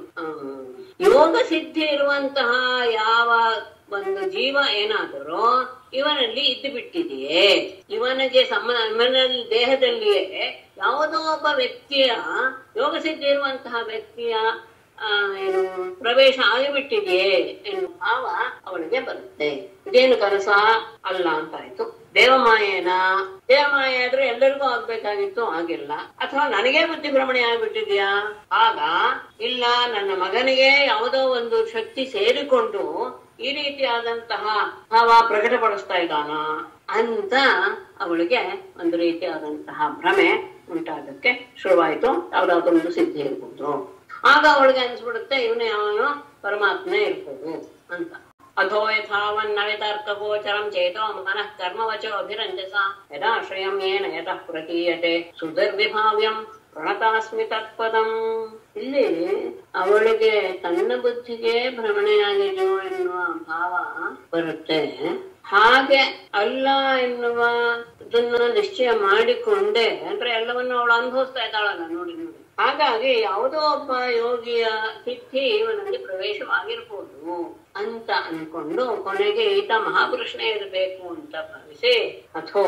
ಯೋಗ ಸಿದ್ಧಿ ಇರುವಂತಹ ಯಾವ ಒಂದು ಜೀವ ಏನಾದರೂ ಇವನಲ್ಲಿ ಇದ್ದು ಬಿಟ್ಟಿದೆಯೇ, ಇವನಿಗೆ ಸಮ ಇವನಲ್ಲಿ ದೇಹದಲ್ಲಿಯೇ ಯಾವುದೋ ಒಬ್ಬ ವ್ಯಕ್ತಿಯ ಯೋಗ ಸಿದ್ಧಿ ಇರುವಂತಹ ವ್ಯಕ್ತಿಯ ಆ ಏನು ಪ್ರವೇಶ ಆಗಿಬಿಟ್ಟಿದೆಯೇ ಎನ್ನುವ ಭಾವ ಅವಳಿಗೆ ಬರುತ್ತೆ. ಇದೇನು ಕನಸ ಅಲ್ಲ ಅಂತಾಯ್ತು. ದೇವಮಾಯೇನ, ದೇವಮಾಯ ಆದ್ರೆ ಎಲ್ಲರಿಗೂ ಆಗ್ಬೇಕಾಗಿತ್ತು, ಆಗಿಲ್ಲ. ಅಥವಾ ನನಗೇ ಬುದ್ಧಿ ಭ್ರಮಣೆ ಆಗ್ಬಿಟ್ಟಿದ್ಯಾ? ಆಗ ಇಲ್ಲ, ನನ್ನ ಮಗನಿಗೆ ಯಾವುದೋ ಒಂದು ಶಕ್ತಿ ಸೇರಿಕೊಂಡು ಈ ರೀತಿಯಾದಂತಹ ಭಾವ ಪ್ರಕಟಪಡಿಸ್ತಾ ಇದ್ದಾನ ಅಂತ ಅವಳಿಗೆ ಒಂದು ರೀತಿಯಾದಂತಹ ಭ್ರಮೆ ಉಂಟಾಗಕ್ಕೆ ಶುರುವಾಯ್ತು. ಯಾವ್ದಾದ್ರು ಒಂದು ಸಿದ್ಧಿ ಇರ್ಬೋದು. ಆಗ ಅವಳಿಗೆ ಅನ್ಸ್ಬಿಡುತ್ತೆ ಇವನು ಯಾವನು ಪರಮಾತ್ಮನೇ ಇರ್ಬೋದು ಅಂತ. ಅಧೋ ಯಥಾವನ್ನವಿತರ್ಕ ಗೋಚರಂ ಚೇತೋ ಮನಃ ಕರ್ಮವಚೋ ಅಭಿರಂಜಸ ಯದಾಶ್ರಯಂ ಯೇನ ಯತಃ ಪ್ರತೀಯತೆ ಸುದುರ್ವಿಭಾವ್ಯಂ ಪ್ರಣತಾಸ್ಮಿ ತತ್ಪದಂ. ಇಲ್ಲಿ ಅವಳಿಗೆ ತನ್ನ ಬುದ್ಧಿಗೆ ಭ್ರಮಣೆಯಾಗಿದೆಯೋ ಎನ್ನುವ ಭಾವ ಬರುತ್ತೆ. ಹಾಗೆ ಅಲ್ಲ ಎನ್ನುವ ಇದನ್ನ ನಿಶ್ಚಯ ಮಾಡಿಕೊಂಡೆ ಅಂದ್ರೆ ಎಲ್ಲವನ್ನು ಅವಳು ಅನುಭವಿಸ್ತಾ ಇದ್ದಾಳಲ್ಲ ನೋಡಿ ನೋಡಿ. ಹಾಗಾಗಿ ಯಾವುದೋ ಒಬ್ಬ ಯೋಗಿಯ ಸಿದ್ಧಿ ಇವನಲ್ಲಿ ಪ್ರವೇಶವಾಗಿರ್ಬೋದು ಅಂತ ಅನ್ಕೊಂಡು ಕೊನೆಗೆ ಈತ ಮಹಾಪುರುಷನೇ ಇರಬೇಕು ಅಂತ ಭಾವಿಸಿ ಅಥೋ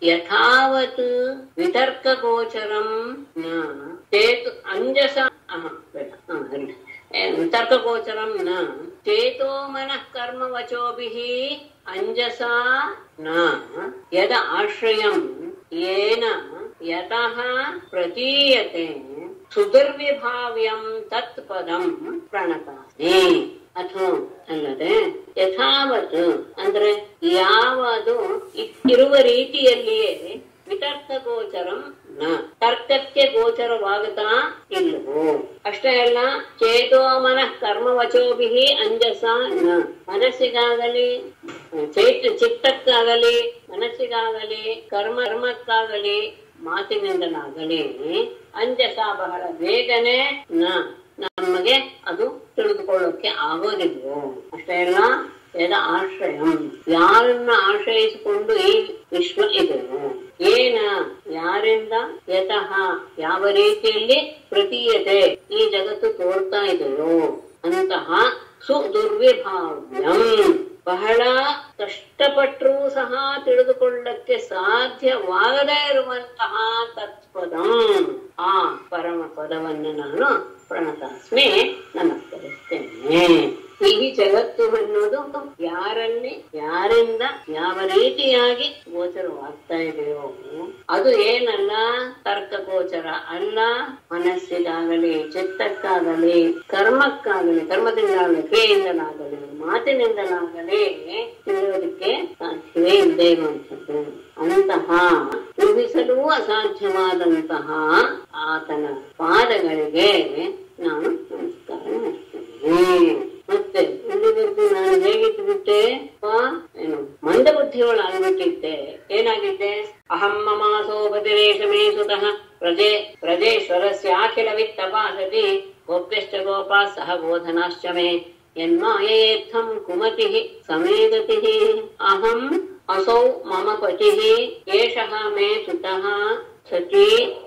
ಯಥಾವತ್ ವಿತರ್ಕ ಗೋಚರಂ ನ ಚೇತು ಅಂಜಸ ವಿತರ್ಕ ಗೋಚರಂ ನ ಚೇತೋ ಮನಃ ಕರ್ಮ ವಚೋಭಿಃ ಅಂಜಸಾ ನ ಯದ ಆಶ್ರಯಂ ಯೇನ ಯತಃ ಪ್ರತೀಯತೆ ಸುದುರ್ವಿಭಾವ್ಯಂ ತತ್ ಪದಂ ಪ್ರಣತಾಸ್ಮಿ. ಅಥವಾ ಅಲ್ಲದೆ ಯಥಾವತ್ ಅಂದ್ರೆ ಯಾವುದು ಇರುವ ರೀತಿಯಲ್ಲಿಯೇ ವಿತರ್ಕ ಗೋಚರಂ ನ, ತರ್ಕಕ್ಕೆ ಗೋಚರವಾಗುತ್ತಾ ಇಲ್ಲವೋ. ಅಷ್ಟೇ ಅಲ್ಲ, ಚೇತೋ ಮನಃ ಕರ್ಮ ವಚೋಭಿಃ ಅಂಜಸ ನ, ಮನಸ್ಸಿಗಾಗಲಿ ಚೇತ ಚಿತ್ತಕ್ಕಾಗಲಿ ಮನಸ್ಸಿಗಾಗಲಿ ಕರ್ಮ ಕರ್ಮಕ್ಕಾಗಲಿ ಮಾತಿನಿಂದಲಾಗಲಿ ಅಂಜಸ ಬಹಳ ಬೇಗನೆ ನ ನಮಗೆ ಅದು ತಿಳಿದುಕೊಳ್ಳೋಕೆ ಆಗೋದಿಲ್ವೋ. ಅಷ್ಟೇ ಅಲ್ಲ, ಯದ ಆಶ್ರಯಂ ಯಾರನ್ನ ಆಶ್ರಯಿಸಿಕೊಂಡು ಈ ವಿಶ್ವ ಇದೆಯೋ, ಏನ ಯಾರಿಂದ, ಯತಃ ಯಾವ ರೀತಿಯಲ್ಲಿ, ಪ್ರತೀಯತೆ ಈ ಜಗತ್ತು ತೋರ್ತಾ ಇದೆಯೋ ಅಂತಹ ಸುದುರ್ವಿಭಾವ್ಯಂ ಬಹಳ ಕಷ್ಟಪಟ್ಟರೂ ಸಹ ತಿಳಿದುಕೊಳ್ಳಕ್ಕೆ ಸಾಧ್ಯವಾಗದೇ ಇರುವಂತಹ ತತ್ಪದಂ ಆ ಪರಮ ಪದವನ್ನು ನಾನು ಪ್ರಣತಾಸ್ಮಿ ನಮಸ್ಕರಿಸ್ತೇನೆ. ಈ ಜಗತ್ತು ಅನ್ನೋದು ಯಾರಲ್ಲಿ ಯಾರಿಂದ ಯಾವ ರೀತಿಯಾಗಿ ಗೋಚರವಾಗ್ತಾ ಇದೆಯೋ ಅದು ಏನಲ್ಲ ತರ್ಕ ಗೋಚರ ಅಲ್ಲ. ಮನಸ್ಸಿಗಾಗಲಿ ಚಿತ್ತಕ್ಕಾಗಲಿ ಕರ್ಮಕ್ಕಾಗಲಿ ಕರ್ಮದಿಂದಾಗಲಿ ಕ್ರಿಯೆಯಿಂದಲಾಗಲಿ ಮಾತಿನಿಂದಲಾಗಲಿ ತಿಳಿಯೋದಕ್ಕೆ ಸಾಧ್ಯವೇ ಇಲ್ಲದೆ ಇರುವಂಥದ್ದು. ಅಂತಹ ಊಹಿಸಲೂ ಅಸಾಧ್ಯವಾದಂತಹ ಆತನ ಪಾದಗಳಿಗೆ ನಾನು ನಮಸ್ಕಾರ ಮಾಡ್ತೇನೆ. ಮತ್ತೆ ಇಲ್ಲಿವರೆಗೂ ನಾನು ಹೇಗಿದ್ದು ಬಿಟ್ಟೆ? ಏನು ಮಂದ ಬುದ್ಧಿಯೊಳಾಗ್ಬಿಟ್ಟಿದ್ದೆ. ಏನಾಗಿದ್ದೆ? ಅಹಂ ಮಮಾಸೋ ಬದಿರೇಶಮೇ ಸುತಃ ಪ್ರಜೆ ಪ್ರಜೇಶ್ವರಸ್ಯಾಖಿಲ ವಿತ್ತಪಾಸತಿ ಗೋಪ್ಯಶ್ಚ ಗೋಪಾ ಸಹ ಬೋಧನಾಶ್ಚ ಮೇ ಯನ್ಮಾಯೇತ್ಥಂ ಕುಮತಿಃ ಸಮೇಗತಿಃ ಅಹಂ असौ मम पतिः एषः मे सुतः सती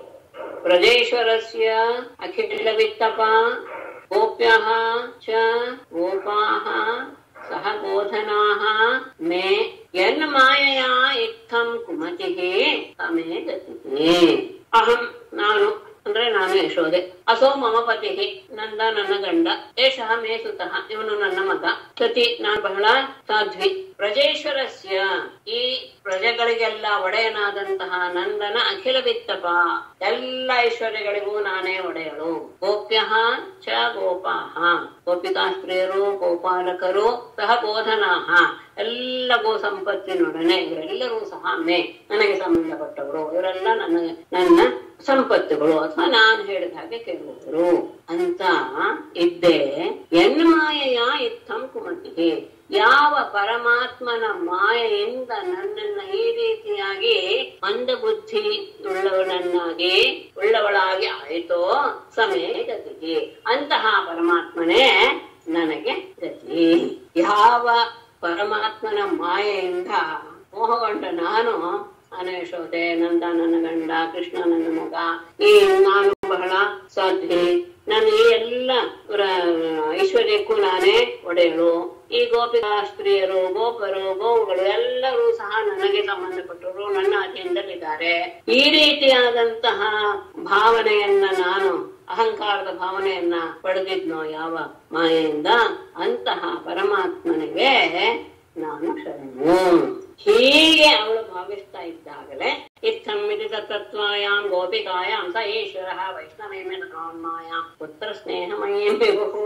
प्रजेश्वरस्य अखिलवित्तपा गोप्यः च गोपाः सह बोधनाः मे यन्मायया इत्थं कुमतिः समे गतिः. अहं नानु ಅಂದ್ರೆ ನಾನು ಯಶೋದೆ. ಅಸೋ ಮಮ ಪತಿ, ನಂದ ನನ್ನ ಗಂಡ, ಏಷಃ ಮೇ ಸುತಃ, ಇವನು ನನ್ನ ಮಗ. ಸತಿ, ನಾನು ಬಹಳ ಸಾಧ್ವಿ. ಪ್ರಜೇಶ್ವರಸ್ಯ, ಈ ಪ್ರಜೆಗಳಿಗೆಲ್ಲ ಒಡೆಯನಾದಂತಹ ನಂದನ ಅಖಿಲ ವಿತ್ತಪ, ಎಲ್ಲ ಐಶ್ವರ್ಯಗಳಿಗೂ ನಾನೇ ಒಡೆಯಳು. ಗೋಪ್ಯ ಚ ಗೋಪಾಹ, ಗೋಪಿಕಾ ಸ್ತ್ರೀಯರು, ಗೋಪಾಲಕರು, ಸಹ ಬೋಧನಾಹ, ಎಲ್ಲ ಗೋ ಸಂಪತ್ತಿನೊಡನೆ ಇವರೆಲ್ಲರೂ ಸಹ ಮೇ, ನನಗೆ ಸಂಬಂಧಪಟ್ಟವರು. ಇವರೆಲ್ಲ ನನ್ನ ನನ್ನ ಸಂಪತ್ತುಗಳು, ಅಥವಾ ನಾನು ಹೇಳಿದ ಹಾಗೆ ಕೇಳುವವರು ಅಂತ ಇದ್ದೆ. ಎನ್ಮಾಯೆಯ ಇತ್ತಂ ಕುಮತಿಗೆ, ಯಾವ ಪರಮಾತ್ಮನ ಮಾಯೆಯಿಂದ ನನ್ನನ್ನ ಈ ರೀತಿಯಾಗಿ ಮಂದ ಬುದ್ಧಿ ಉಳ್ಳವಳನ್ನಾಗಿ ಉಳ್ಳವಳಾಗಿ ಆಯಿತೋ ಸಮೇ ಗತಿಗೆ, ಅಂತಹ ಪರಮಾತ್ಮನೇ ನನಗೆ ಗತಿ. ಯಾವ ಪರಮಾತ್ಮನ ಮಾಯೆಯಿಂದ ಮೋಹಗೊಂಡ ನಾನು, ನಾನು ಯಶೋದೆ, ನಂದ ನನ್ನ ಗಂಡ, ಕೃಷ್ಣ ನನ್ನ ಮಗ, ಈ ನಾನು ಬಹಳ ಸಾಧ್ವಿ, ನಾನು ಈ ಎಲ್ಲ ಐಶ್ವರ್ಯಕ್ಕೂ ನಾನೇ ಒಡೆಯಳು. ಈ ಗೋಪಿಕಾ ಸ್ತ್ರೀಯರು, ಗೋಪರು, ಗೋವುಗಳು ಎಲ್ಲರೂ ಸಹ ನನಗೆ ಸಂಬಂಧಪಟ್ಟವರು, ನನ್ನ ಅಧೀನದಲ್ಲಿದ್ದಾರೆ. ಈ ರೀತಿಯಾದಂತಹ ಭಾವನೆಯನ್ನ ನಾನು, ಅಹಂಕಾರದ ಭಾವನೆಯನ್ನ ಪಡೆದಿದ್ನೋ ಯಾವ ಮಾಯೆಯಿಂದ, ಅಂತಹ ಪರಮಾತ್ಮನಿಗೆ ನಾನು ಶರಣು. ಹೀಗೆ ಅವಳು ಭಾವಿಸ್ತಾ ಇದ್ದಾಗಲೇ ಇತ್ತಂ ವಿದಿತ ತತ್ವಾಯಾಂ ಗೋಪಿಕಾಯಾಂ ಸ ಈಶ್ವರಃ ವೈಷ್ಣವೇನ ಕಾನ್ಮಾಯಾಂ ಪುತ್ರ ಸ್ನೇಹಮಯೀಂ ವಿಭುಃ.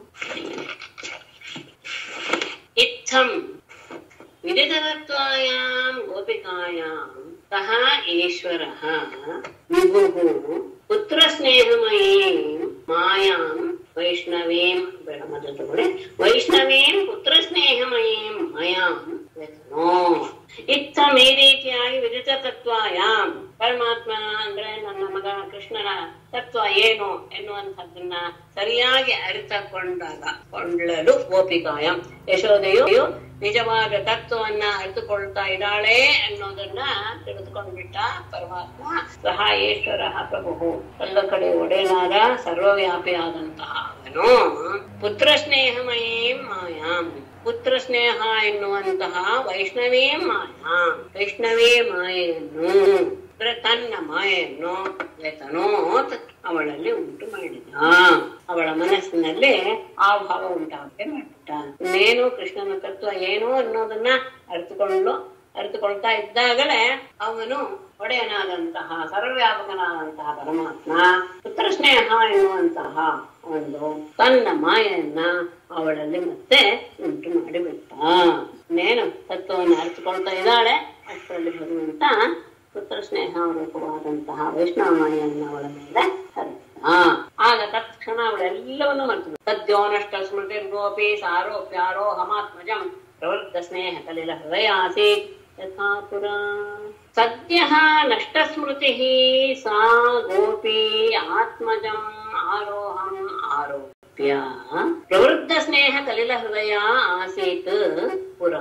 ಇತ್ತಂ ವಿದಿತ ತತ್ವಾಯಾಂ ಗೋಪಿಕಾಯಾಂ ಸಹ ಈಶ್ವರಃ ವಿಭುಃ ಪುತ್ರ ಸ್ನೇಹಮಯೀಂ ಮಾಯಾಂ ವೈಷ್ಣವೀಂ, ಬ್ರಹ್ಮದತ್ತುಗಳೇ, ವೈಷ್ಣವೀಂ ಪುತ್ರ ಸ್ನೇಹಮಯೀಂ ಮಾಯಾಂ ವ್ಯಸನೋ. ಇತ್ತಂ ಈ ರೀತಿಯಾಗಿ ವಿದಿತ ತತ್ವಾಯಾಂ, ಪರಮಾತ್ಮ ಅಂದ್ರೆ ನನ್ನ ಮಗ ಕೃಷ್ಣನ ತತ್ವ ಏನು ಎನ್ನುವಂಥದ್ದನ್ನ ಸರಿಯಾಗಿ ಅರಿತುಕೊಂಡಾಗ ಕೊಂಡಲು ಗೋಪಿಕಾಯಂ, ಯಶೋದೆಯು ನಿಜವಾದ ತತ್ವವನ್ನ ಅರಿತುಕೊಳ್ತಾ ಇದ್ದಾಳೆ ಅನ್ನೋದನ್ನ ತಿಳಿದುಕೊಂಡ್ಬಿಟ್ಟ ಪರಮಾತ್ಮ. ಸಹ ಈಶ್ವರ ಪ್ರಭು, ಎಲ್ಲ ಕಡೆ ಒಡೆಯನಾದ ಸರ್ವವ್ಯಾಪಿಯಾದಂತಹ ಅವನು ಪುತ್ರ ಸ್ನೇಹಮಯೀಂ ಮಾಯಾಂ, ಪುತ್ರ ಸ್ನೇಹ ಎನ್ನುವಂತಹ ವೈಷ್ಣವೇ ಮಾಯಾ, ವೈಷ್ಣವೇ ಮಾಯೆಯನ್ನು ತನ್ನ ಮಾಯೆಯನ್ನು ವ್ಯತನೋತ್ ಅವಳಲ್ಲಿ ಉಂಟು ಮಾಡಿದ. ಅವಳ ಮನಸ್ಸಿನಲ್ಲಿ ಆ ಭಾವ ಉಂಟಾಗದೆ ಮಾಡಿಬಿಟ್ಟ. ಇನ್ನೇನು ಕೃಷ್ಣನ ತತ್ವ ಏನು ಅನ್ನೋದನ್ನ ಅರಿತುಕೊಂಡು ಅರಿತುಕೊಳ್ತಾ ಇದ್ದಾಗಲೇ ಅವನು ಒಡೆಯನಾದಂತಹ ಸರ್ವವ್ಯಾಪಕನಾದಂತಹ ಪರಮಾತ್ಮ ಪುತ್ರ ಸ್ನೇಹ ಎನ್ನುವಂತಹ ಒಂದು ತನ್ನ ಮಾಯೆಯನ್ನ ಅವಳಲ್ಲಿ ಮತ್ತೆ ಉಂಟು ಮಾಡಿಬಿಟ್ಟ. ಇನ್ನೇನು ತತ್ವವನ್ನು ಅರಿತುಕೊಳ್ತಾ ಇದ್ದಾಳೆ, ಅಷ್ಟರಲ್ಲಿ ಬರುವಂತ ಪುತ್ರ ಸ್ನೇಹ ರೂಪವಾದಂತಹ ವೈಷ್ಣವ ಮಾಯೆಯನ್ನು ಅವಳ ಮೇಲೆ ಹರಿಸಿದ. ಆಗ ತಕ್ಷಣ ಅವಳೆಲ್ಲವನ್ನೂ ಮರೆತು, ಸದ್ಯೋ ನಷ್ಟ ಸ್ಮೃತಿ ಗೋಪಿ ಸಾರೋಪ್ಯಾರೋಹಮಾತ್ಮಜಂ ಪ್ರವೃದ್ಧ ಸ್ನೇಹ ಕಲಿಲ ಹೃದಯ ಆಸೀತ್ ಯಥಾ ಪುರಾ. ಸದ್ಯ ನಷ್ಟ ಸ್ಮೃತಿ ಸಾ ಗೋಪಿ ಆತ್ಮಜಂ ಆರೋಹಂ ಆರೋಪ್ಯ ಪ್ರವೃದ್ಧ ಸ್ನೇಹ ಕಲಿಲ ಹೃದಯ ಆಸೀತ್ ಪುರಾ.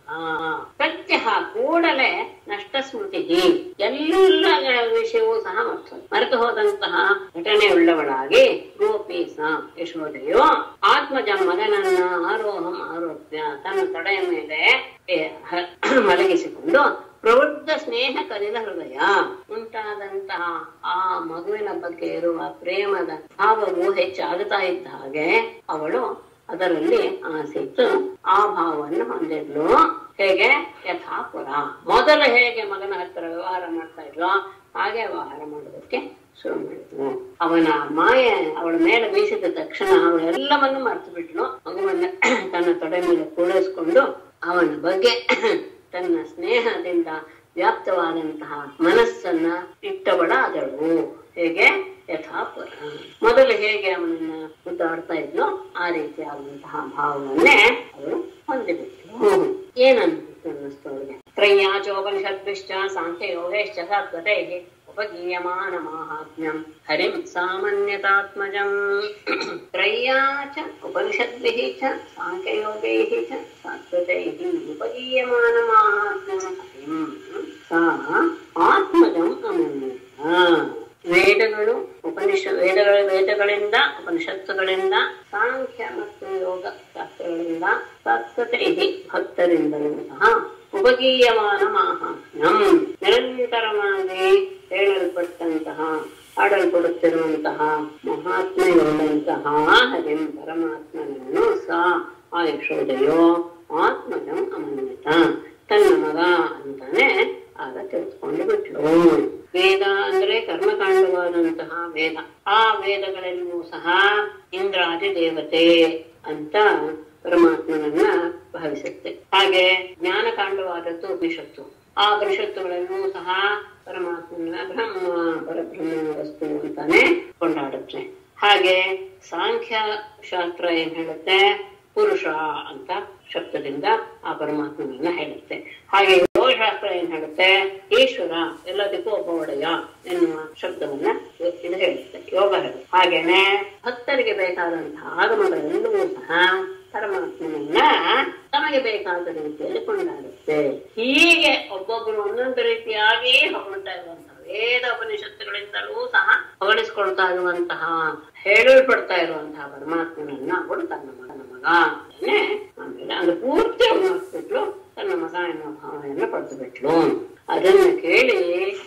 ಸತ್ಯ ಕೂಡಲೇ ನಷ್ಟ ಸ್ಮೃತಿ, ಎಲ್ಲ ವಿಷಯವೂ ಸಹ ಮರೆತು ಮರೆತು ಹೋದಂತಹ ಘಟನೆ ಉಳ್ಳವಳಾಗಿ ಗೋಪಿ ಸಾ ಯಶೋದೆಯು ಆತ್ಮಜ ಮಗನನ್ನ ಆರೋಹಂ ಆರೋಪ್ಯ ತನ್ನ ತಡೆಯ ಮೇಲೆ ಮಲಗಿಸಿಕೊಂಡು ಪ್ರವೃದ್ಧ ಸ್ನೇಹ ಕಲಿಲ ಹೃದಯ ಉಂಟಾದಂತಹ ಆ ಮಗುವಿನ ಬಗ್ಗೆ ಇರುವ ಪ್ರೇಮದ ಭಾವವು ಹೆಚ್ಚಾಗುತ್ತಾ ಇದ್ದ ಹಾಗೆ ಅವಳು ಅದರಲ್ಲಿ ಆಸಕ್ತು ಆ ಭಾವವನ್ನು ಹೊಂದಿದ್ಲು. ಹೇಗೆ? ಯಥಾಪುರ, ಮೊದಲು ಹೇಗೆ ಮಗನ ಹತ್ತಿರ ವ್ಯವಹಾರ ಮಾಡ್ತಾ ಇದ್ಲು ಹಾಗೆ ವ್ಯವಹಾರ ಮಾಡೋದಕ್ಕೆ ಶುರು ಮಾಡಿದ್ಲು. ಅವನ ಮಾಯೆ ಅವಳ ಮೇಲೆ ಬೀಸಿದ ತಕ್ಷಣ ಅವಳೆಲ್ಲವನ್ನು ಮರೆತು ಬಿಟ್ಲು. ಮಗುವನ್ನ ತನ್ನ ತೊಡೆ ಮೇಲೆ ಕೂಡಿಸ್ಕೊಂಡು ಅವನ ಬಗ್ಗೆ ತನ್ನ ಸ್ನೇಹದಿಂದ ವ್ಯಾಪ್ತವಾದಂತಹ ಮನಸ್ಸನ್ನ ಇಟ್ಟವಳಾದಳು. ಹೇಗೆ? ಯಥಾಪುರ, ಮೊದಲು ಹೇಗೆ ಅವನನ್ನ ಮುದ್ದಾಡ್ತಾ ಇದ್ಲು ಆ ರೀತಿಯಾದಂತಹ ಭಾವವನ್ನೇ ಅವಳು ಹೊಂದಿಬಿಟ್ಲು. ಏನನ್ನಿಸ್ತು ಅವಳಿಗೆ? ತ್ರಯ್ಯಾಚೋಪನಿಷದ್ಭಿಶ್ಚ ಸಾಂಖ್ಯಯೋಗೈಶ್ಚ ಸತ್ವತೈಃ ಉಪಗೀಯಮಾನ ಮಾಹಾತ್ಮ್ಯಂ ಹರಿಂ ಸಾಮಾನ್ಯತಾತ್ಮಜಂ. ತ್ರಯ್ಯಾಚ ಉಪನಿಷದ್ಭಿಃ ಚ ಸಾಂಖ್ಯಯೋಗೈಃ ಚ ಸತ್ವತೈಃ ಉಪಗೀಯಮಾನ ಮಾಹಾತ್ಮ್ಯಂ ಹರಿಂ ಸಾ ಆತ್ಮಜಂ ಅಮನ್ಯತ. ವೇದಗಳು ಉಪನಿಷ ವೇದಗಳ ವೇದಗಳಿಂದ ಉಪನಿಷತ್ತುಗಳಿಂದ ಸಾಂಖ್ಯ ಮತ್ತು ಯೋಗ ಶಾಸ್ತ್ರಗಳಿಂದ ಸತ್ವತೆ ಭಕ್ತರಿಂದಲೂ ಸಹ ಉಪಗೀಯಮಾನ ಮಾಹಾತ್ಮ್ಯಂ ನಿರಂತರವಾಗಿ ಹೇಳಲ್ಪಟ್ಟಂತಹ ಆಡಲ್ಪಡುತ್ತಿರುವಂತಹ ಮಹಾತ್ಮೆಯುಳ್ಳಂತಹ ಹರಿಂ ಪರಮಾತ್ಮನನ್ನು ಸಾ ಆ ಯಶೋದೆಯೋ ಆತ್ಮಜಂ ಅಮನ್ಯತ ತನ್ನ ಮಗ ಅಂತಾನೆ ಆಗ ತಿಳಿಸ್ಕೊಂಡು ಬಿಟ್ಲು. ವೇದ ಅಂದ್ರೆ ಕರ್ಮಕಾಂಡವಾದಂತಹ ವೇದ. ಆ ವೇದಗಳೆಲ್ಲೂ ಸಹ ಇಂದ್ರಾದಿ ದೇವತೆ ಅಂತ ಪರಮಾತ್ಮನನ್ನ ಭಾವಿಸುತ್ತೆ. ಹಾಗೆ ಜ್ಞಾನಕಾಂಡವಾದದ್ದು ಉಪನಿಷತ್ತು. ಆ ಉಪನಿಷತ್ತುಗಳನ್ನು ಸಹ ಪರಮಾತ್ಮನ ಬ್ರಹ್ಮ ಪರಬ್ರಹ್ಮ ವಸ್ತು ಅಂತಾನೆ ಕೊಂಡಾಡುತ್ತೆ. ಹಾಗೆ ಸಾಂಖ್ಯ ಶಾಸ್ತ್ರ ಏನ್ ಹೇಳುತ್ತೆ, ಪುರುಷ ಅಂತ ಶಬ್ದದಿಂದ ಆ ಪರಮಾತ್ಮನನ್ನ ಹೇಳುತ್ತೆ. ಹಾಗೆ ಯೋಗಶಾಸ್ತ್ರ ಏನ್ ಹೇಳುತ್ತೆ, ಈಶ್ವರ ಎಲ್ಲದಕ್ಕೂ ಒಬ್ಬ ಒಡೆಯ ಎನ್ನುವ ಶಬ್ದವನ್ನ ಇದು ಹೇಳುತ್ತೆ, ಯೋಗ ಹೇಳುತ್ತೆ. ಹಾಗೇನೆ ಭಕ್ತರಿಗೆ ಬೇಕಾದಂತಹ ಆಗಮಗಳೆಲ್ಲವೂ ಸಹ ಪರಮಾತ್ಮನನ್ನ ತಮಗೆ ಬೇಕಾದ ರೀತಿಯಲ್ಲಿ ಕೊಂಡಾಡುತ್ತೆ. ಹೀಗೆ ಒಬ್ಬೊಬ್ಬರು ಒಂದೊಂದು ರೀತಿಯಾಗಿ ಹೊಗಳ್ತಾ ಇರುವಂತಹ ವೇದ ಉಪನಿಷತ್ತುಗಳಿಂದಲೂ ಸಹ ಹೊಗಳಿಸ್ಕೊಳ್ತಾ ಇರುವಂತಹ ಹೇಳಲ್ಪಡ್ತಾ ಇರುವಂತಹ ಪರಮಾತ್ಮನನ್ನ ಅವಳು ತನ್ನ ಮಗನ ಮಗ ಅಂತಾನೆ ಆಮೇಲೆ ಅದು ಪೂರ್ತಿ ಮಾಡ್ಬಿಟ್ಲು, ತನ್ನ ಮಗ ಎನ್ನುವ ಭಾವನೆಯನ್ನ ಪಡೆದು ಬಿಟ್ಲು. ಅದನ್ನ ಕೇಳಿ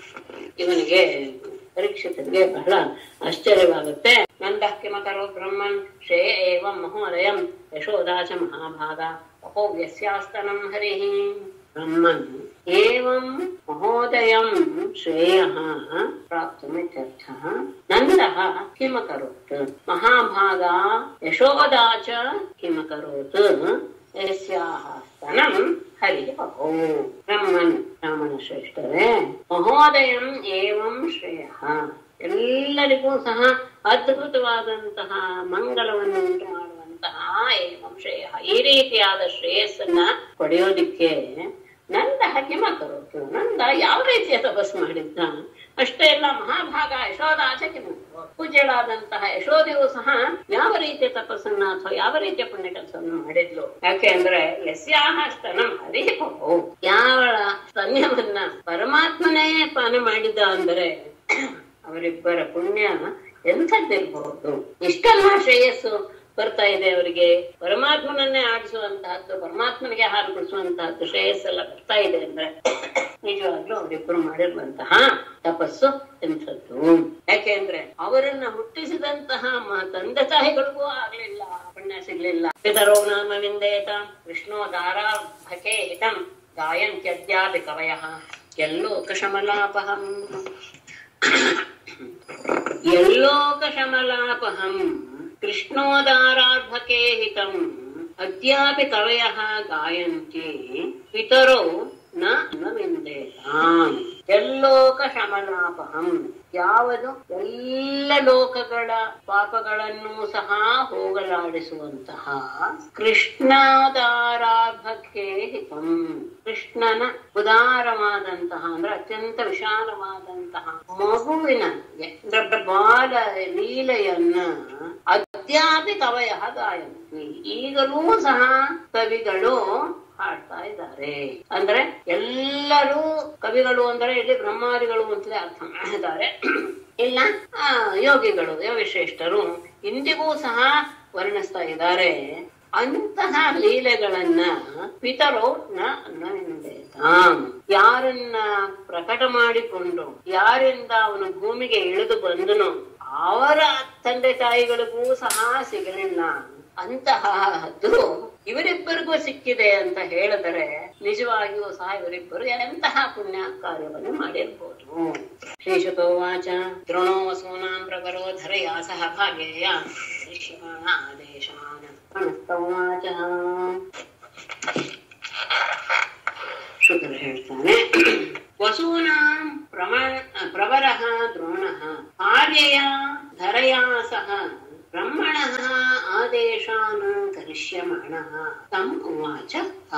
ಇವನಿಗೆ ಪರೀಕ್ಷಿತನಿಗೆ ಬಹಳ ಆಶ್ಚರ್ಯವಾಗುತ್ತೆ. ನಂದಃ ಕಿಮಕರೋ ಬ್ರಹ್ಮನ್ ಶ್ರೇಯ ಏವಂ ಮಹೋದಯಂ ಯಶೋದಾಚ ಮಹಾಭಾಗ ಅಪೋ ವ್ಯಸ್ಯಾಸ್ತನಂ ಹರಿಃ. ಬ್ರಹ್ಮನ್ ಏವಂ ಮಹೋದಯಂ ಶ್ರೇಯಃ ಪ್ರಾಪ್ತುಮಿತ್ಯರ್ಥಃ. ನಂದಃ ಕಿಮಕರೋತ್ ಮಹಾಭಾಗ ಯಶೋದಾಚ ಕಿಮಕರೋತ್ ಯಸ್ಯಾಹ ಸ್ತನಂ ಹರಿಃ ಪಪೋ. ಬ್ರಹ್ಮನ್ ಬ್ರಾಹ್ಮಣ ಶ್ರೇಷ್ಠರೇ, ಮಹೋದಯಂ ಏವಂ ಶ್ರೇಯಃ ಎಲ್ಲರಿಗೂ ಸಹ ಅದ್ಭುತವಾದಂತಹ ಮಂಗಲವನ್ನು ಉಂಟು ಮಾಡುವಂತಹ ಏವಂ ಶ್ರೇಯ ಈ ರೀತಿಯಾದ ಶ್ರೇಯಸ್ಸನ್ನ ಪಡೆಯೋದಿಕ್ಕೆ ನಂದಃ ಕಿಮಕರೋತು, ನಂದ ಯಾವ ರೀತಿಯ ತಪಸ್ಸು ಮಾಡಿದ್ದ ಅಷ್ಟೇ ಎಲ್ಲ. ಮಹಾಭಾಗ ಯಶೋದಾಚ ಕಿಮಕರೋ, ಪೂಜ್ಯಳಾದಂತಹ ಯಶೋದೆಯೂ ಸಹ ಯಾವ ರೀತಿಯ ತಪಸ್ಸನ್ನ ಅಥವಾ ಯಾವ ರೀತಿಯ ಪುಣ್ಯ ಕೆಲಸವನ್ನು ಮಾಡಿದ್ಲು. ಯಾಕೆ ಅಂದ್ರೆ ಯಸ್ಯಾಹ ಸ್ತನಂ ಹರಿಃ ಪಪೋ, ಯಾವಳ ಸ್ತನ್ಯವನ್ನ ಪರಮಾತ್ಮನೇ ಪಾನ ಮಾಡಿದ ಅಂದ್ರೆ ಅವರಿಬ್ಬರ ಪುಣ್ಯ ಎಂಥದ್ದಿರ್ಬಹುದು. ಇಷ್ಟೆಲ್ಲ ಶ್ರೇಯಸ್ಸು ಬರ್ತಾ ಇದೆ ಅವರಿಗೆ, ಪರಮಾತ್ಮನನ್ನೇ ಆಡಿಸುವಂತಹದ್ದು, ಪರಮಾತ್ಮನಿಗೆ ಹಾಲು ಕುಡಿಸುವಂತಹದ್ದು ಶ್ರೇಯಸ್ಸೆಲ್ಲ ಬರ್ತಾ ಇದೆ ಅಂದ್ರೆ ನಿಜವಾಗ್ಲೂ ಅವರಿಬ್ಬರು ಮಾಡಿರುವಂತಹ ತಪಸ್ಸು ಎಂಥದ್ದು. ಯಾಕೆಂದ್ರೆ ಅವರನ್ನ ಹುಟ್ಟಿಸಿದಂತಹ ತಂದೆ ತಾಯಿಗಳಿಗೂ ಆಗ್ಲಿಲ್ಲ, ಪುಣ್ಯ ಸಿಗ್ಲಿಲ್ಲ. ಪಿತರೋ ನಾಮ ವಿಂದೇತ ವಿಷ್ಣು ದಾರಾಭಕೆ ಹಿತಂ ಗಾಯಂತ್ಯದ್ಯಾಪಿ ಕವಯಃ ಯಲ್ಲೋಕಶಮಲಾಪಹಂ ಯಲ್ಲೋಕಶಮಲಾಪಹಂ ಕೃಷ್ಣೋದಾರಾರ್ಭಕೆ ಹಿತಂ ಅದ್ಯಾಪಿ ಕವಯಃ ಗಾಯಂತಿ ಪಿತರೋ ನ ವಿಂದೇತಾಂ. ಎಲ್ಲೋಕ ಶಮಲಾಪಹಂ, ಯಾವುದು ಎಲ್ಲ ಲೋಕಗಳ ಪಾಪಗಳನ್ನು ಸಹ ಹೋಗಲಾಡಿಸುವಂತಹ ಕೃಷ್ಣೋದಾರಾರ್ಭಕೆ ಹಿತಂ, ಕೃಷ್ಣನ ಉದಾರವಾದಂತಹ ಅಂದ್ರೆ ಅತ್ಯಂತ ವಿಶಾಲವಾದಂತಹ ಮಗುವಿನ ಬಾಲ ಲೀಲೆಯನ್ನ ಅದ್ಯಾಪಿ ಕವಯ ಗಾಯಂತಿ, ಈಗಲೂ ಸಹ ಕವಿಗಳು ಹಾಡ್ತಾ ಇದ್ದಾರೆ. ಅಂದ್ರೆ ಎಲ್ಲರೂ ಕವಿಗಳು ಅಂದ್ರೆ ಇಲ್ಲಿ ಬ್ರಹ್ಮಾದಿಗಳು ಅಂತಲೇ ಅರ್ಥ ಮಾಡಿದ್ದಾರೆ. ಇಲ್ಲ ಯೋಗಿಗಳು ಯೋಗಶ್ರೇಷ್ಠರು ಇಂದಿಗೂ ಸಹ ವರ್ಣಿಸ್ತಾ ಇದ್ದಾರೆ. ಅಂತಹ ಲೀಲೆಗಳನ್ನ ಪಿತರೋ ನ ಯಾರನ್ನ ಪ್ರಕಟ ಮಾಡಿಕೊಂಡು ಯಾರಿಂದ ಅವನು ಭೂಮಿಗೆ ಇಳಿದು ಬಂದನು ಅವರ ತಂದೆ ತಾಯಿಗಳಿಗೂ ಸಹ ಸಿಗಲಿಲ್ಲ. ಅಂತಹದ್ದು ಇವರಿಬ್ಬರಿಗೂ ಸಿಕ್ಕಿದೆ ಅಂತ ಹೇಳಿದರೆ ನಿಜವಾಗಿಯೂ ಸಹ ಇವರಿಬ್ಬರು ಎಂತಹ ಪುಣ್ಯ ಕಾರ್ಯವನ್ನು ಮಾಡಿರ್ಬೋದು. ಶ್ರೀಶುತೋವಾಚ ದ್ರೋಣೋ ವಸೂನಾಂ ಪ್ರವರೋ ಧರಯಾ ಸಹ ಭಾಗೇಯ ಆದೇಶಾನ ಮನಸ್ತೋವಾಚ. ಶುಕರು ಹೇಳ್ತಾನೆ, ವಸೂನಾಂ ಪ್ರವರಃ ದ್ರೋಣಃ ಭಾರ್ಯೆಯ ಧರಯಾ ಸಹ ಬ್ರಹ್ಮಣಃ ಆದೇಶಾನ್ ಕರಿಷ್ಯಮಾಣಃ ತಂ ಉವಾಚ.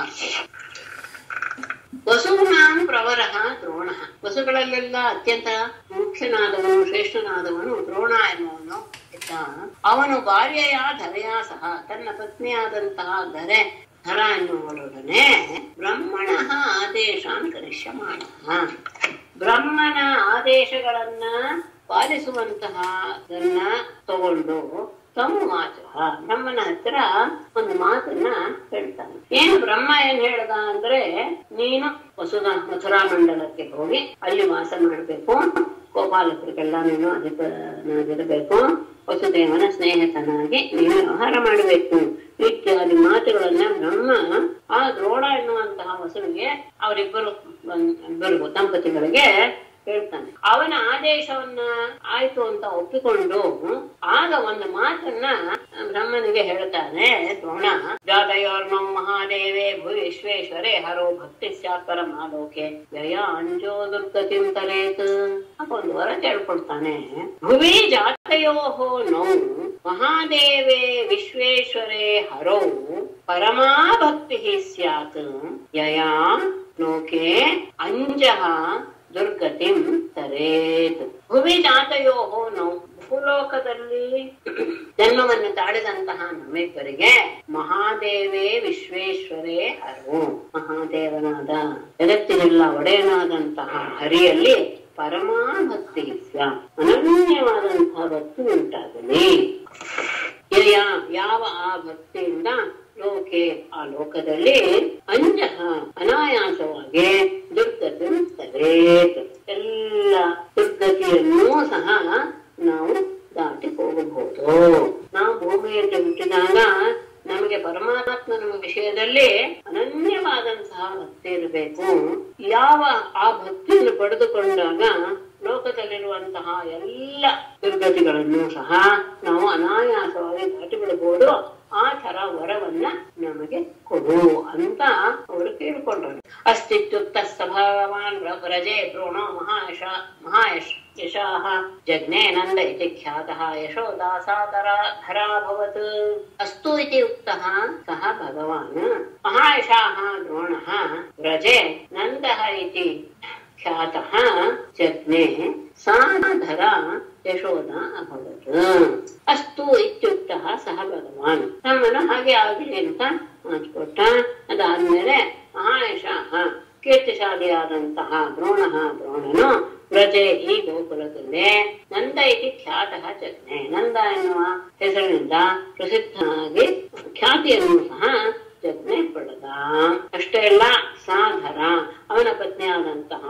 ವಸೂನಾಂ ಪ್ರವರಃ ದ್ರೋಣಃ, ವಸುಗಳಲ್ಲೆಲ್ಲ ಅತ್ಯಂತ ಮುಖ್ಯನಾದವನು ಶ್ರೇಷ್ಠನಾದವನು ದ್ರೋಣ ಎನ್ನುವನು ಇದ್ದ. ಅವನು ಭಾರ್ಯೆಯ ಧರೆಯ ಸಹ ತನ್ನ ಪತ್ನಿಯಾದಂತಹ ಧರೆ ಧರ ಎನ್ನುವರೊಡನೆ ಬ್ರಹ್ಮಣಃ ಆದೇಶಾನ್ ಕರಿಷ್ಯಮಾಣಃ, ಬ್ರಹ್ಮನ ಆದೇಶಗಳನ್ನ ಪಾಲಿಸುವಂತಹ ಅದನ್ನ ತಗೊಂಡು ತಮ್ಮ ಮಾತು ಬ್ರಹ್ಮನ ಹತ್ರ ಒಂದು ಮಾತನ್ನ ಹೇಳ್ತಾನೆ. ಏನು ಬ್ರಹ್ಮ ಏನ್ ಹೇಳ್ದ ಅಂದ್ರೆ, ನೀನು ವಸುಧ ಮಥುರಾ ಮಂಡಲಕ್ಕೆ ಹೋಗಿ ಅಲ್ಲಿ ವಾಸ ಮಾಡ್ಬೇಕು, ಗೋಪಾಲಕರಿಗೆಲ್ಲ ನೀನು ಅಧಿಪನಾಗಿರಬೇಕು, ವಸುದೇವನ ಸ್ನೇಹಿತನಾಗಿ ನೀನು ವ್ಯವಹಾರ ಮಾಡಬೇಕು ಇತ್ಯಾದಿ ಮಾತುಗಳನ್ನ ಬ್ರಹ್ಮ ಆ ದ್ರೋಣ ಎನ್ನುವಂತಹ ವಸುವಿಗೆ ಅವರಿಬ್ಬರು ಇಬ್ಬರಿಗೂ ದಂಪತಿಗಳಿಗೆ ಹೇಳ್ತಾನೆ. ಅವನ ಆದೇಶವನ್ನ ಆಯ್ತು ಅಂತ ಒಪ್ಪಿಕೊಂಡು ಆಗ ಒಂದು ಮಾತನ್ನ ಬ್ರಹ್ಮನಿಗೆ ಹೇಳ್ತಾನೆ ದ್ರೋಣ. ಜಾತಯೋರ್ನೋ ಮಹಾದೇವೇ ಭುವಿ ವಿಶ್ವೇಶ್ವರೇ ಹರೋ ಭಕ್ತಿ ಸ್ಯಾತ್ ಪರಮಾಲೋಕೆ ಜಯ ಅಂಜೋ ದುರ್ಗತಿಂ ತರೇತ್. ಒಂದು ವರ ಕೇಳ್ಕೊಡ್ತಾನೆ. ಭುವಿ ಜಾತಯೋಹೋ ನೌ ಮಹಾದೇವೇ ವಿಶ್ವೇಶ್ವರೇ ಹರೌ ಪರಮಾ ಭಕ್ತಿ ಸ್ಯಾತ್ ಯಯಾ ಲೋಕೆ ಅಂಜಃ ದುರ್ಗತಿಂ ತರೇತ್. ಭುವಿ ಜಾತಯೋಹೋ ನೌ ಭೂಲೋಕದಲ್ಲಿ ಜನ್ಮವನ್ನು ತಾಳಿದಂತಹ ನಮ್ಮಿಬ್ಬರಿಗೆ ಮಹಾದೇವೇ ವಿಶ್ವೇಶ್ವರೇ ಹರು ಮಹಾದೇವನಾದ ಜಗತ್ತಿನೆಲ್ಲ ಒಡೆಯನಾದಂತಹ ಹರಿಯಲ್ಲಿ ಪರಮಾ ಭಕ್ತಿ ಅನನ್ಯವಾದಂತಹ ಭಕ್ತಿ ಉಂಟಾಗಲಿ. ಯಾವ ಆ ಭಕ್ತಿಯಿಂದ ಲೋಕೆ ಆ ಲೋಕದಲ್ಲಿ ಅಂಜಃ ಅನಾಯಾಸವಾಗಿ ದುರ್ಗತಿ ತರೇತ್ ಎಲ್ಲ ದುರ್ಗತಿಯನ್ನೂ ಸಹ ನಾವು ದಾಟಿ ಹೋಗಬಹುದು. ನಾವು ಭೂಮಿಯಲ್ಲಿ ಹುಟ್ಟಿದಾಗ ನಮಗೆ ಪರಮಾತ್ಮನ ವಿಷಯದಲ್ಲಿ ಅನನ್ಯವಾದಂತಹ ಭಕ್ತಿ ಇರಬೇಕು. ಯಾವ ಆ ಭಕ್ತಿಯನ್ನು ಪಡೆದುಕೊಂಡಾಗ ಲೋಕದಲ್ಲಿರುವಂತಹ ಎಲ್ಲ ದುರ್ಗತಿಗಳನ್ನು ಸಹ ನಾವು ಅನಾಯಾಸವಾಗಿ ದಾಟಿ ಬಿಡಬಹುದು. ಆ ತರ ವರವನ್ನ ನಮಗೆ ಕೊಡು ಅಂತ ಅವರು ಕೇಳ್ಕೊಂಡ್ರು. ಅಸ್ತಿತ್ಯುಕ್ತ ಭಗವಾನ್ ವ್ರಜೆ ದ್ರೋಣೋ ಮಹಾಯಶ ಮಹಾಯಶ್ ಯಶಾಹ ಜಜ್ಞೆ ನಂದ ಇತಿ ಖ್ಯಾತಃ ಯಶೋದಾಸಾದರ ಧರಾಭವತ್. ಅಸ್ತು ಇತಿ ಉಕ್ತಃ ಸಹ ಭಗವಾನ್ ಮಹಾಯಶಾಹ ದ್ರೋಣಃ ವ್ರಜೆ ನಂದಃ ಇತಿ ಖ್ಯಾತಃ ಜಜ್ಞೆ ಸಾ ಧರ ಯಶೋದ ಅಭವತ್. ಅಸ್ತು ಇತ್ಯುಕ್ತಃ ಸಹ ಭಗವಾನ್ ನಮ್ಮನ್ನು ಹಾಗೆ ಆಗಲಿ ಅಂತ ಮಾತುಕೊಟ್ಟ. ಅದಾದ್ಮೇಲೆ ಮಹಾಯಶಾಹ ಕೀರ್ತಿಶಾಲಿಯಾದಂತಹ ದ್ರೋಣಃ ದ್ರೋಣನು ವ್ರಜೆ ಈ ಗೋಕುಲದಲ್ಲೇ ನಂದ ಇತಿ ಖ್ಯಾತಃ ಜಜ್ಞೆ ನಂದ ಎನ್ನುವ ಹೆಸರಿನಿಂದ ಪ್ರಸಿದ್ಧನಾಗಿ ಖ್ಯಾತಿಯನ್ನು ಸಹ ಜಜ್ಞೆ ಪಡೆದ. ಅಷ್ಟೇ ಅಲ್ಲ ಸಾಧರ ಅವನ ಪತ್ನಿಯಾದಂತಹ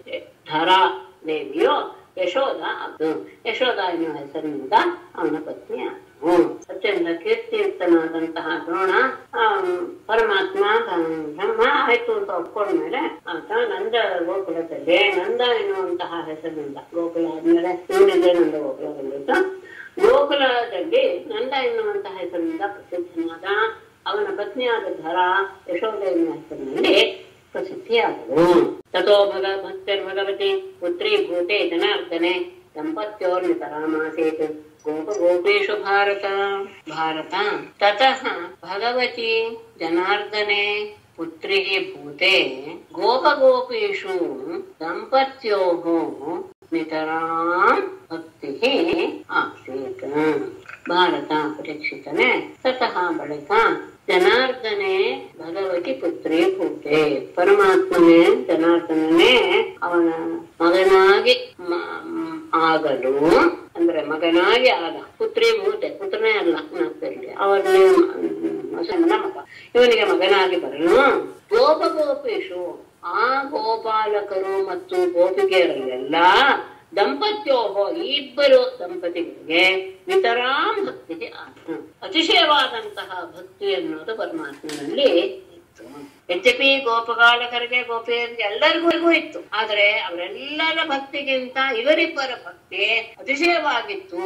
ಧರಾ ದೇವಿಯು ಯಶೋದ ಅದು ಯಶೋದ ಎನ್ನುವ ಹೆಸರಿನಿಂದ ಅವನ ಪತ್ನಿ ಆದನು. ಅತ್ಯಂತ ಕೀರ್ತಿಯುಕ್ತನಾದಂತಹ ದ್ರೋಣ ಪರಮಾತ್ಮ ಬ್ರಹ್ಮ ಆಯ್ತು ಅಂತ ಒಪ್ಕೊಂಡ್ಮೇಲೆ ಆತ ನಂದ ಗೋಕುಲದಲ್ಲಿ ನಂದ ಎನ್ನುವಂತಹ ಹೆಸರಿನಿಂದ ಗೋಕುಲ ಆದ್ಮೇಲೆ ಇವನಿಗೆ ನಂದ ಗೋಕುಲ ಬಂದಿತ್ತು. ಗೋಕುಲದಲ್ಲಿ ನಂದ ಎನ್ನುವಂತಹ ಹೆಸರಿನಿಂದ ಪ್ರಸಿದ್ಧನಾದ ಅವನ ಪತ್ನಿಯಾದ ಧರ ಯಶೋದ ಎನ್ನುವ ಹೆಸರಿನಲ್ಲಿ ಪ್ರಸಿದ್ಧಿಯಾದವು. ತಥೋ ಭಗ ಭಕ್ತಿರ್ಭಗವತಿ ಪುತ್ರಿ ಭೂತೆ ಜನಾರ್ದನೆ ದಂಪತ್ಯೋರ್ನಿತರಾಮಾಸೀತ್ ಗೋಪ ಗೋಪೇಶು ಭಾರತ ಭಾರತ ತತಃ ಭಗವತಿ ಜನಾರ್ದನೆ ಪುತ್ರಿ ಭೂತೆ ಗೋಪ ಗೋಪೇಶು ದಂಪತ್ಯೋಃ ನಿತರಾಂ ಭಕ್ತಿ ಆಸೀತ್. ಭಾರತ ಪರೀಕ್ಷಿತನೆ ತತಃ ಬಳಿಕ ಜನಾರ್ದನೆ ಭಗವತಿ ಪುತ್ರಿ ಭೂತೆ ಪರಮಾತ್ಮನೇ ಜನಾರ್ದನೇ ಅವನ ಮಗನಾಗಿ ಆಗಲು ಅಂದ್ರೆ ಮಗನಾಗಿ ಆದ. ಪುತ್ರಿ ಭೂತೆ ಪುತ್ರನೇ ಅಲ್ಲ ಅವನೇ ಮಗ ಇವನಿಗೆ ಮಗನಾಗಿ ಬರಲು ಗೋಪ ಗೋಪೇಶು ಆ ಗೋಪಾಲಕರು ಮತ್ತು ಗೋಪಿಕೆಯರಲ್ಲೆಲ್ಲ ದಂಪತ್ಯೋಹೋ ಇಬ್ಬರು ದಂಪತಿಗಳಿಗೆ ನಿತರಾಂ ಭಕ್ತಿ ಆದ ಅತಿಶಯವಾದಂತಹ ಭಕ್ತಿ ಅನ್ನೋದು ಪರಮಾತ್ಮನಲ್ಲಿ ಇತ್ತು. ಯದ್ಯಪಿ ಗೋಪಗಾಲಕರಿಗೆ ಗೋಪಿಯರಿಗೆ ಎಲ್ಲರಿಗೂ ಇತ್ತು, ಆದ್ರೆ ಅವರೆಲ್ಲರ ಭಕ್ತಿಗಿಂತ ಇವರಿಬ್ಬರ ಭಕ್ತಿ ಅತಿಶಯವಾಗಿತ್ತು.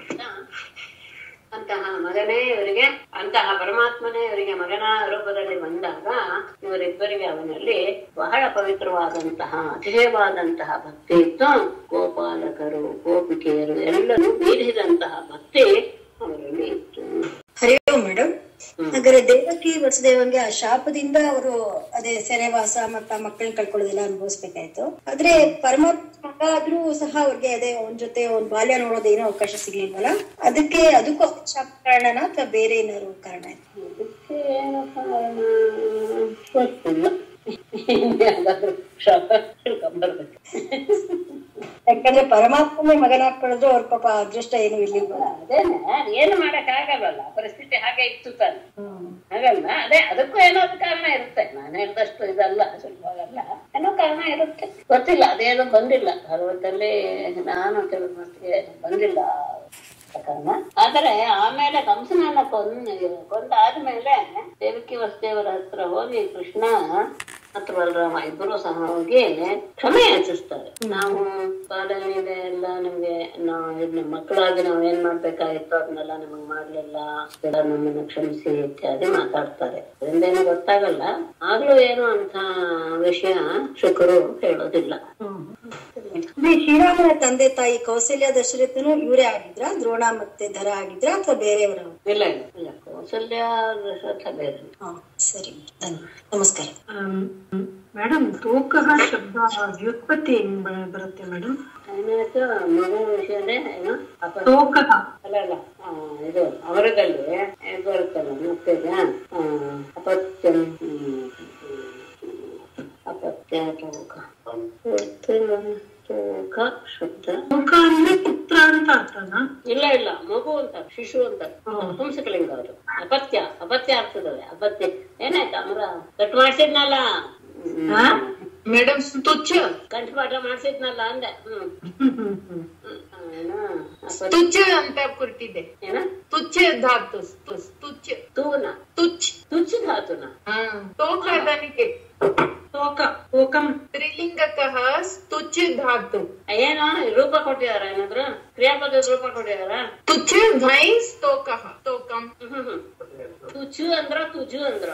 ಅಂತಹ ಮಗನೇ ಇವರಿಗೆ ಅಂತಹ ಪರಮಾತ್ಮನೇ ಇವರಿಗೆ ಮಗನ ರೂಪದಲ್ಲಿ ಬಂದಾಗ ಇವರಿಬ್ಬರಿಗೆ ಅವನಲ್ಲಿ ಬಹಳ ಪವಿತ್ರವಾದಂತಹ ಅತಿಶಯವಾದಂತಹ ಭಕ್ತಿ ಇತ್ತು. ಗೋಪಾಲಕರು ಗೋಪಿಕೆಯರು ಎಲ್ಲರೂ ಬೀರಿದಂತಹ ಭಕ್ತಿ ಅವರಲ್ಲಿ ಇತ್ತು. ಹರಿ ಓಂ ಮೇಡಮ್. ಹಾಗಾದ್ರೆ ದೇವಕಿ ವಸುದೇವಂಗೆ ಆ ಶಾಪದಿಂದ ಅವರು ಅದೇ ಸೆರೆವಾಸ ಮತ್ತ ಮಕ್ಕಳನ್ನ ಕಳ್ಕೊಳ್ಳೋದೆಲ್ಲ ಅನುಭವಿಸ್ಬೇಕಾಯ್ತು. ಆದ್ರೆ ಪರಮಾತ್ಮ ಆದ್ರೂ ಸಹ ಅವ್ರಿಗೆ ಅದೇ ಅವನ ಜೊತೆ ಒಂದ್ ಬಾಲ್ಯ ನೋಡೋದೇನೋ ಅವಕಾಶ ಸಿಗ್ಲಿಲ್ವಲ್ಲ, ಅದಕ್ಕೆ ಅದಕ್ಕೂ ಶಾಪ ಕಾರಣನ ಅಥವಾ ಬೇರೆ ಏನಾದ್ರು ಕಾರಣ ಆಯ್ತು? ಅದಕ್ಕೆ ಏನು ಕಾರಣ ಗೊತ್ತಿಲ್ಲ. ಶಾಪ ತಿಳ್ಕೊಂಡ್ಬರ್ಬೇಕು. ಯಾಕಂದ್ರೆ ಪರಮಾತ್ಮನೇ ಮಗನಾಗ್ಕೊಳ್ಳೋದು ಅವ್ರ ಪಾಪ ಅದೃಷ್ಟ ಏನು ಇರ್ಲಿಲ್ವಲ್ಲ. ಅದೇನೆ ಏನು ಮಾಡಕ್ ಆಗಲ್ವಲ್ಲ, ಪರಿಸ್ಥಿತಿ ಹಾಗೆ ಇತ್ತು ತಾನೆ, ಹಾಗಲ್ಲ. ಅದೇ ಅದಕ್ಕೂ ಏನೋ ಕಾರಣ ಇರುತ್ತೆ. ನಾನು ಹೇಳಿದಷ್ಟು ಇದಲ್ಲ, ಸ್ವಲ್ಪ ಆಗಲ್ಲ, ಏನೋ ಕಾರಣ ಇರುತ್ತೆ. ಗೊತ್ತಿಲ್ಲ, ಅದೇನು ಬಂದಿಲ್ಲ ಭಾಗವತಲ್ಲಿ, ನಾನು ಕೆಲವು ಮಟ್ಟಿಗೆ ಬಂದಿಲ್ಲ ಪ್ರಕರಣ. ಆದರೆ ಆಮೇಲೆ ಕಂಸನನ್ನ ಕೊಂದ ಕೊಂದಾದ್ಮೇಲೆ ದೇವಕಿ ವಸುದೇವರ ಹತ್ರ ಹೋಗಿ ಕೃಷ್ಣ ಮತ್ತು ಬಲರಾಮ ಇಬ್ಬರು ಸಹ ಹೋಗಿ ಕ್ಷಮೆ ಯಾಚಿಸ್ತಾರೆ. ನಾವು ಕಾಲನಿದೆ ಎಲ್ಲ ನಿಮ್ಗೆ ನಾವು ಇದ್ನ ಮಕ್ಕಳಾಗಿ ನಾವ್ ಏನ್ ಮಾಡ್ಬೇಕಾಗಿತ್ತು ಅದನ್ನೆಲ್ಲ ನಮಗ್ ಮಾಡ್ಲಿಲ್ಲ, ನಮ್ಮನ್ನ ಕ್ಷಮಿಸಿ ಇತ್ಯಾದಿ ಮಾತಾಡ್ತಾರೆ. ಅದರಿಂದೇನು ಗೊತ್ತಾಗಲ್ಲ. ಆಗ್ಲೂ ಏನು ಅಂತ ವಿಷಯ ಶುಕರು ಹೇಳೋದಿಲ್ಲ. ಶ್ರೀರಾಮನ ತಂದೆ ತಾಯಿ ಕೌಸಲ್ಯ ದಶರಥನು ಇವರೇ ಆಗಿದ್ರ, ದ್ರೋಣ ಮತ್ತೆ ಧರ ಆಗಿದ್ರ ಅಥವಾ ಬೇರೆಯವರ? ಇಲ್ಲ ಇಲ್ಲ, ಕೌಸಲ್ಯ ದಶರಥ ಬೇರೆ. ಸರಿ, ನಮಸ್ಕಾರ. ಮೇಡಮ್, ತೋಕಃ ಶಬ್ದ ವ್ಯುತ್ಪತ್ತಿ ಹೆಂಗ್ ಬರುತ್ತೆ ಮೇಡಮ್? ಏನಾಯ್ತು ಮಗು ವಿಷಯನೇ ಏನು ತೋಕಃ ಅಲ್ಲ ಅಲ್ಲ ಇದು ಅವರದಲ್ಲಿ ಬರುತ್ತಲ್ಲ ಮತ್ತೆ ಅಪತ್ಯ ಅಪತ್ಯ ತೋಕ ತೋಕ ಶಬ್ದ. ತೋಕ ಅಂದ್ರೆ ಪುತ್ರ ಅಂತ ಅರ್ಥನಾ? ಇಲ್ಲ ಇಲ್ಲ, ಮಗು ಅಂತ, ಶಿಶು ಅಂತ, ಪುಂಸಕಲಿಂಗ ಅವರು. ಅಪತ್ಯ ಅಪತ್ಯ ಅರ್ಥದವೆ. ಅಪತ್ಯ ಏನಾಯ್ತು ಅಮರ ಕಟ್ ಮಾಡ್ಸಿದ್ನಲ್ಲ ಮೇಡಮ್, ತುಚ್ಛ ಕಂಠಪಾಠ ಮಾಡ್ಸಿದ್ನಲ್ಲ ಅಂದೆ. ಹ್ಮ್ ತುಚ್ಛ ಅಂತ ಕೊಟ್ಟಿದೆ. ಏನ ತುಚ್ಛ ಧಾತು, ತುಚ್ಛ ತೂನ ತುಚ್ಛ ತುಚ್ಛ ಧಾತುನ ತೋಕ ಅದನಿಕೆ ತೋಕ ತೋಕಂ ಸ್ತ್ರೀಲಿಂಗಕಃ ತುಚ್ಛ ಧಾತು. ಏನೋ ರೂಪ ಕೊಟ್ಟಿದಾರ, ಏನಾದ್ರು ಕ್ರಿಯಾಪದ ರೂಪ ಕೊಟ್ಟಿದಾರ. ತುಚ್ಛ ಧೈಸ್ ತೋಕಃ ತೋಕಂ. ತುಚು ಅಂದ್ರ ತುಜು ಅಂದ್ರ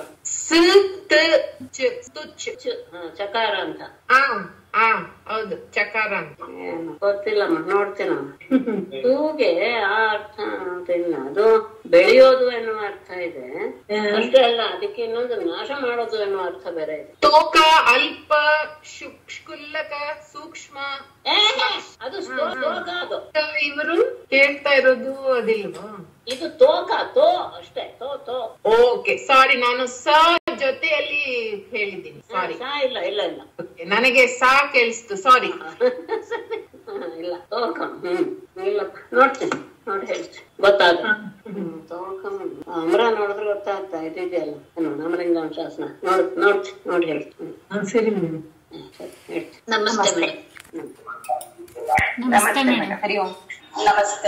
ತುಚ್ಛ ಚಕಾರ ಅಂತ. ಹಾ ಹೌದು, ಚಕಾರ ಅಂತ. ಗೊತ್ತಿಲ್ಲ, ನೋಡ್ತೀನಿ. ತೂಗೆ ಆ ಅರ್ಥ ಇಲ್ಲ, ಅದು ಬೆಳೆಯೋದು ಎನ್ನುವ ಅರ್ಥ ಇದೆ ಅಷ್ಟೇ ಅಲ್ಲ, ಅದಕ್ಕೆ ಇನ್ನೊಂದು ನಾಶ ಮಾಡೋದು ಎನ್ನುವ ಅರ್ಥ ಬೇರೆ ಇದೆ. ತೋಕ ಅಲ್ಪ ಶುಷ್ಕುಲ್ಲಕ ಸೂಕ್ಷ್ಮ, ಅದು ತೋಕ. ಅದು ಇವರು ಕೇಳ್ತಾ ಇರೋದು ಅದಿಲ್ವಾ? ಇದು ತೋಕ, ತೋ ಅಷ್ಟೇ, ತೋ ತೋ. ಓಕೆ, ಸಾರಿ, ನಾನು ಸ ಜೊತೆಯಲ್ಲಿ ಹೇಳಿದ್ದೀನಿ. ಸಾರಿ, ಇಲ್ಲ ಇಲ್ಲ ಇಲ್ಲ, ನನಗೆ ಸಾ ಕೇಳಿಸ್ತು. ಸಾರಿ. ಇಲ್ಲ ತೋಕ. ಹ್ಮ್ ಇಲ್ಲಪ್ಪ, ನೋಡ್ತೀನಿ, ನೋಡಿ ಹೇಳ್ತೀನಿ, ಗೊತ್ತಾಗ. ತೋಕ ಅಮರ ನೋಡಿದ್ರೆ ಗೊತ್ತಾಗ್ತಾ ಇದೆಯಲ್ಲ, ನಾಮಲಿಂಗಾಮ ಶಾಸನ ನೋಡ್ ನೋಡ್ತಿ ನೋಡಿ ಹೇಳ್ತೀನಿ. ಸರಿ ಹೇಳ್ತೀನಿ. ನಮಸ್ತೆ ಮೇಡಮ್. ನಮಸ್ತೆ ಮೇಡಮ್. ಹರಿ ಓಂ. ನಮಸ್ತೆ.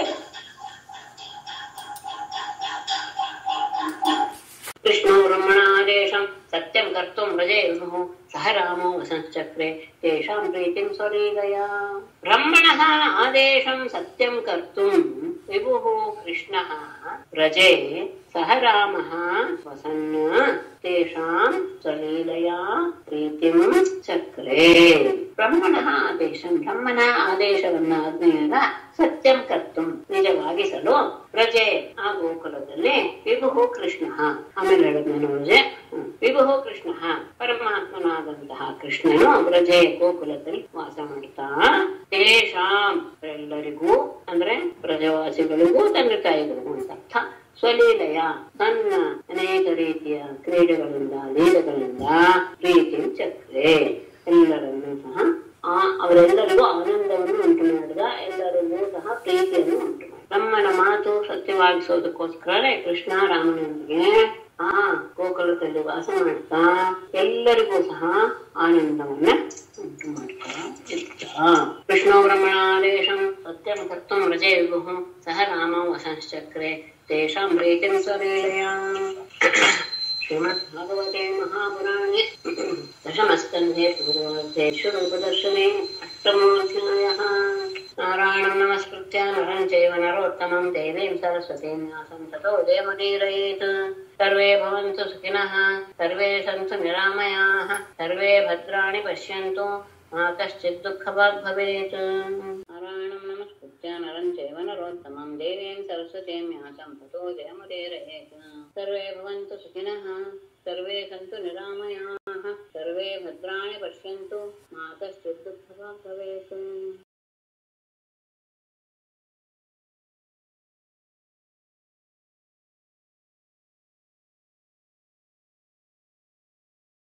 ಕೃಷ್ಣೋ ಬ್ರಹ್ಮಣಾದೇಶಂ ಸತ್ಯಂ ಕರ್ತುಂ ವ್ರಜೇ ವಿಭುಃ ಸಹ ರಾಮೋ ವಸಂಶ್ಚಕ್ರೆ ತೇಷಾಂ ಪ್ರೀತಿಂ ಸ್ವಲೀಲಯಾ. ಬ್ರಹ್ಮಣಃ ಆದೇಶಂ ಸತ್ಯಂ ಕರ್ತುಂ ವಿಭುಃ ಕೃಷ್ಣಃ ವ್ರಜೇ ಸಹ ರಾಮಃ ವಸನ್ ತೇಷಾಂ ಸ್ವಲೀಲಯಾ ಪ್ರೀತಿಂ ಚಕ್ರೆ. ಬ್ರಹ್ಮಣಃ ಆದೇಶಂ, ಬ್ರಹ್ಮನ ಆದೇಶವನ್ನ ಆಜ್ಞೆಯಾದ ಸತ್ಯಂ ಕರ್ತುಂ ನಿಜವಾಗಿಸಲು ವ್ರಜೆ ಆ ಗೋಕುಲದಲ್ಲಿ ವಿಭುಃ ಕೃಷ್ಣ, ಆಮೇಲೆ ಹೇಳಿದ್ನೇನು ವ್ರಜೆ ವಿಭುಃ ಕೃಷ್ಣ ಪರಮಾತ್ಮನಾದಂತಹ ಕೃಷ್ಣನು ವ್ರಜೆ ಗೋಕುಲದಲ್ಲಿ ವಾಸ ಮಾಡ್ತಾ ತೇಷಾಂ ಎಲ್ಲರಿಗೂ ಅಂದ್ರೆ ಪ್ರಜವಾಸಿಗಳಿಗೂ ತಂದೆ ತಾಯಿಗಳಿಗೂ ಅಂತ ಅರ್ಥ. ಸ್ವಲೀಲಯ ತನ್ನ ಅನೇಕ ರೀತಿಯ ಕ್ರೀಡೆಗಳಿಂದ ಲೀಲೆಗಳಿಂದ ಪ್ರೀತಿ ಚಕ್ರೆ ಎಲ್ಲರನ್ನೂ ಸಹ ಆ ಅವರೆಲ್ಲರಿಗೂ ಆನಂದವನ್ನು ಉಂಟು ಮಾಡಿದ, ಎಲ್ಲರಿಗೂ ಸಹ ಪ್ರೀತಿಯನ್ನು ಉಂಟು ಮಾಡಿದ. ಬ್ರಹ್ಮನ ಮಾತು ಸತ್ಯವಾಗಿಸೋದಕ್ಕೋಸ್ಕರ ಕೃಷ್ಣ ರಾಮನೊಂದಿಗೆ ಆ ಗೋಕುಲದಲ್ಲಿ ವಾಸ ಮಾಡ್ತಾ ಎಲ್ಲರಿಗೂ ಸಹ ಆನಂದವನ್ನ ಉಂಟು ಮಾಡ್ತಾ ಇದ್ದ. ಕೃಷ್ಣೋ ಬ್ರಹ್ಮಣಾದೇಶಂ ಸತ್ಯಂ ಕರ್ತುಂ ವ್ರಜೇ ವಿಭುಃ ಸಹ ರಾಮೋ ವಸಂಶ್ಚಕ್ರೆ ತೇಷಾಂ ಪ್ರೀತಿಂ ಸ್ವಲೀಲಯಾ. ಶ್ರೀಮದ್ ಭಾಗವತೆ ಮಹಾಪುರಾಣೆ ದಶಮಸ್ಕಂಧೆ ರೂಪದರ್ಶನೆ ಅಷ್ಟಮೋಧ್ಯಾಯಃ. ನಾರಾಯಣಂ ನಮಸ್ಕೃತ್ಯ ನರಂ ಚೈವ ನರೋತ್ತಮಂ ದೇವೀಂ ಸರಸ್ವತೀಂ ವ್ಯಾಸಂ ತತೋ ಜಯಮುದೀರಯೇತ್. ಸರ್ವೇ ಭವಂತು ಸುಖಿನಃ, ಸರ್ವೇ ಸಂತು ನಿರಾಮಯಾಃ, ಸರ್ವೇ ಭದ್ರಾಣಿ ಪಶ್ಯಂತು, ಮಾ ಕಶ್ಚಿತ್ ದುಃಖಭಾಗ್ ಭವೇತ್. ನಾರಾಯಣಂ ನಮಸ್ಕೃತ್ಯ ನರಂ ಚೈವ ನರೋತ್ತಮಂ ದೇವೀಂ ಸರಸ್ವತೀಂ ವ್ಯಾಸಂ ತತೋ ಜಯಮುದೀರಯೇತ್. ಸರ್ವೇ ಭವಂತು ಸುಖಿನಃ, ಸರ್ವೇ ಸಂತು ನಿರಾಮಯಾಃ, ಸರ್ವೇ ಭದ್ರಾಣಿ ಪಶ್ಯಂತು, ಮಾ ಕಶ್ಚಿತ್ ದುಃಖಭಾಗ್ ಭವೇತ್.